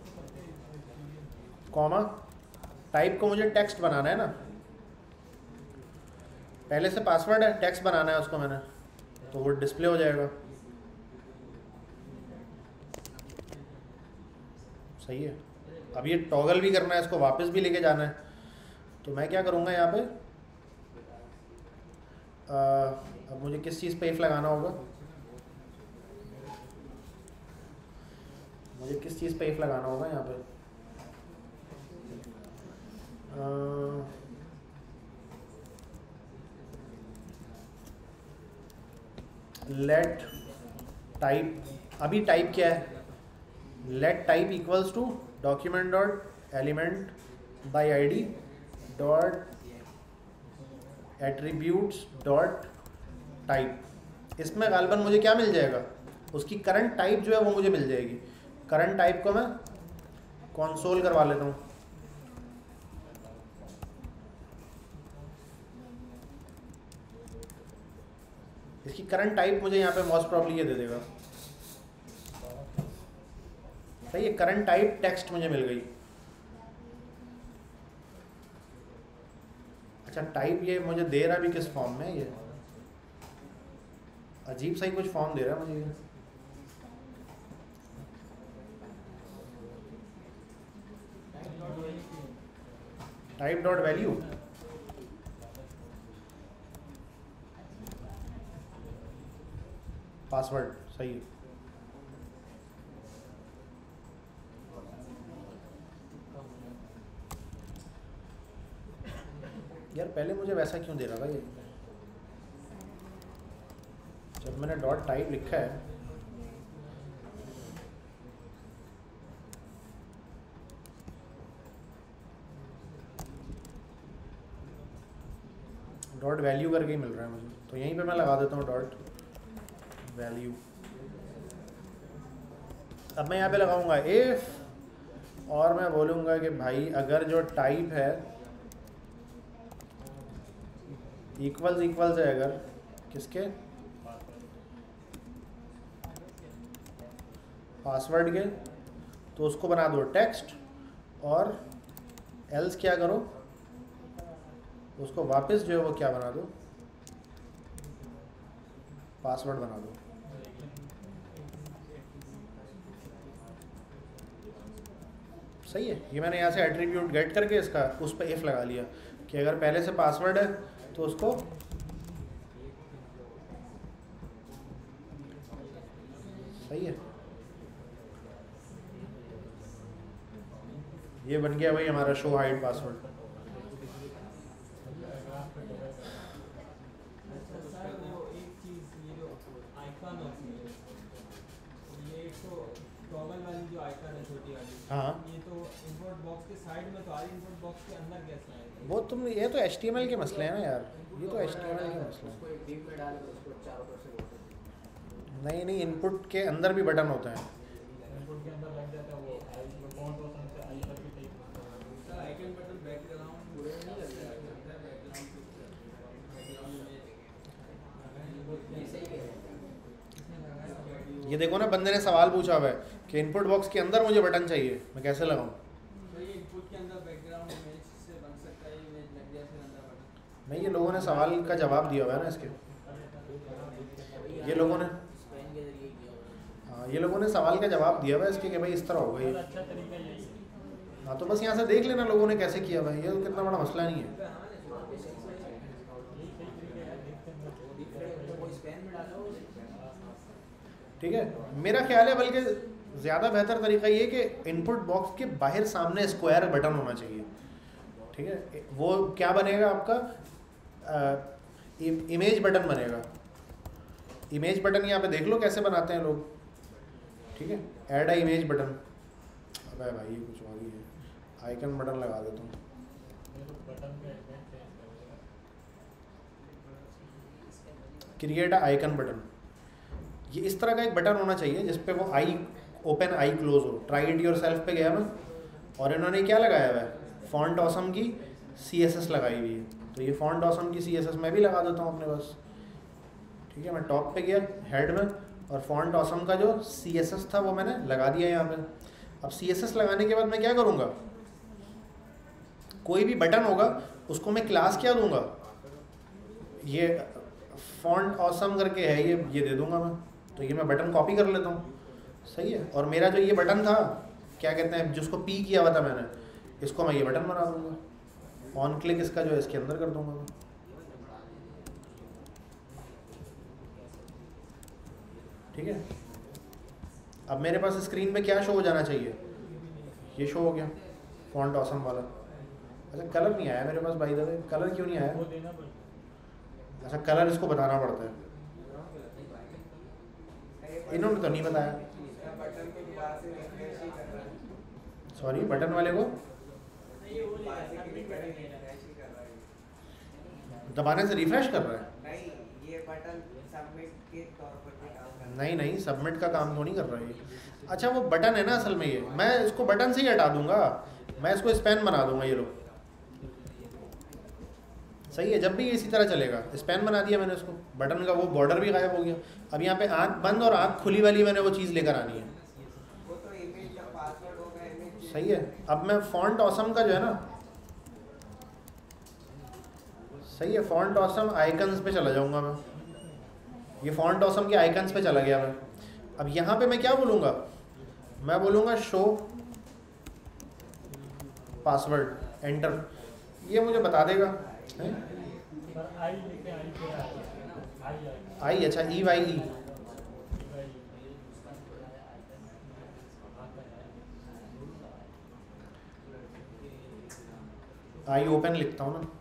Speaker 1: कॉमा, टाइप को मुझे टेक्स्ट बनाना है ना, पहले से पासवर्ड है, टेक्स्ट बनाना है उसको मैंने, तो वो डिस्प्ले हो जाएगा। सही है, अब ये टॉगल भी करना है, इसको वापस भी लेके जाना है, तो मैं क्या करूँगा यहाँ पे, आ, अब मुझे किस चीज़ पे इफ लगाना होगा, मुझे किस चीज़ पे इफ लगाना होगा यहाँ पे, लेट टाइप, अभी टाइप क्या है, let type equals to document dot element by I D dot attributes dot type. इसमें गालबन मुझे क्या मिल जाएगा, उसकी करंट टाइप जो है वो मुझे मिल जाएगी। करंट टाइप को मैं कंसोल करवा लेता हूँ, इसकी करंट टाइप मुझे यहाँ पे मोस्ट प्रॉब्ली ये दे देगा। सही है, करंट टाइप टेक्स्ट मुझे मिल गई। अच्छा टाइप ये मुझे दे रहा भी किस फॉर्म में, ये अजीब सा ही कुछ फॉर्म दे रहा है मुझे ये। टाइप डॉट वैल्यू, पासवर्ड सही है। यार पहले मुझे वैसा क्यों दे रहा था ये, जब मैंने डॉट टाइप लिखा है डॉट वैल्यू करके ही मिल रहा है मुझे, तो यहीं पे मैं लगा देता हूँ डॉट वैल्यू। अब मैं यहाँ पे लगाऊंगा इफ, और मैं बोलूँगा कि भाई अगर जो टाइप है इक्वल्स इक्वल्स है अगर किसके, पासवर्ड के, तो उसको बना दो टेक्स्ट, और एल्स क्या करो, उसको वापस जो है वो क्या बना दो, पासवर्ड बना दो। सही है, ये मैंने यहाँ से एट्रीब्यूट गेट करके इसका उस पर इफ लगा लिया कि अगर पहले से पासवर्ड है तो उसको सही है। ये बन गया भाई हमारा शो हाइड पासवर्ड। हाँ
Speaker 2: ये तो इंपोर्ट बॉक्स के साइड में तो आ रही, इंपोर्ट बॉक्स के अंदर कैसे आएगा?
Speaker 1: वो तुम, ये तो एच टी एम एल के मसले हैं ना यार, ये तो एच टी एम एल के मसले हैं।
Speaker 3: उसको एक डीप में डाल के उसको चारों तरफ से रोटेट।
Speaker 1: नहीं नहीं, इनपुट के अंदर भी बटन होते हैं।
Speaker 4: इनपुट के अंदर लग जाता है वो आई फॉन्ट और से आई तक भी टाइप करता है
Speaker 2: सर आइकन बटन बैकग्राउंड पूरे में नहीं लग रहा है, बैकग्राउंड बैकग्राउंड में
Speaker 3: ऐसे ही है।
Speaker 1: ये देखो ना, बंदे ने सवाल पूछा हुआ है कि इनपुट बॉक्स के अंदर मुझे बटन चाहिए, मैं कैसे लगाऊं?
Speaker 2: तो ये इनपुट के अंदर बैकग्राउंड इमेज से बन सकता है, इमेज लग गया फिर अंदर बटन।
Speaker 1: नहीं, ये लोगों ने सवाल का जवाब दिया हुआ है ना इसके, ये लोगों ने,
Speaker 3: स्पेन के जरिए किया हुआ है।
Speaker 1: हाँ ये लोगों ने सवाल का जवाब दिया हुआ है इसके कि भाई इस तरह होगा ये।
Speaker 4: अच्छा तरीका यही है।
Speaker 1: हाँ तो बस यहाँ से देख लेना लोगों ने कैसे किया हुआ है, ये तो कितना बड़ा मसला नहीं है।
Speaker 4: यही सही तरीका है, देखते हैं
Speaker 3: कोई स्पेन में डाला हो।
Speaker 1: ठीक है, मेरा ख्याल है बल्कि ज़्यादा बेहतर तरीका ये कि इनपुट बॉक्स के बाहर सामने स्क्वायर बटन होना चाहिए। ठीक है, वो क्या बनेगा आपका, इमेज बटन बनेगा। इमेज बटन यहाँ पे देख लो कैसे बनाते हैं लोग। ठीक है, ऐड अ इमेज बटन, अबे भाई ये कुछ और ही है, आइकन बटन लगा देता हूँ।
Speaker 4: बटन पे चेंज कर देगा।
Speaker 1: क्रिएट अ आइकन बटन, ये इस तरह का एक बटन होना चाहिए जिस पे वो आई ओपन आई क्लोज हो। ट्राई इट योर सेल्फ पे गया मैं, और इन्होंने क्या लगाया हुआ है, फॉन्ट ऑसम की सी एस एस लगाई हुई है। तो ये फॉन्ट ऑसम की सी एस एस मैं भी लगा देता हूँ अपने पास। ठीक है, मैं टॉप पे गया हेड में, और फॉन्ट ऑसम का जो सी एस एस था वो मैंने लगा दिया यहाँ पे। अब सी एस एस लगाने के बाद मैं क्या करूँगा, कोई भी बटन होगा उसको मैं क्लास क्या दूंगा, ये फॉन्ट ऑसम करके है, ये ये दे दूंगा मैं। तो ये मैं बटन कॉपी कर लेता हूँ। सही है, और मेरा जो ये बटन था, क्या कहते हैं, जिसको पी किया हुआ था मैंने, इसको मैं ये बटन बना दूंगा। ऑन क्लिक इसका जो है इसके अंदर कर दूंगा मैं। ठीक है, अब मेरे पास स्क्रीन पे क्या शो हो जाना चाहिए, ये शो हो गया फॉन्ट ऑसम वाला। अच्छा कलर नहीं आया मेरे पास, बाय द वे कलर क्यों नहीं आया?
Speaker 4: वो देना पड़ेगा।
Speaker 1: अच्छा कलर इसको बताना पड़ता है, इन्होंने तो नहीं बताया।
Speaker 3: बटन को दोबारा से रिफ्रेश ही कर रहा है।
Speaker 1: सॉरी, बटन वाले को
Speaker 3: दोबारा से क्लिक करें, रिफ्रेश ही कर रहा है।
Speaker 1: दबाने से रिफ्रेश कर रहा है?
Speaker 3: नहीं, ये बटन सबमिट के तौर पर भी काम कर रहा है।
Speaker 1: नहीं नहीं, सबमिट का काम तो नहीं कर रहा है ये। अच्छा वो बटन है ना असल में, ये मैं इसको बटन से ही हटा दूंगा, मैं इसको स्पैन बना दूंगा। ये लो, सही है, जब भी इसी तरह चलेगा। स्पैन बना दिया मैंने उसको, बटन का वो बॉर्डर भी गायब हो गया। अब यहाँ पे आँख बंद और आँख खुली वाली मैंने वो चीज़ लेकर आनी है।
Speaker 3: वो तो इमेज का पासवर्ड होगा, इमेज।
Speaker 1: सही है, अब मैं फॉन्ट ऑसम का जो है ना, सही है। फॉन्ट ऑसम आइकन्स पे चला जाऊंगा मैं, ये फॉन्ट ऑसम के आइकन्स पे चला गया मैं। अब यहाँ पे मैं क्या बोलूँगा, मैं बोलूँगा शो पासवर्ड, एंटर, ये मुझे बता देगा। है?
Speaker 4: आई लिखे आई पे आई
Speaker 1: आई, अच्छा E Y E, I open लिखता हूँ ना,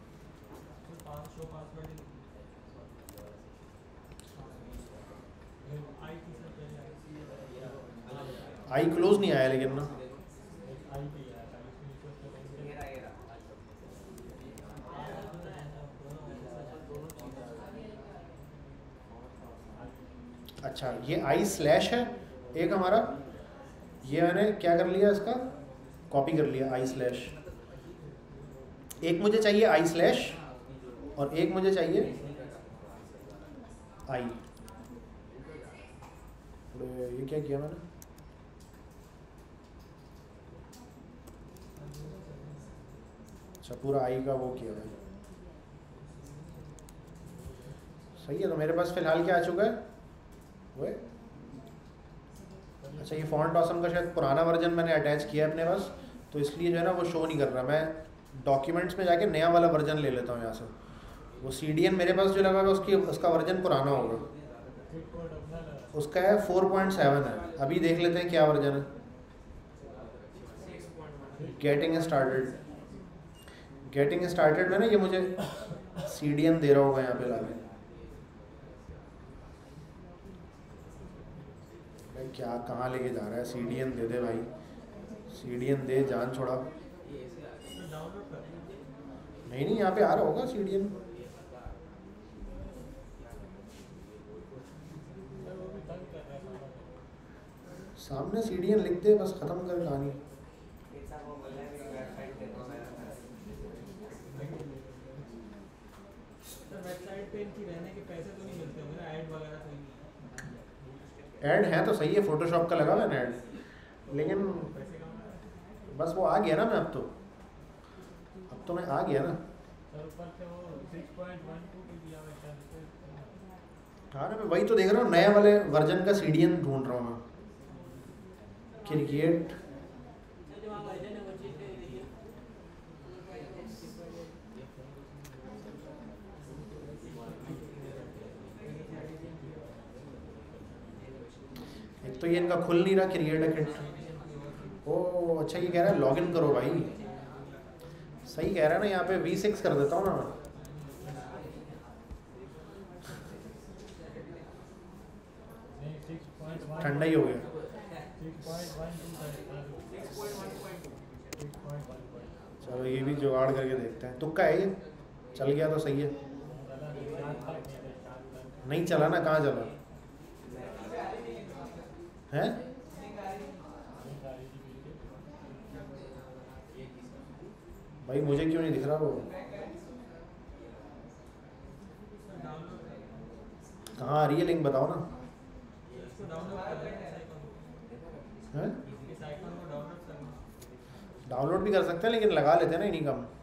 Speaker 1: आई क्लोज नहीं आया लेकिन ना, अच्छा ये आई स्लैश है एक हमारा, ये मैंने क्या कर लिया, इसका कॉपी कर लिया आई स्लैश। एक मुझे चाहिए आई स्लैश और एक मुझे चाहिए आई। ये क्या किया मैंने, अच्छा पूरा आई का वो किया मैंने, सही है। तो मेरे पास फिलहाल क्या आ चुका है वो, अच्छा ये फॉन्ट ऑसम का शायद पुराना वर्जन मैंने अटैच किया है अपने पास, तो इसलिए जो है ना वो शो नहीं कर रहा। मैं डॉक्यूमेंट्स में जाके नया वाला वर्जन ले लेता हूँ यहाँ से। वो सी डी एन मेरे पास जो लगा हुआ उसकी उसका वर्जन पुराना होगा, उसका है फोर पॉइंट सेवन है। अभी देख लेते हैं क्या वर्जन है। गेटिंग स्टार्टेड, गेटिंग स्टार्टेड में ना ये मुझे सी डी एन दे रहा होगा यहाँ पे लाके। भाई क्या कहाँ लेके जा रहा है, सी डी एन दे दे भाई, सी डी एन दे, जान छोड़ा। नहीं नहीं यहाँ पे आ रहा होगा सी डी एन, सामने सी डी एन लिख दे, बस खत्म कर कहानी।
Speaker 2: वेबसाइट पे इनकी रहने के पैसे तो नहीं मिलते होंगे ना, ऐड वगैरह तो नहीं?
Speaker 1: ऐड है तो सही है, फोटोशॉप का लगा हुआ है ना ऐड, लेकिन बस वो आ गया ना मैं, अब तो अब तो मैं आ गया ना। हाँ ना, मैं वही तो देख रहा हूँ, नए वाले वर्जन का सी डी एन ढूंढ रहा हूँ मैं। क्रिकेट एक तो ये इनका खुल नहीं रहा, क्रिएट अकाउंट। ओ अच्छा ये कह रहा है लॉगिन करो भाई, सही कह रहा है ना। यहाँ पे वी सिक्स कर देता हूँ ना मैं, ठंडा ही हो गया। चलो ये भी जुगाड़ करके देखते हैं, तुक्का है ये, चल गया तो सही है, नहीं चला ना, कहाँ चला है। भाई मुझे क्यों नहीं दिख रहा वो, कहाँ आ रही है लिंक बताओ ना। है डाउनलोड भी कर सकते हैं, लेकिन लगा लेते हैं ना इन्हीं कम।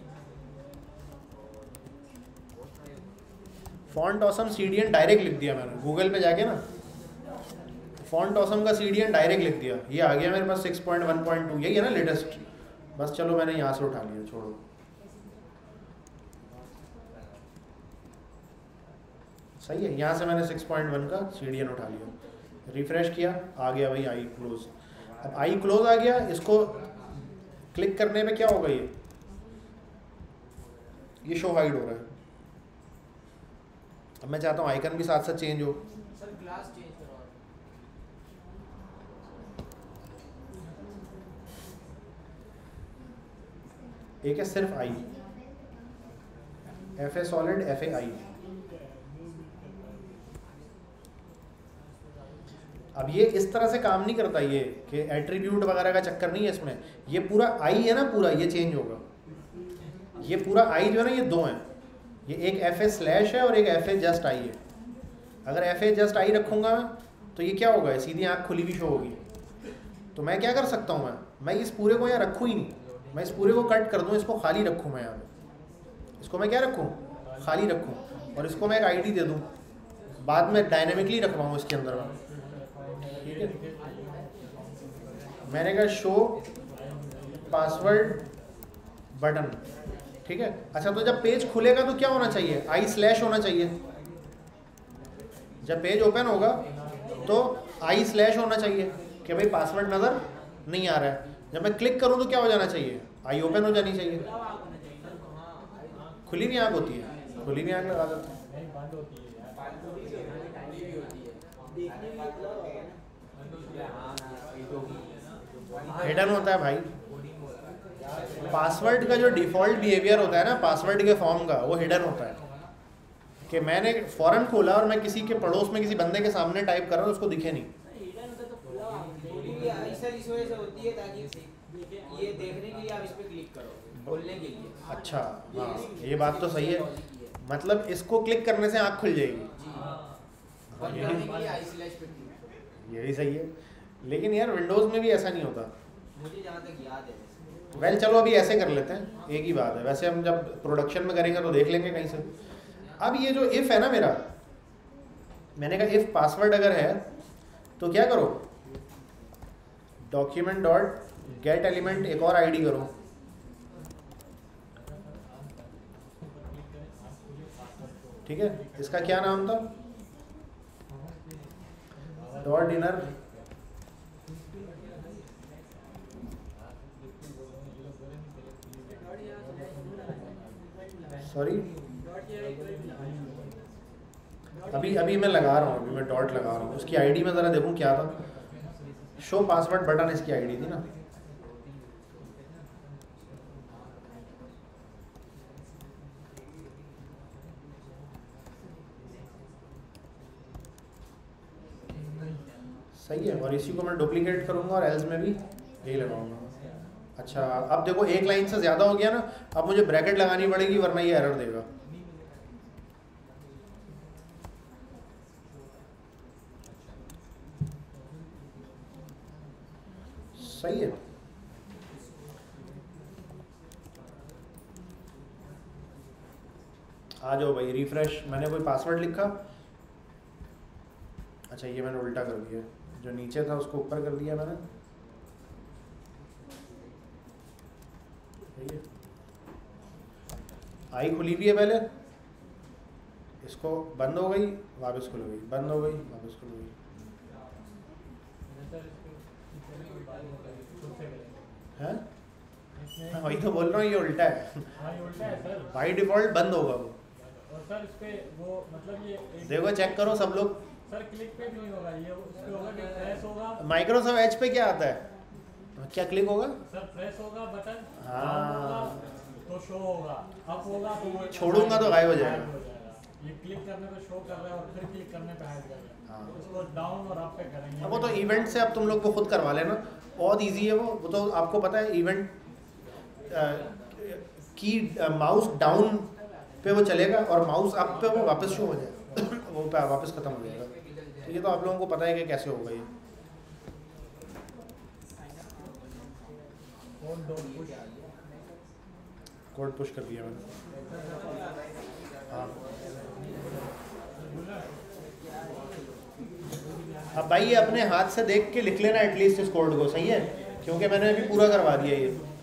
Speaker 1: Font awesome C D N direct लिख दिया मैंने गूगल पे जाके ना, फॉन्ट ऑसम का सी डी एन डायरेक्ट लिख दिया, ये आ गया मेरे पास six point one point two, यही है ना लेटेस्ट। बस चलो मैंने यहाँ से उठा लिया, छोड़ो। सही है, यहाँ से मैंने सिक्स पॉइंट वन का सी डी एन उठा लिया, रिफ्रेश किया, आ गया भाई आई क्लोज। अब आई क्लोज आ गया, इसको क्लिक करने पे क्या होगा, ये ये शो हाइड हो रहा है। अब मैं चाहता हूँ आइकन भी साथ साथ चेंज हो।
Speaker 2: सर ग्लास चेंज करो।
Speaker 1: एक है सिर्फ I, F A solid, F A I. अब ये इस तरह से काम नहीं करता, ये कि एट्रीब्यूट वगैरह का चक्कर नहीं है इसमें, ये पूरा आई है ना, पूरा ये चेंज होगा। ये पूरा आई जो है ना, ये दो हैं, ये एक एफ ए स्लैश है और एक एफ ए जस्ट आई है। अगर एफ ए जस्ट आई रखूँगा मैं तो ये क्या होगा, सीधी आँख खुली हुई शो होगी। तो मैं क्या कर सकता हूँ, मैं मैं इस पूरे को यहाँ रखूँ ही नहीं, मैं इस पूरे को कट कर दूँ, इसको खाली रखूँ मैं यहाँ पे। इसको मैं क्या रखूँ, खाली रखूँ और इसको मैं एक आईडी दे दूँ, बाद में डायनेमिकली रखवाऊँ इसके अंदर में, ठीक है। मैंने कहा शो पासवर्ड बटन, ठीक है। अच्छा, तो जब पेज खुलेगा तो क्या होना चाहिए, आई स्लैश होना चाहिए। जब पेज ओपन होगा तो आई स्लैश होना चाहिए कि भाई पासवर्ड नज़र नहीं आ रहा है। जब मैं क्लिक करूं तो क्या हो जाना चाहिए, आई ओपन हो जानी चाहिए। खुली भी आँख होती है, खुली भी आँख लगा देते हैं। हिडन होता है भाई। पासवर्ड का जो डिफ़ॉल्ट बिहेवियर होता है ना पासवर्ड के फॉर्म का, वो हिडन होता है कि मैंने फ़ौरन खोला और मैं किसी के पड़ोस में किसी बंदे के सामने टाइप कर रहा हूँ, उसको दिखे नहीं।
Speaker 3: ये देखने के लिए आप इस पे क्लिक करो, बोलने के लिए।
Speaker 1: अच्छा, हाँ ये बात तो सही है, मतलब इसको क्लिक करने से आँख खुल जाएगी, यही सही है। लेकिन यार विंडोज़ में भी ऐसा नहीं होता,
Speaker 3: मुझे जहाँ तक याद है।
Speaker 1: वेल चलो अभी ऐसे कर लेते हैं, एक ही बात है। वैसे हम जब प्रोडक्शन में करेंगे तो देख लेंगे कहीं से। अब ये जो इफ़ है ना मेरा, मैंने कहा इफ़ पासवर्ड अगर है तो क्या करो, डॉक्यूमेंट डॉट गेट एलिमेंट एक और आईडी करो, ठीक है। इसका क्या नाम था, डॉट इनर सॉरी अभी अभी मैं लगा रहा हूँ, अभी मैं डॉट लगा रहा हूँ। उसकी आईडी में ज़रा देखूँ क्या था, शो पासवर्ड बटन इसकी आईडी थी ना। सही है, और इसी को मैं डुप्लीकेट करूँगा और एल्स में भी यही लगाऊंगा। अच्छा, अब देखो एक लाइन से ज़्यादा हो गया ना, अब मुझे ब्रैकेट लगानी पड़ेगी वरना ये एरर देगा। सही है। आ जाओ भाई, रिफ्रेश। मैंने कोई पासवर्ड लिखा, अच्छा ये मैंने उल्टा कर दिया, जो नीचे था उसको ऊपर कर दिया मैंने। आई खुली भी है पहले, इसको बंद हो गई वापस खुल गई, बंद हो गई वापस खुल गई। हैं? हाँ, वही तो बोल रहा हूँ, ये उल्टा है। बाई डिफॉल्ट बंद होगा वो।
Speaker 4: और सर इस पे वो मतलब ये
Speaker 1: देखो चेक करो सब लोग।
Speaker 4: सर क्लिक पे नहीं होगा, ये उस पे होगा कि प्रेस होगा।
Speaker 1: माइक्रोसॉफ्ट एज पे क्या आता है, क्या क्लिक होगा?
Speaker 4: सर प्रेस होगा बटन,
Speaker 1: हाँ
Speaker 4: तो शो होगा, अप होगा तो वो
Speaker 1: छोड़ूंगा तो गायब हो जाएगा।
Speaker 4: ये क्लिक करने पे शो कर रहा है और फिर क्लिक करने पे हाइड कर रहा है।
Speaker 1: हाँ,
Speaker 4: उसको डाउन और अप पे करेंगे।
Speaker 1: अब वो तो इवेंट से अब तुम लोग को खुद करवा लेना, बहुत इजी है वो। वो तो आपको पता है, इवेंट की माउस डाउन पे वो चलेगा और माउस अप पे वो वापस शो हो जाएगा वो पे वापस ख़त्म हो जाएगा। तो ये तो आप लोगों को पता है कि कैसे होगा ये। कोड पुश कर दिया मैंने। हाँ, अब भाई ये अपने हाथ से देख के लिख लेना एटलीस्ट इस कोड को, सही है, क्योंकि मैंने अभी पूरा करवा दिया ये।